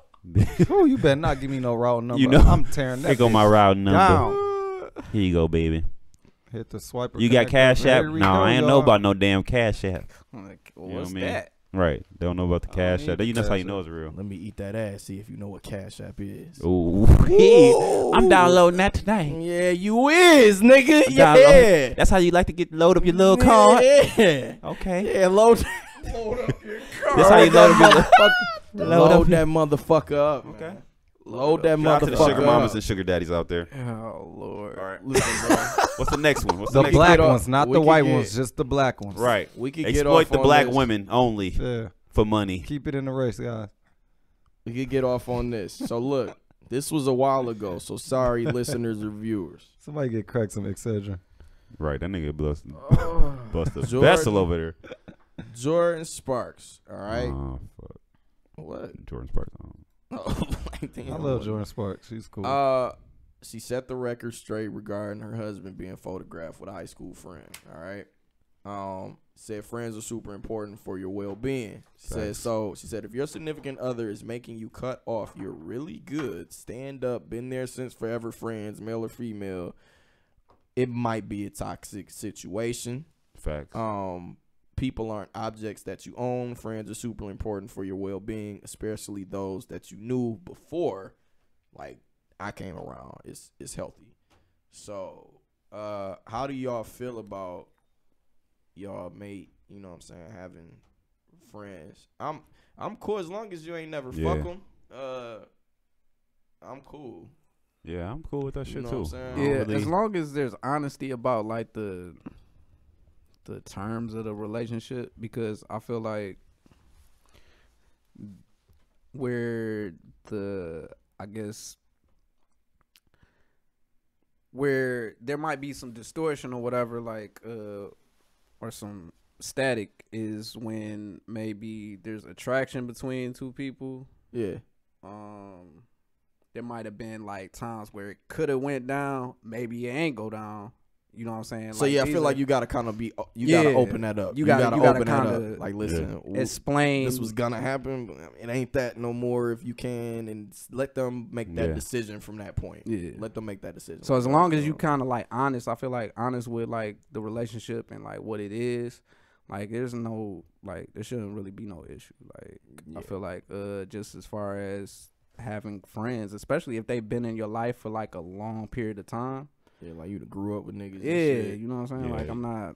Oh, you better not give me no raw number. You know, I'm tearing that. Here go my bitch route number. down. Here you go, baby. Hit the swiper. You got connect. Cash App? There we No, go, I ain't y'all. know about no damn Cash App. Like, You know what's what I mean? that? Right. They don't know about the I don't Cash need App. the You- That's how Cash you know App. it's real. Let me eat that ass, see if you know what Cash App is. Ooh. I'm downloading that tonight. Yeah, you is, nigga. I'm Yeah. downloading- That's how you like to get load up your little card. Yeah. Okay. Yeah, load, load up your car. That's how you load up your little Load, Load up that motherfucker up. Okay. Man. Load that Shout out to the motherfucker sugar mamas up. and sugar daddies out there. Oh Lord. All right. Listen, bro. What's the next one? What's The the next black get off- ones, not we the can white get- ones, just the black ones. one? Right. We could get Exploit off the on black this. women only Yeah. for money. Keep it in the race, guys. We could get off on this. So look, this was a while ago. So sorry, listeners or viewers. Somebody get cracked some Excedrin. Right. That nigga bust, Oh. bust a Jordan. vessel over there. Jordan Sparks. All right. Oh, fuck. What? Jordan Sparks. Oh. Oh, like, damn, I love what? Jordan Sparks. She's cool. Uh, she set the record straight regarding her husband being photographed with a high school friend. All right. Um, said friends are super important for your well being. She said Facts. so. She said if your significant other is making you cut off, you're really good. Stand up. Been there since forever. Friends, male or female. It might be a toxic situation. Facts. Um, people aren't objects that you own. Friends are super important for your well-being, especially those that you knew before. Like I came around. It's it's healthy. So, uh, how do y'all feel about y'all mate? You know what I'm saying, having friends. I'm I'm cool as long as you ain't never Yeah. fuck them. Uh, I'm cool. Yeah, I'm cool with that You shit know too. what I'm saying? I Yeah, don't really- as long as there's honesty about like the the terms of the relationship, because I feel like where the I guess where there might be some distortion or whatever, like uh or some static, is when maybe there's attraction between two people. Yeah. Um there might have been like times where it could have went down, maybe it ain't go down. You know what I'm saying? So Like, yeah, I these feel are- like you gotta kind of be, you Yeah. gotta open that up. You gotta- you gotta open that kinda up. Like, listen, w- explain this was gonna happen. But it ain't that no more if you can, and s- let them make that Yeah. decision from that point. Yeah. Let them make that decision. So as long as you kind of like honest, I feel like honest with like the relationship and like what it is, like there's no like there shouldn't really be no issue. Like I feel like uh just as far as having friends, especially if they've been in your life for like a long period of time. Yeah, like you done grew up with niggas. and Yeah, shit. you know what I'm saying? Yeah. Like I'm not,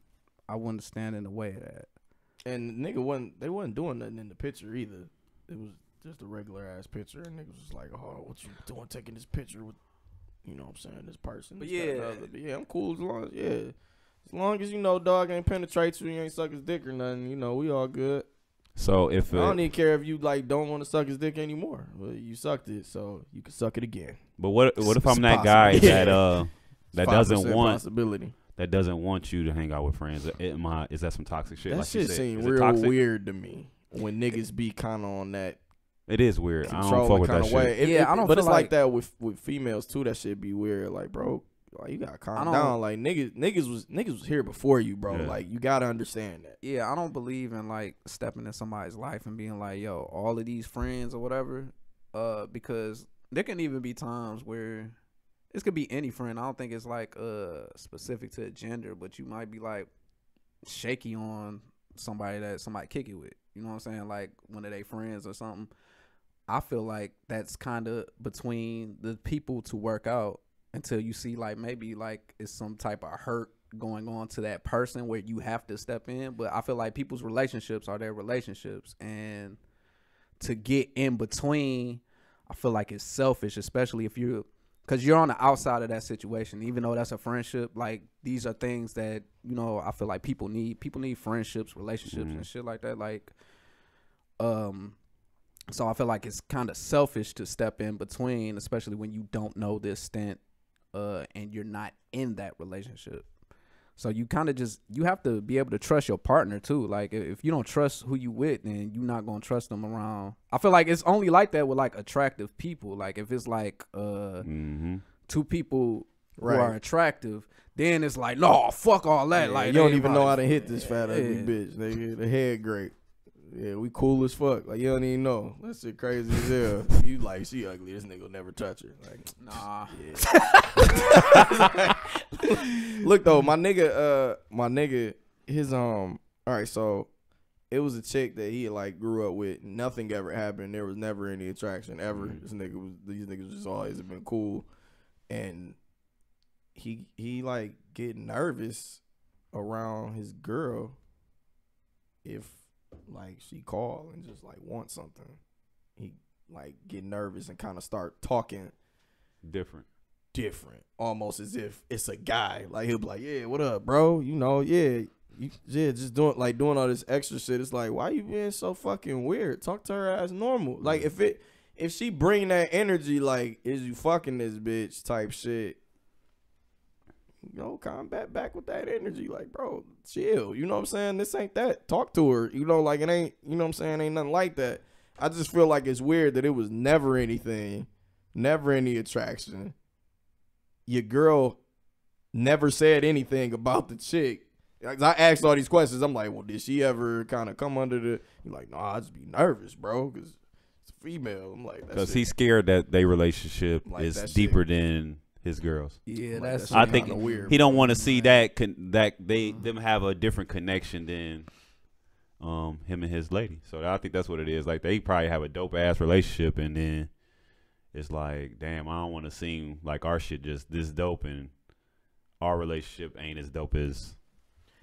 I wouldn't stand in the way of that. And nigga wasn't, they wasn't doing nothing in the picture either. It was just a regular ass picture, and niggas was like, oh, what you doing taking this picture with, you know what I'm saying, this person. But this, that, and yeah. the other. But yeah, I'm cool as long as, yeah. As long as you know dog ain't penetrate you, you ain't suck his dick or nothing, you know, we all good. So if I it, don't even care if you like don't want to suck his dick anymore. Well, you sucked it, so you can suck it again. But what what if It's I'm that possible. guy Yeah. that uh that It's doesn't five percent want possibility. that doesn't want you to hang out with friends? Am I, is that some toxic shit? That like you shit said? seem Is it real toxic? weird to me when niggas be kind of on that. It is weird. I don't controlling fuck with that kinda shit. way. It- Yeah, it- I don't But feel it's like, like- that with with females too. That shit be weird. Like, bro, like you gotta I calm don't- down. Like niggas, niggas was niggas was here before you, bro. Yeah. Like you gotta understand that. Yeah, I don't believe in like stepping in somebody's life and being like, yo, all of these friends or whatever. Uh, because there can even be times where this could be any friend. I don't think it's like uh specific to a gender, but you might be like shaky on somebody that somebody kick it with. You know what I'm saying? Like one of their friends or something. I feel like that's kind of between the people to work out until you see like maybe like it's some type of hurt going on to that person where you have to step in. But I feel like people's relationships are their relationships, and to get in between, I feel like it's selfish, especially if you're, because you're on the outside of that situation. Even though that's a friendship, like these are things that, you know, I feel like people need. People need friendships, relationships, Mhm. and shit like that. Like, um, so I feel like it's kind of selfish to step in between, especially when you don't know the extent, uh, and you're not in that relationship. So you kind of just, you have to be able to trust your partner too. Like if if you don't trust who you with, then you're not gonna trust them around. I feel like it's only like that with like attractive people. Like if it's like uh Mm-hmm. two people Right. who are attractive, then it's like, no, fuck all that. Yeah, like you they don't ain't even know how probably- to hit this fat ugly Yeah. bitch. They the head great. Yeah, we cool as fuck. Like you don't even know. That shit crazy as hell. You like she ugly. This nigga will never touch her. Like Nah. yeah. Look though, my nigga, uh, my nigga, his um. All right, so it was a chick that he like grew up with. Nothing ever happened. There was never any attraction ever. This nigga was. These niggas just always have been cool, and he he like get nervous around his girl if like she call and just like want something. He like get nervous and kind of start talking Different. different, almost as if it's a guy. Like he'll be like, "Yeah, what up, bro? You know, yeah, you, yeah, just doing like doing all this extra shit." It's like, why you being so fucking weird? Talk to her as normal. Like if it if she bring that energy, like is you fucking this bitch type shit. You know, combat back with that energy. Like, bro, chill. You know what I'm saying? This ain't that. Talk to her. You know, like it ain't, you know what I'm saying? Ain't nothing like that. I just feel like it's weird that it was never anything, never any attraction. Your girl never said anything about the chick. Like, I asked all these questions. I'm like, well, did she ever kind of come under the, you're like, no, nah, I just be nervous, bro, because it's a female. I'm like, Because he's scared that their relationship Like is that shit. deeper than his girls. Yeah, Like, that's. that I shit think kinda weird, he don't bro. want to see that con- that they them have a different connection than um him and his lady. So I think that's what it is. Like they probably have a dope ass relationship, and then it's like, damn, I don't want to seem like our shit just this dope, and our relationship ain't as dope as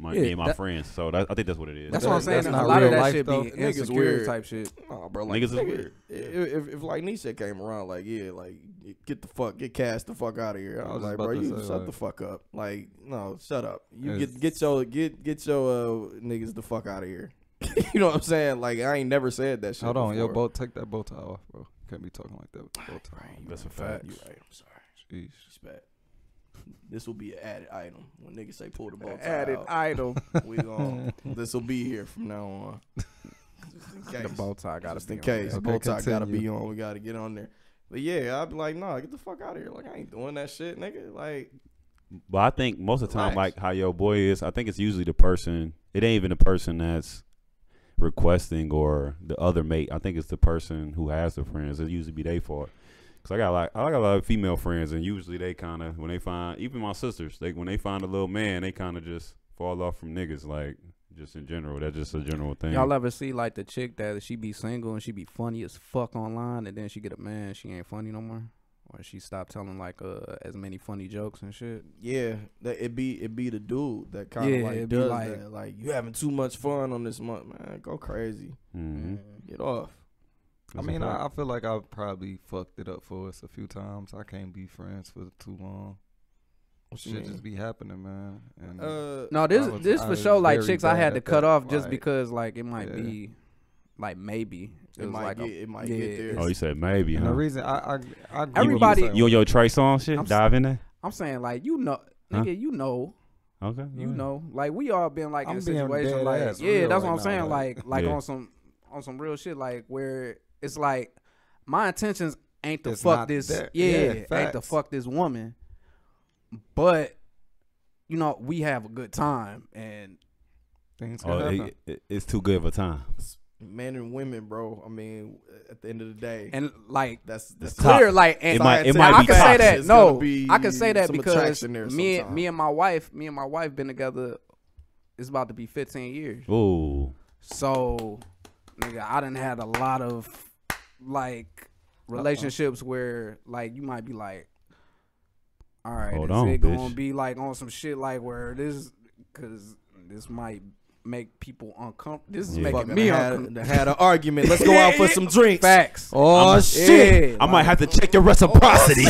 my Yeah, me and my that- friends. So that, I think that's what it is. That's what I'm saying. That's A not lot of real that life, shit though. be Niggas insecure weird. type shit. Nah, bro, like Niggas is nigga, weird. If, if, if like Nisha came around, like yeah, like get the fuck, get cast the fuck out of here. I I was was like, about bro, to you say, shut like- the fuck up. Like, no, shut up. You It's- get get your get get your uh, niggas the fuck out of here. You know what I'm saying? Like I ain't never said that shit. Hold on, yo, before. bow, take that bow tie off, bro. Can't be talking like that with the bow tie. Right, That's a right, fact. You right. I'm sorry. Jeez. Respect. This will be an added item when niggas say pull the bow tie Added out. item. We gon' this will be here from now on. Just in case. The bow tie gotta Just be in on case. there. The bow Okay, tie gotta continue. be on. We gotta get on there. But yeah, I'd be like, nah, get the fuck out of here. Like I ain't doing that shit, nigga. Like But I think most of the time, Relax. like how your boy is, I think it's usually the person. It ain't even the person that's requesting or the other mate. I think it's the person who has the friends. It usually be their fault. Cause I got like I got a lot of female friends, and usually they kind of when they find even my sisters, they when they find a little man, they kind of just fall off from niggas. Like just in general, that's just a general thing. Y'all ever see like the chick that she be single and she be funny as fuck online, and then she get a man, she ain't funny no more, or she stopped telling like uh as many funny jokes and shit. yeah, that it be it be the dude that kind of Yeah, like it be does like- that. Like you having too much fun on this month, man. Go crazy. Mm-hmm. Get off. I mean, I, I feel like I've probably fucked it up for us a few times. I can't be friends for too long. What you Shit mean? just be happening, man. And Uh, No, this I was- this I for was sure like very chicks I bad had to at cut that, off just like, because like it might yeah. be like maybe It was might like get- a, it might yeah, get there. it's- Oh, you said maybe, And huh? the reason I I, I agree Everybody- with You on your Trey song shit? I'm s- Dive in there. I'm saying like you know, Huh? nigga, you know. Okay. You go ahead. know, like we all been like I'm in a being situation dead like ass yeah, real that's right what I'm now, saying. like- Like like Yeah. on some on some real shit, like where it's like my intentions ain't to It's fuck not this there. yeah, Yeah, ain't to facts. fuck this woman. But you know, we have a good time and things Oh, can it, happen. it- it's too good of a time. Men and women, bro. I mean, at the end of the day, and like that's that's top. clear like and It might- it and might I be can say toxic. that It's gonna no be I can say that some because attraction there me sometime. me and my wife me and my wife been together it's about to be fifteen years. Ooh. So, nigga, I done had a lot of like relationships where like you might be like, all right, Hold is on, it bitch. gonna be like on some shit like where this, cause this might make people uncomfortable. This is Yeah. making fucking me had, uncomfortable. had an argument. Let's go out for some drinks. Facts. Oh I'm- shit! Yeah, I might have to check your reciprocity.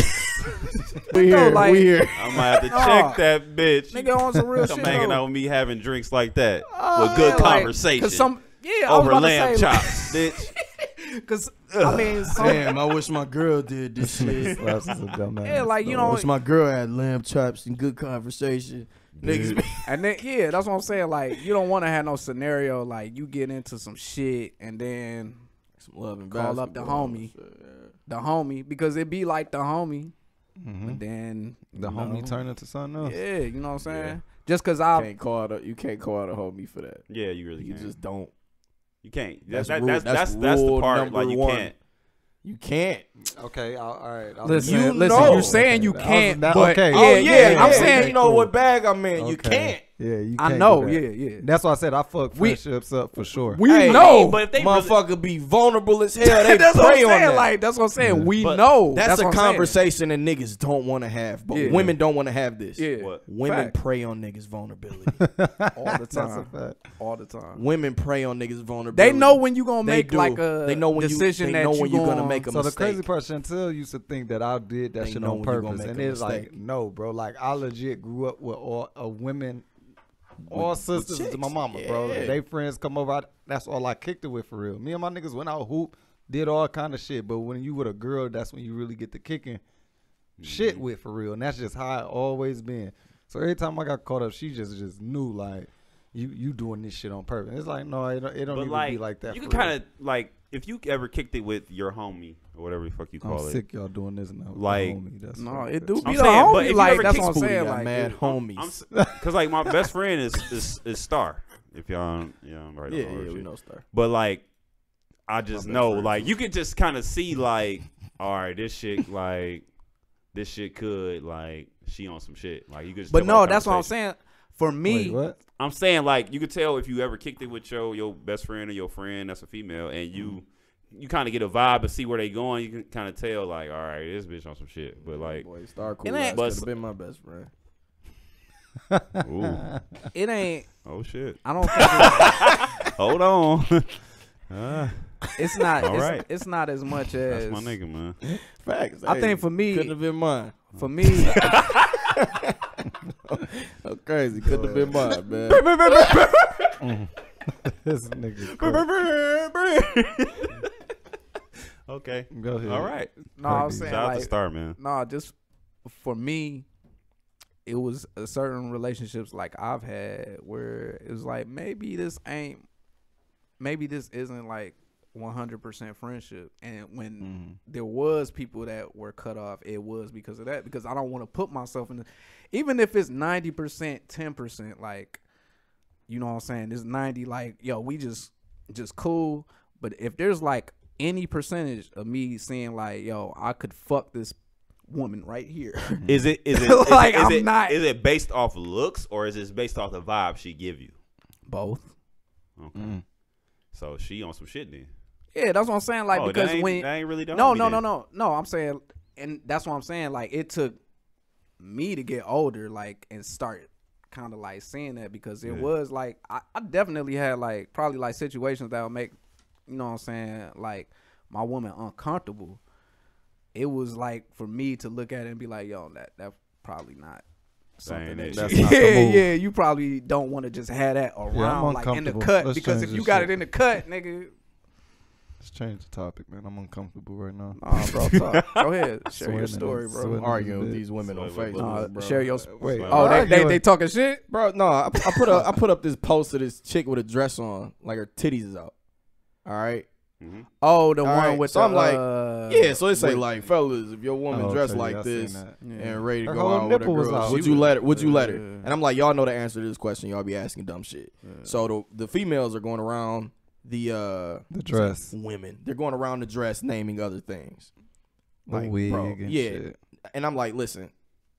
We No, here. like- we here. I might have to Nah. check that bitch. Nigga on some real Come shit. hanging though. out with me having drinks like that Oh, with good yeah, like, conversation 'cause some, yeah, I was over about to lamb say, like- chops, bitch. Cause I mean, some, Damn, I wish my girl did this shit. Slapz is a dumbass. yeah, like you I know, wish my girl had lamb chops and good conversation. Niggas, be- and then yeah, that's what I'm saying. Like you don't want to have no scenario like you get into some shit and then some love and call up the basketball homie, and shit, yeah. the homie, because it be like the homie, Mhm. but then The you homie know, turn into something else. Yeah, you know what I'm saying. Yeah. Just cause You I can't call it a, you can't call it a homie for that. Yeah, you really You can't. just don't. You can't. That's That's that, rule- that's that's that's that's the rule part. number Like you one. can't. You can't. Okay, all, all right. I'll listen, You listen. know. You're saying you Okay, can't, that was- but okay. yeah, oh yeah, yeah, I'm yeah, saying you know what bag I'm in. You Okay. can't. Yeah, you I can't know. do Yeah, that. yeah. That's why I said I fuck We- friendships up for sure. We Hey, know. But if they really, Motherfucker be vulnerable as hell. They that's what I'm prey on saying. that. Like that's what I'm saying. Yeah. We But know. That's, a what I'm saying. conversation that niggas don't want to have, but Yeah. women don't want to have this. Yeah, What? Women Fact. prey on niggas' vulnerability. all the That's time. a fact. All the time. Women prey on niggas' vulnerability. They know when you gonna They make do. like a They know when you- decision they that know you when you gonna gonna make a So the mistake. crazy part, Chantel used to think that I did that They shit know on when you gonna purpose, make and a it's like, mistake. no, bro. Like I legit grew up with all uh, women, all sisters to my chicks, mama, bro. yeah. They friends come over. I, that's all I kicked it with for real. Me and my niggas went out hoop, did all kind of shit. But when you with a girl, that's when you really get the kicking shit with for real, and that's just how it always been. So every time I got caught up, she just just knew like you you doing this shit on purpose. It's like no, it don't, it don't but even like, be like that. you for can real. kind of like if you ever kicked it with your homie or whatever the fuck you I'm call it. sick y'all doing this now. Like- homie. That's No, fucked it up. do I'm be the saying, but homie. if you Like ever that's kick what I'm Booty saying. got Like mad dude, homies. Because like my best friend is is, is Star. If y'all, yeah, I'm right. yeah, on all that yeah, we shit. know Star. But like, I just best know, friend, like, too. you can just kind of see, like, all right, this shit, like, this shit could, like, she on some shit. Like, you could. Just but tell by no, the that's what I'm conversation. saying. For me, Wait, what? I'm saying, like, you could tell if you ever kicked it with your your best friend or your friend that's a female, and you you kind of get a vibe and see where they going. You can kind of tell, like, all right, this bitch on some shit. But like, Boy, Star cool. It ain't- Could but- have been my best friend. Ooh. It ain't. Oh shit. I don't think. It, Hold on. uh, it's not. All it's, right. it's not as much as. That's my nigga, man. Facts. I Hey, think for me, couldn't have been mine. For me, oh, crazy. Couldn't have been mine, man. This nigga. Okay. Go ahead. All right. no, I was saying Shout out like, to Star, man. no, just for me, it was a certain relationships like I've had where it was like maybe this ain't, maybe this isn't like one hundred percent friendship. And when Mm-hmm. there was people that were cut off, it was because of that. Because I don't want to put myself in, the, even if it's ninety percent, ten percent, like, you know what I'm saying? It's ninety, like, yo, we just just cool. But if there's like any percentage of me saying like, yo, I could fuck this woman right here. Is it is it like is, is I'm it, not is it based off looks or is it based off the vibe she give you? both. Okay. Mm. So she on some shit then. Yeah, that's what I'm saying. Like Oh, because that ain't- when that ain't really done no me no no then. no no I'm saying, and that's what I'm saying. Like it took me to get older, like and start kind of like seeing that because it Yeah. was like I, I definitely had like probably like situations that would make, you know what I'm saying, like my woman uncomfortable. It was like for me to look at it and be like, yo, that that probably not something That ain't that it. you, That's not the yeah move. yeah you probably don't want to just have that around like in the uncomfortable. cut Let's because change if you this got shit. it in the cut, nigga. Let's change the topic, man. I'm uncomfortable right now. Nah, bro, talk. Go ahead, share Sweating your and story, bro. sweating. Arguing with Bit. these women on Wait, wait, Facebook, Nah, bro. share your. Wait, Oh, they, they arguing. they talking shit. Bro, no, I, I put up I put up this post of this chick with a dress on, like her titties is out. All right. Mm-hmm. Oh, the All one right, with so the, I'm like, uh, yeah. So it say with- like, fellas, if your woman Oh, dressed okay, like yeah, I seen this that. Yeah. and ready to Her go whole out with a nipple was girl, out. would She you was- let her? Would you let her? Yeah. And I'm like, y'all know the answer to this question. Y'all be asking dumb shit. So the the females are going around the uh The dress. women. They're going around the dress, naming other things. The Like, wig bro, and yeah. shit. And I'm like, listen,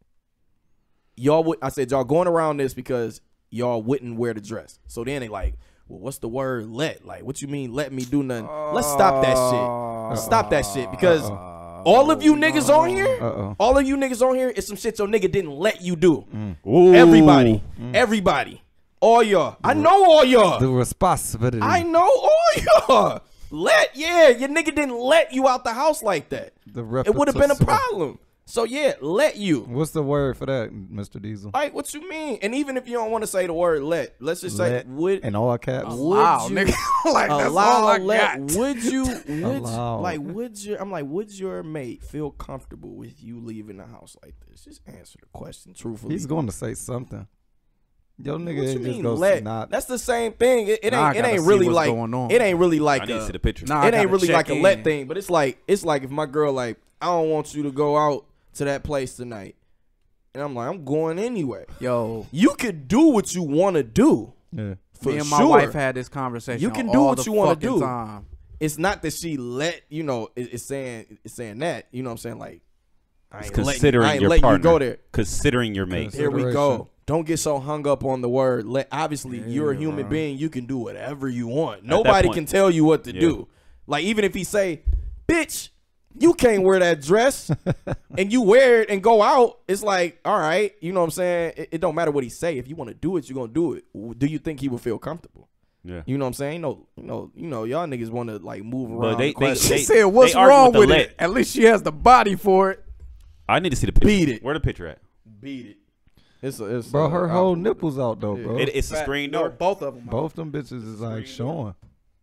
y'all would. I said y'all going around this because y'all wouldn't wear the dress. So then they like, well, what's the word let? Like, what you mean let me do nothing? Let's stop that shit. Let's stop that shit because Uh-oh. all of you niggas on here, Uh-oh. all of you niggas on here is some shit your nigga didn't let you do. Ooh. Everybody, everybody, all y'all. I know all y'all. The responsibility. I know all y'all. Let yeah, your nigga didn't let you out the house like that. The It would have been a repetition. problem. So yeah, let you. What's the word for that, Mister Diesel? Like, what you mean? And even if you don't want to say the word let, let's just say Let would in all caps. would Allow, you nigga. Like, that's allow all I let? got. Would you would Allow. like would your I'm like would your mate feel comfortable with you leaving the house like this? Just answer the question truthfully. He's going to say something. Yo, nigga What you ain't just mean go let? not. That's the same thing. It, it Now I ain't it gotta ain't see really what's like going on. it ain't really like I need a- to see the picture. Nah, I it ain't gotta really check like a in. let thing, but it's like it's like if my girl like I don't want you to go out to that place tonight, and I'm like I'm going anyway. Yo, You could do what you want to do. Yeah. For me and my sure. wife had this conversation. You can all do what the you wanna fucking do. Time. It's not that she let you know. it- It's saying it's saying that you know what I'm saying like I It's ain't letting, considering I ain't your letting partner. you go there. Considering your mate. Here we Consideration. go. Don't get so hung up on the word let. Obviously, Yeah, you're a human bro. being. You can do whatever you want. that Nobody point- can tell you what to Yeah. do. Like even if he say, "Bitch, you can't wear that dress," and you wear it and go out, it's like, all right, you know what I'm saying? It, it don't matter what he say. If you want to do it, you're gonna do it. Do you think he would feel comfortable? Yeah. You know what I'm saying? No, you know, you know, y'all niggas want to like move around. But they- the question. they- She said, "What's they argue wrong with the with let. it? At least she has the body for it." I need to see the picture. Beat it. Where the picture at? beat it. It's a, it's Bro, a- her I- whole nipples out though, Yeah. bro. It, it's a Fat- screen no, door. both of them. Both them bitches is like showing.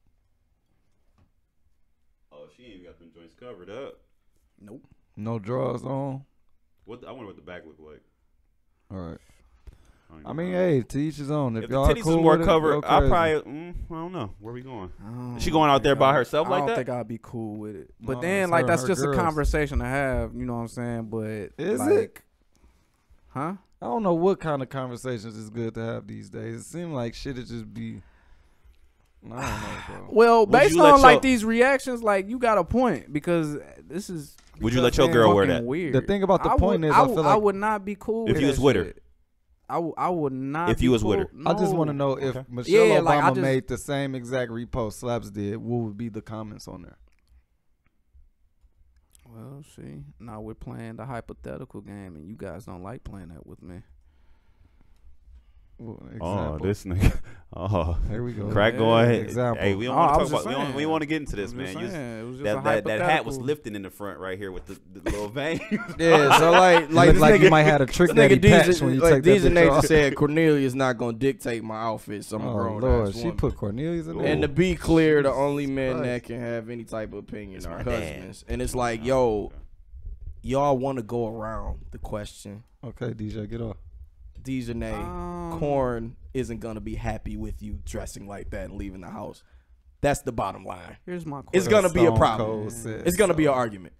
Oh, she ain't got them joints covered up. Nope. No drawers on. What? I wonder what the back look like. All right. don't I even mean, know. hey, to each his own. If, If the y'all titties cool was more with it, covered, go I crazy. probably. Mm, I don't know. Where we going? I Is she don't going out think there by I- herself I like don't that? think I'd be cool with it. But No, then, it's like, her that's and her just a girls. conversation to have. You know what I'm saying? But Is like, it? Huh? I don't know what kind of conversations is good to have these days. It seems like shit would just be. I don't know, bro. Well, Would based you let on like your- these reactions, like you got a point because this is. Would you because let your man, girl wear fucking that? Weird. The thing about the I point would, is, I, I would- feel I like would not be cool. If with you was that with her. shit. I, w- I would not. If be you was cool. with her. I just want to No. know if Okay. Michelle Yeah, Obama like, I just- made the same exact repost Slapz did. What would be the comments on there? Well, see, now we're playing the hypothetical game, and you guys don't like playing that with me. Oh, this nigga. Oh, here we go. Krack, go Yeah, ahead. example. Hey, we don't Oh, want I to was talk just about. We don't, saying. we don't want to get into this, I was man. just You just- saying. It was just that, a that that hat was hypothetical. lifting in the front right here with the, the little vein. Yeah, so like, like, Look this like nigga, you might have a trick this daddy nigga patch Deja- when you like take that Deja bitch Nathan off. said Cornelia's not gonna dictate my outfit. So I'm a Oh grown Lord, ass she woman. put Cornelius in there. And to be clear, the only men Christ. that can have any type of opinion It's are my dad. husbands. And it's like, yo, y'all want to go around the question. Okay, D J, get off. Dejanay, Um, Corn isn't gonna be happy with you dressing like that and leaving the house. That's the bottom line. Here's my question. It's gonna be a Stone problem. Cold said It's gonna be an so. argument.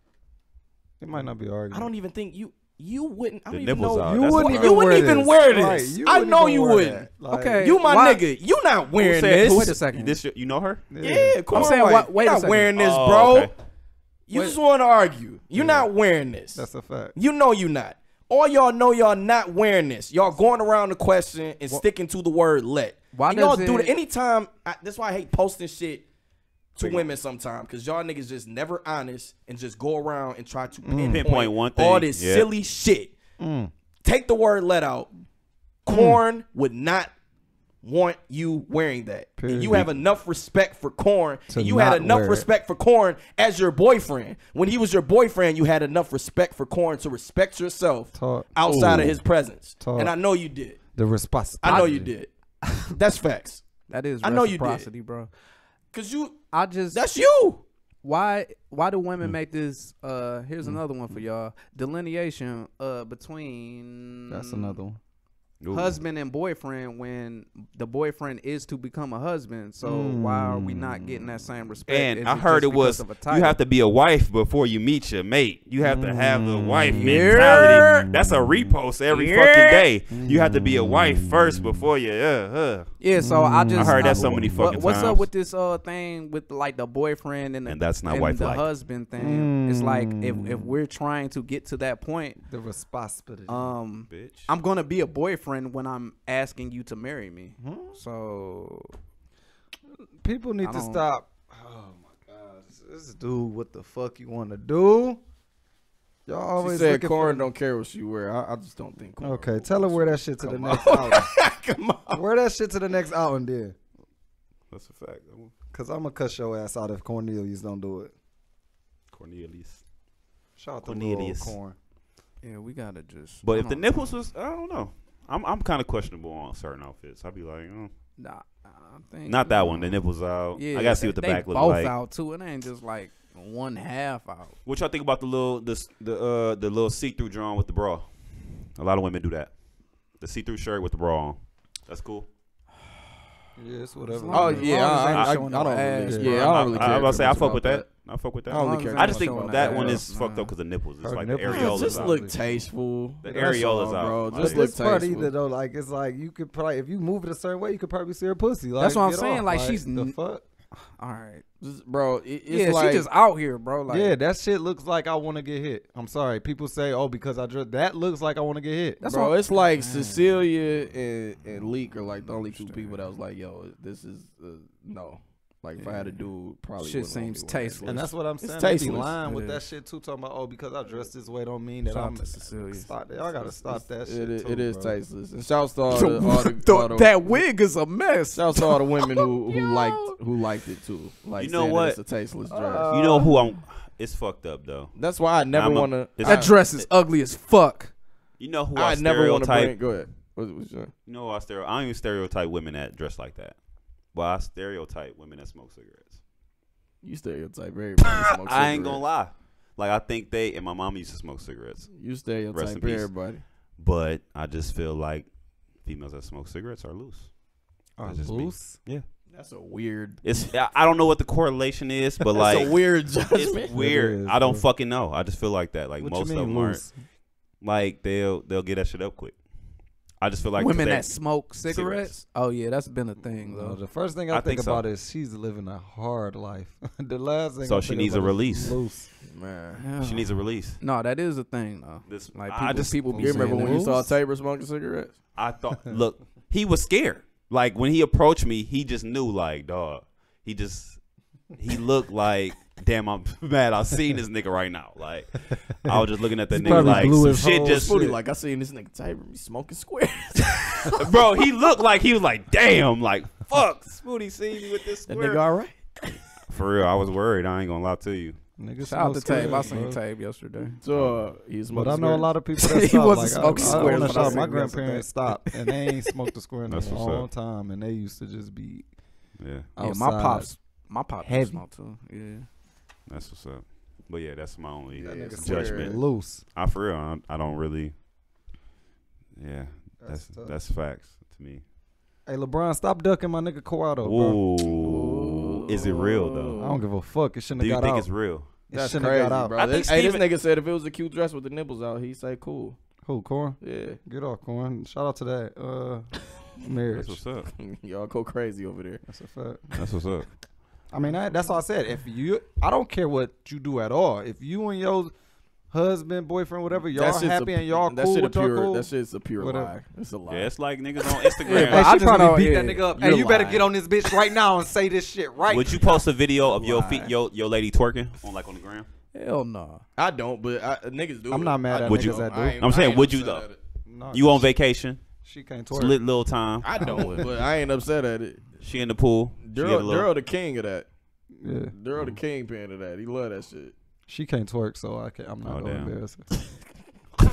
It might not be arguing. I don't even think you you wouldn't. I The don't even nipples know. out. You That's wouldn't why. even, you wouldn't wear even this. wear this. Right, you I wouldn't know even you wear wouldn't. that. Like, Okay. You my Why- nigga. You not wearing said- this. who Wait a second. This you know her? Yeah, Corn saying, White. what- wait You're a not second. wearing this, Oh, bro. okay. You Wait. just want to argue. You're not wearing this. That's a fact. You know you not. All y'all know y'all not wearing this. Y'all going around the question and sticking to the word let. Why And y'all does do it- that anytime. I, that's why I hate posting shit to women sometimes, because y'all niggas just never honest and just go around and try to pinpoint, Pinpoint one thing, all this yeah. silly shit. Mm. Take the word let out. Corn would not want you wearing that. And you Period. have enough respect for Corn. To And you had not enough wear it. respect for Corn as your boyfriend. When he was your boyfriend, you had enough respect for Corn to respect yourself Talk. outside of Ooh. his presence. Talk. And I know you did. The I responsibility. know you did. That's facts. That is I know you did. reciprocity, bro. Cause you I just that's you. why why do women make this? Uh, here's another one for y'all. Delineation uh between That's another one. Ooh. husband and boyfriend when the boyfriend is to become a husband. So why are we not getting that same respect? And Is I it heard just it was because of a you title? have to be a wife before you meet your mate. You have to have the wife Yeah. mentality. That's a repost every fucking day. You have to be a wife first before you. Uh, uh. Yeah, so I just I heard that uh, so many what- fucking What's up times. with this uh thing with like the boyfriend and the, And that's not and wife the like. husband thing? It's like if if we're trying to get to that point, The responsibility. um, Bitch. I'm gonna be a boyfriend when I'm asking you to marry me. So People need I to don't- stop. Oh my God, this dude, what the fuck you want to do? Y'all She always said looking Corn for. don't care what she wear. I, I just don't think Corn. Okay, tell her wear that shit to the Come next on. outing. Come on. Wear that shit to the next outing, then. That's a fact. Cause I'm gonna cuss your ass out if Cornelius don't do it. Cornelius. Shout out to Cornelius. little Corn. yeah, we gotta just. But I if the don't nipples was, I don't know. I'm I'm kind of questionable on certain outfits. I'd be like, oh. Nah, I think Not that one. The nipples out. Yeah, I gotta see what the they back look both like. out too. It ain't just like one half out. What y'all think about the little this the uh the little see through drawing with the bra? A lot of women do that. The see through shirt with the bra on. That's cool. Yes, whatever. Oh As long yeah, as I, they I, I, I showing don't no really. ass, Yeah, bro. I don't really I, care. I was about to say I much fuck about with that. I fuck with that. I don't really As care. long I as just they think showing that the one ass, is fucked nah. up because the nipples. It's Her like nipples. the Yeah, areolas just out. look tasteful. The That's areolas all, out. bro. Like, Just But look this part tasteful. either though, like it's like you could probably if you move it a certain way, you could probably see her pussy. Like, That's what I'm get saying, off. like, she's the n- fuck. All right, Just- bro. It, it's yeah, like she just out here, bro. Like, Yeah, that shit looks like I want to get hit. I'm sorry. People say, "Oh, because I just that looks like I want to get hit." That's bro, what- it's like Cecilia and, and Leak are like the only two people that was like, yo, this is uh, no. Like if I had a dude, probably Shit wouldn't want seems me wearing it. tasteless. And that's what I'm It's saying. They be tasteless. lying It with is. that shit too, talking about, "Oh, because I dressed this way don't mean that Shout out I'm." to Cecilia. Stop that. Y'all gotta stop that shit. It is, too, it is bro. tasteless. And shouts to all the, all the, all the that wig is a mess. shouts to all the women who, who liked who liked it too. Like You know saying that what? It's a tasteless dress. Uh, You know who I'm? It's fucked up though. That's why I never I'm a- want to. it's- That dress is ugly as fuck. You know who I, I never want to stereotype? bring. Go ahead. What, what's your, You know who I stereo. I don't even stereotype women that dress like that. But I stereotype women that smoke cigarettes. you stereotype everybody. that smoke I ain't gonna cigarettes. lie. Like I think they and my mom used to smoke cigarettes. You Rest stereotype in peace. everybody. But I just feel like females that smoke cigarettes are loose. Are That's just me. loose? Yeah. That's a weird. It's I I don't know what the correlation is, but like That's a weird it's judgment. weird. is, I don't bro. fucking know. I just feel like that. Like What most you mean of them aren't. loose? Like they'll they'll get that shit up quick. I just feel like Women they- that smoke cigarettes. cigarettes. Oh yeah, that's been a thing No, though. the first thing I, I think, think so. about is she's living a hard life. The last thing So I she think needs a about is release. Loose. Man. She needs a release. No, that is a thing though. This Like I people, just people be You remember saying when you that. saw Tabor smoking cigarettes? I thought look, he was scared. Like when he approached me, he just knew like, dog. He just he looked like damn, I'm mad. I seen this nigga right now. Like, I was just looking at that He nigga probably like blew some his shit whole just. Spooty, like I seen this nigga type me smoking squares. Bro, he looked like he was like, damn, like fuck. Spooty seen me with this That square. nigga all right? For real, I was worried. I ain't gonna lie to you. Nigga Shout out to smoke Tape. I squares, seen bro. Tape yesterday. So uh, he's But I know a lot of people that He stopped. wasn't like, smoking I, I, squares I, when I shot, seen my him grandparents yesterday. stopped, and they ain't smoked a square in a That's what's long up. time, and they used to just be Yeah, Yeah, my outside. pops, my pops Heavy. smoke too. Yeah. that's what's up. But yeah, that's my only That nigga judgment. loose. I for real, I, I don't really. Yeah, That's that's tough. that's facts to me. Hey, LeBron, stop ducking my nigga Kawhi, though, bro. Ooh, is it real though? I don't give a fuck. It shouldn't Do have you got think out. it's real? It That's shouldn't crazy, have got out. bro. I This, think hey, this Steven- nigga said if it was a cute dress with the nipples out, he'd say cool. Who, Corn? Yeah. Get off, Corn. Shout out to that uh, marriage. That's what's up. Y'all go crazy over there. That's a fact. That's what's up. I mean, I, that's all I said. If you, I don't care what you do at all. If you and your husband, boyfriend, whatever, y'all That shit's happy a, and y'all that cool shit a with y'all pure, cool. That shit's a pure Whatever. lie. It's a lie. Yeah, it's like niggas on Instagram. Hey, I she just probably know- beat yeah, that nigga up. you're Hey, you better lying. get on this bitch right now and say this shit right. Would you post a video of your Why? feet, your your lady twerking on like on the gram? Hell no. I don't, but I, niggas do. I'm it. not mad I at do. Would you- niggas that do. I ain't- I'm saying, I ain't would you upset though? at it. No, You on vacation? She can't It's twerk. lit little time. I don't, but I ain't upset at it. She in the pool. She get a Daryl, little- Daryl the king of that. Yeah, Daryl the kingpin of that. He love that shit. she can't twerk, so I can't. I'm not Oh, gonna damn. embarrass her.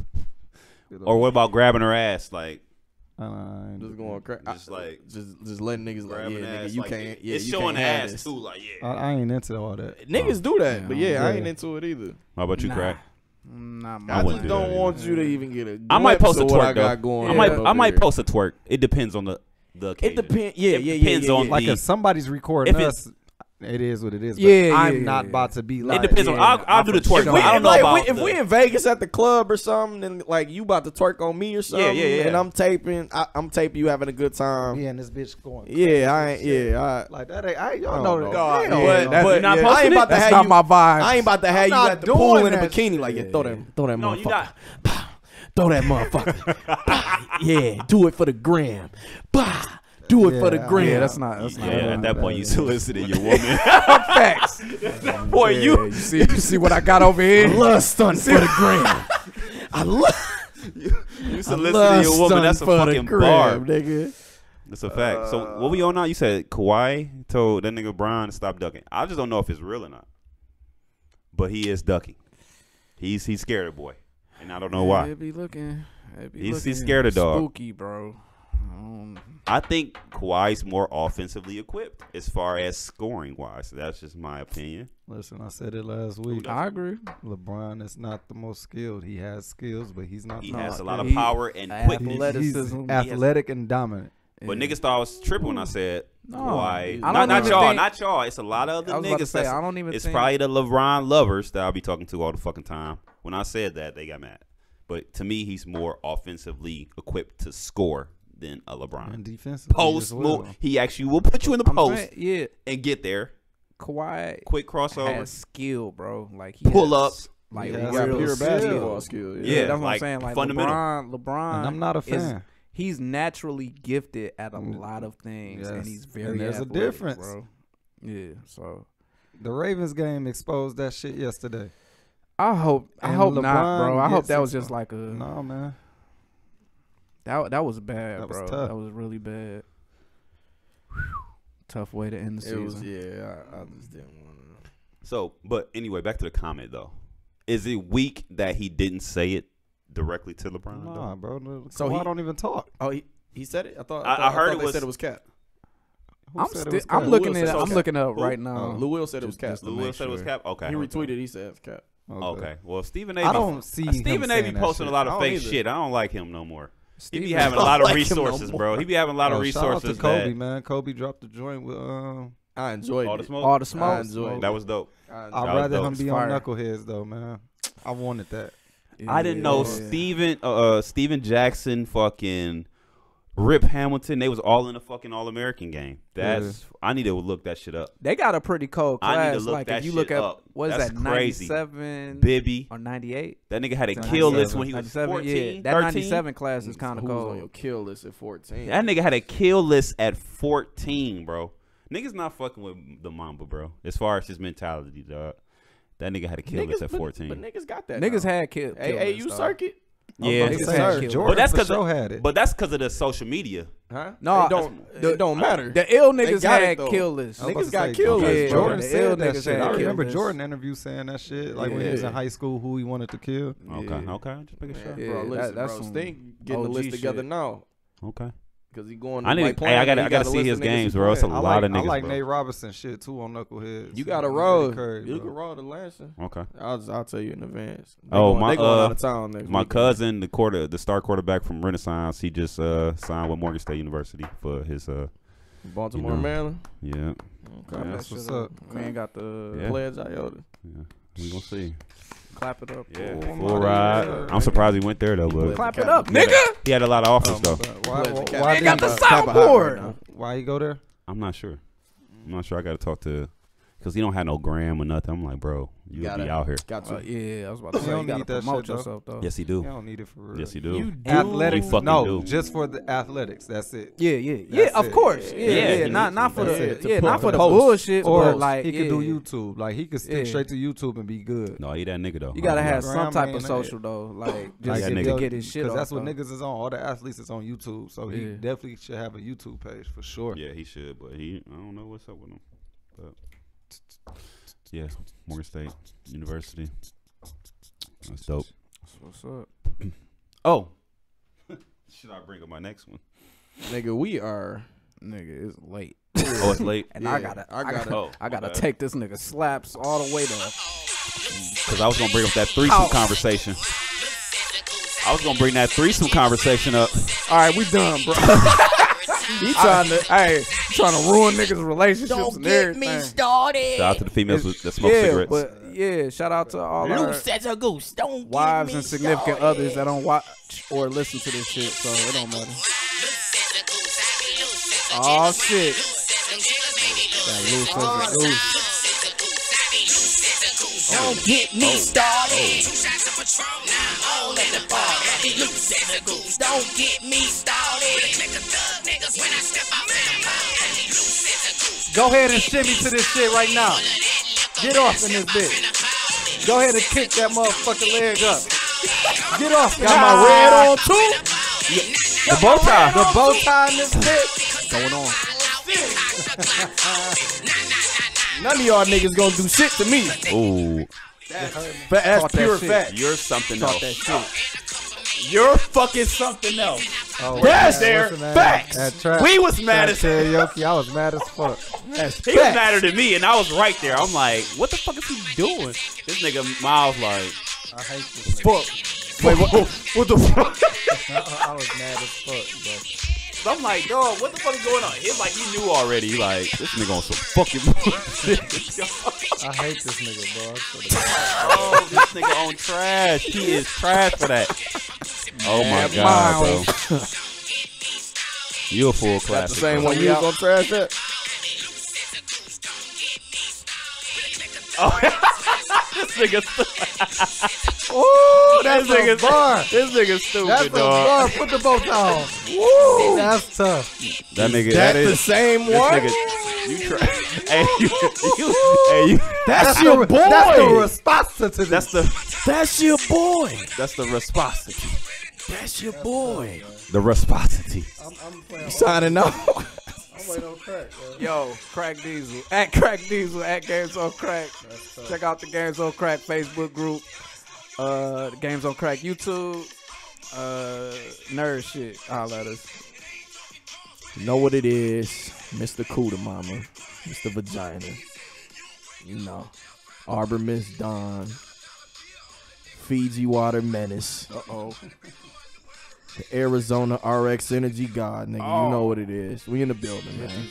Or what about grabbing her ass? Like I ain't- Just going crazy. Just like- just just letting niggas like, grabbing yeah, ass. nigga, you like, can't. Yeah, it's you showing can't have ass this. too. Like yeah. I, I ain't into all that. Niggas do that, but yeah, I Yeah. ain't into it either. How about you, Nah. Crack? Not I, my I wouldn't just do don't that want either. you to even get a. I might glimpse post a of what I twerk though. got going I on might over I might here. post a twerk. It depends on the the occasion. It depends. Yeah, It yeah, yeah, depends yeah, on yeah. Like the- if somebody's recording If it- us, it is what it is. But Yeah, I'm yeah, not yeah. about to be It like. depends on. yeah, I'll, I'll I do the for twerk. sure. But I don't know like, about we, if the- we in Vegas at the club or something, and like you about to twerk on me or something, yeah, yeah. and I'm taping, I, I'm taping you having a good time. Yeah, and this bitch going. Yeah, I ain't. Yeah, I. Like that ain't. I, y'all I know don't that. know. Damn, Yeah, but- but, You're not yeah, I posting ain't it? about to That's have not you. my vibe. I ain't about to have I'm you not at the pool doing in a that bikini. shit. Like, yeah, throw that, throw that No, motherfucker. you not. Bah, throw that motherfucker. Bah, yeah, do it for the gram. Bah, do it for the Yeah, gram. Yeah, that's not. That's Yeah, not. at that point you solicited your woman. facts. Boy, Yeah, you you see, you see what I got over I here. love stunting for the gram. I love. you I solicited love your woman. That's a stunting for the fucking gram, bar. nigga. That's a fact. So what we on now? You said Kawhi told that nigga Brian to stop ducking. I just don't know if it's real or not. But he is ducking. He's he's scared of boy, and I don't know why. It be looking. It be He's- looking he's scared of dog. Spooky, bro. Um, I think Kawhi's more offensively equipped as far as scoring wise. That's just my opinion. Listen, I said it last week. I agree. LeBron is not the most skilled. He has skills, but he's not. He the has a most lot of he- power and athletic. quickness. He's athleticism. athletic and dominant. But Yeah. niggas thought I was tripping when I said No, Kawhi. I Not, don't not even y'all, think- not y'all. It's a lot of other I was about to niggas. say, that's- I don't even It's think- probably the LeBron lovers that I'll be talking to all the fucking time. When I said that, they got mad. But to me, he's more offensively equipped to score than a LeBron. And defensively Post as well. move. He actually will put you in the I'm post saying, yeah, and get there. Kawhi Quick crossover. has skill, bro. Like he Pull has, up. like He real has Got real pure skill. basketball skill. Yeah, Yeah, that's what like I'm saying. Like fundamental. LeBron, LeBron, And I'm not a is- fan. he's naturally gifted at a lot of things, and Yes. he's very. And there's a athletic, difference. bro. Yeah, so The Ravens game exposed that shit yesterday. I hope, I And hope not, LeBron bro. I hope gets that was some- just like a No, man. that that was bad, That was bro. tough. That was really bad. Tough way to end the It season. was yeah. I, I just didn't want to. So, but anyway, back to the comment though. Is it weak that he didn't say it directly to LeBron? Nah, though? bro. No, So Kawhi he- don't even talk. Oh, he he said it. I thought. I- I, thought, I heard thought it they was- said it was Cap. Who I'm said it still, was I'm Cap? looking Will at, said I'm Cap. looking up Who? right now. Uh, Lou Will said it was Just- Cap. just to Lou make Will said it was sure. Cap. Okay. He retweeted. He said it's Cap. Okay. Well, Stephen A. I don't see him Stephen A. be saying that posting shit. a lot I of don't fake either. shit. I don't like him no more. He be Stephen- having a I lot of like him no resources, more. bro. He be having a lot of Oh, shout out resources. to Kobe, that, man. Kobe dropped the joint with. Um, I enjoyed all the it. smoke. All the I smoke. enjoyed it. That was dope. I I'd enjoyed That was rather dope. him be It's on fire. Knuckleheads though, man. I wanted that. I didn't know Yeah. Steven uh, uh Steven Jackson, fucking Rip Hamilton. They was all in the fucking All American game. That's I need to look that shit up. They got a pretty cold I need to class. look Like that if you shit look at up. what is That's that crazy. ninety-seven Bibby, or ninety-eight? that nigga had a It's kill ninety-seven. list when he was ninety-seven, fourteen, yeah. That thirteen. ninety-seven class is kind of Who was on cold. your kill list at fourteen? That nigga had a kill list at fourteen, bro. Niggas not fucking with the Mamba, bro. As far as his mentality, dog. That nigga had a kill list at fourteen. But, but niggas got that. Niggas now. had kill. A A U circuit. Yeah, niggas had kill. but that's because sure had it. but that's because of the social media. Huh? No, it don't. It don't matter. The ill They niggas got it, had though. kill lists. Niggas got kill Yeah, lists. bro. Jordan the said ill that niggas shit. had I kill remember lists. Jordan interview saying that shit, like when he was in Yeah. high school, who he wanted to kill. Okay, Yeah. okay, just make a sure. Yeah, Yeah, bro, that- listen, that's bro. some Stink getting the O G list together shit. now Okay. because he going. I need. like, To, hey, I playing, gotta. he I gotta got a see list his of niggas games, he bro. It's a playing. I lot like, of niggas, I like bro. Nate Robinson shit too on Knuckleheads. You got to Eddie roll. Curry, You bro. can roll the Lansing. Okay. I'll I'll tell you in advance. They Oh, going, my they going uh, out of town next my weekend. cousin, the quarter, the star quarterback from Renaissance, he just uh signed with Morgan State University for his uh. Baltimore, you know, Maryland. Yeah. Okay. Yeah. That's what's up. Man got the Yeah. Pledge iota. Yeah. We gonna see. clap it up. Yeah. Oh, Full my ride. God. I'm surprised he went there though, but Clap Kappa. it up, he had a- nigga. He had a lot of offers though. Why, Pledge why, to Kappa. why They got didn't- the Kappa hot soundboard. right now. Why you go there? I'm not sure. I'm not sure. I gotta talk to, cause he don't have no gram or nothing. I'm like, bro, you Gotta- be out here. Got to. Uh, yeah, I was about to You say don't you gotta need that promote shit, though. yourself though. Yes, he You do. don't need it for real. Yes, he do. You do. Athletics, You fucking no, do. just for the athletics. That's it. Yeah, yeah, yeah. That's Of it. course. Yeah, Yeah, yeah. he Not needs not to. for That's the it. To yeah, put not for the post. bullshit, Or but like he yeah. could do YouTube. Like he could stick Yeah. straight to YouTube and be good. No, he that nigga though. You gotta Oh, have yeah. some type of Grandma social ain't though, like Like just that to nigga. get his shit off. Because that's what though. niggas is on. All the athletes is on YouTube, so he Yeah. definitely should have a YouTube page for sure. Yeah, he should, but he, I don't know what's up with him. But yeah, Morgan State University. That's dope. What's up? Oh, should I bring up my next one? Nigga, we are. Nigga, it's late. Oh, it's late. And I Yeah, gotta, I I gotta, gotta- Oh, I gotta my bad. take this nigga slaps all the way to. Because I was gonna bring up that threesome conversation. I was gonna bring that threesome conversation up. All right, we done, bro. He trying to, hey, trying to ruin niggas' relationships and everything. started. Shout out to the females It's- that smoke yeah, cigarettes. but yeah, shout out to all our Loose as a goose. Don't wives get me and significant started. others that don't watch or listen to this shit, so it don't matter. Oh shit. That loose as a goose. Don't get me started. Two shots of Patron, now all in the bar. Loose as a goose. Don't get me started. Click of thug niggas when I step out in the bar. Loose as a goose. Go ahead and shimmy to this shit right now. Get off in this bitch. Go ahead and kick that motherfucking leg up. Get off. Got my red on too. The bow tie. The bow tie in this bitch. Going on. None of y'all niggas gonna do shit to me. Ooh, But that's Talk that pure shit. fact. you're something Talk that else. shit. You're fucking something else. Oh, That's yeah, their what's the name? facts. At trap, We was mad trap as karaoke. I was mad as fuck. That's He was facts. madder than me, and I was right there. I'm like, what the fuck is he doing? This nigga Miles like, I hate this nigga. Fuck. Wait, what, what the fuck? I, I was mad as fuck, bro. So I'm like, dog, what the fuck is going on? He's like, he knew already. Like, this nigga on some fucking bullshit. I hate this nigga, bro. I swear to God. Oh, this nigga on trash. He is trash for that. Oh my Mad god, Miles. bro. You a full That's classic. the same bro. one you was gonna trash that. This nigga. Ooh, that's This a nigga's- bar. This nigga stupid, That's a dog. bar. Put the bow tie on. Woo, that's tough. That nigga. That That is the same this one? nigga. You trash. Hey, you. you hey, you. That's your boy. That's the responsibility. That's the. That's your boy. That's the responsibility. That's your boy. The responsibility. Signing off. I'm waiting on crack, bro. Yo, Crack Diesel. At Crack Diesel, at Games on Crack. Check out the Games on Crack Facebook group. Uh, the Games on Crack YouTube. Uh, nerd shit. Holla at us. You know what it is, Mister Cooter Mama, Mister Vagina. You know, Arbor Miss Dawn, Fiji Water Menace. Uh oh. The Arizona R X Energy God, nigga. Oh. You know what it is. We in the building, man.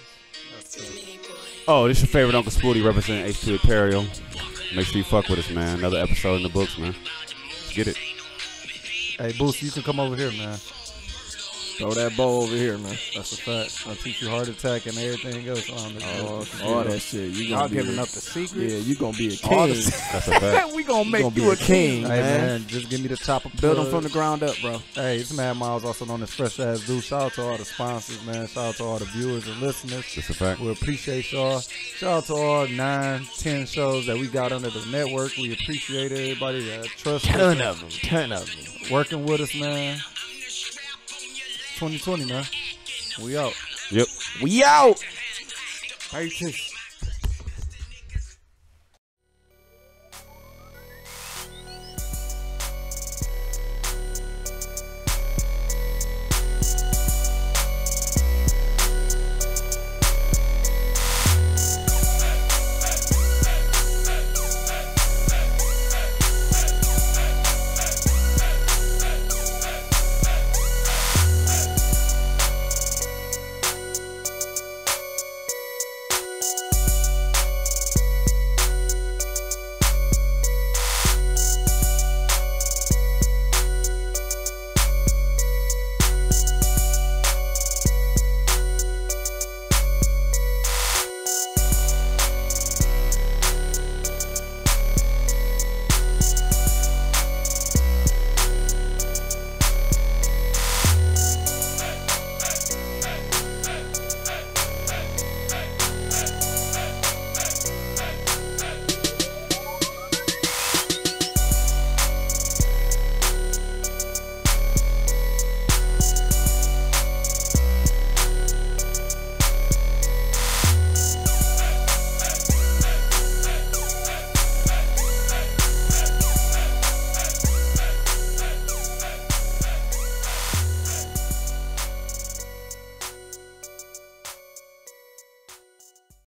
Oh, this your favorite Uncle Spooty representing H two Imperial. Make sure you fuck with us, man. Another episode in the books, man. Let's get it. Hey, Boosie, you can come over here, man. Throw that bow over here, man. That's a fact. I'll teach you heart attack and everything else on the Oh, all that shit. You Y'all gonna be giving a, up the secrets? Yeah, you gonna be a All king. the- That's a fact. we gonna You make gonna you be a a king, king, Hey man. man, just give me the chopper. Build them plug. from the ground up, bro. Hey, it's Mad Miles, also known as Fresh Ass Dude. Shout out to all the sponsors, man. Shout out to all the viewers and listeners. That's a fact. We appreciate y'all. Shout out to all nine, ten shows that we got under the network. We appreciate everybody that trusts us. Ton of them. Ton of them. Working with us, man. twenty twenty, man. We out. Yep. We out. Righteous.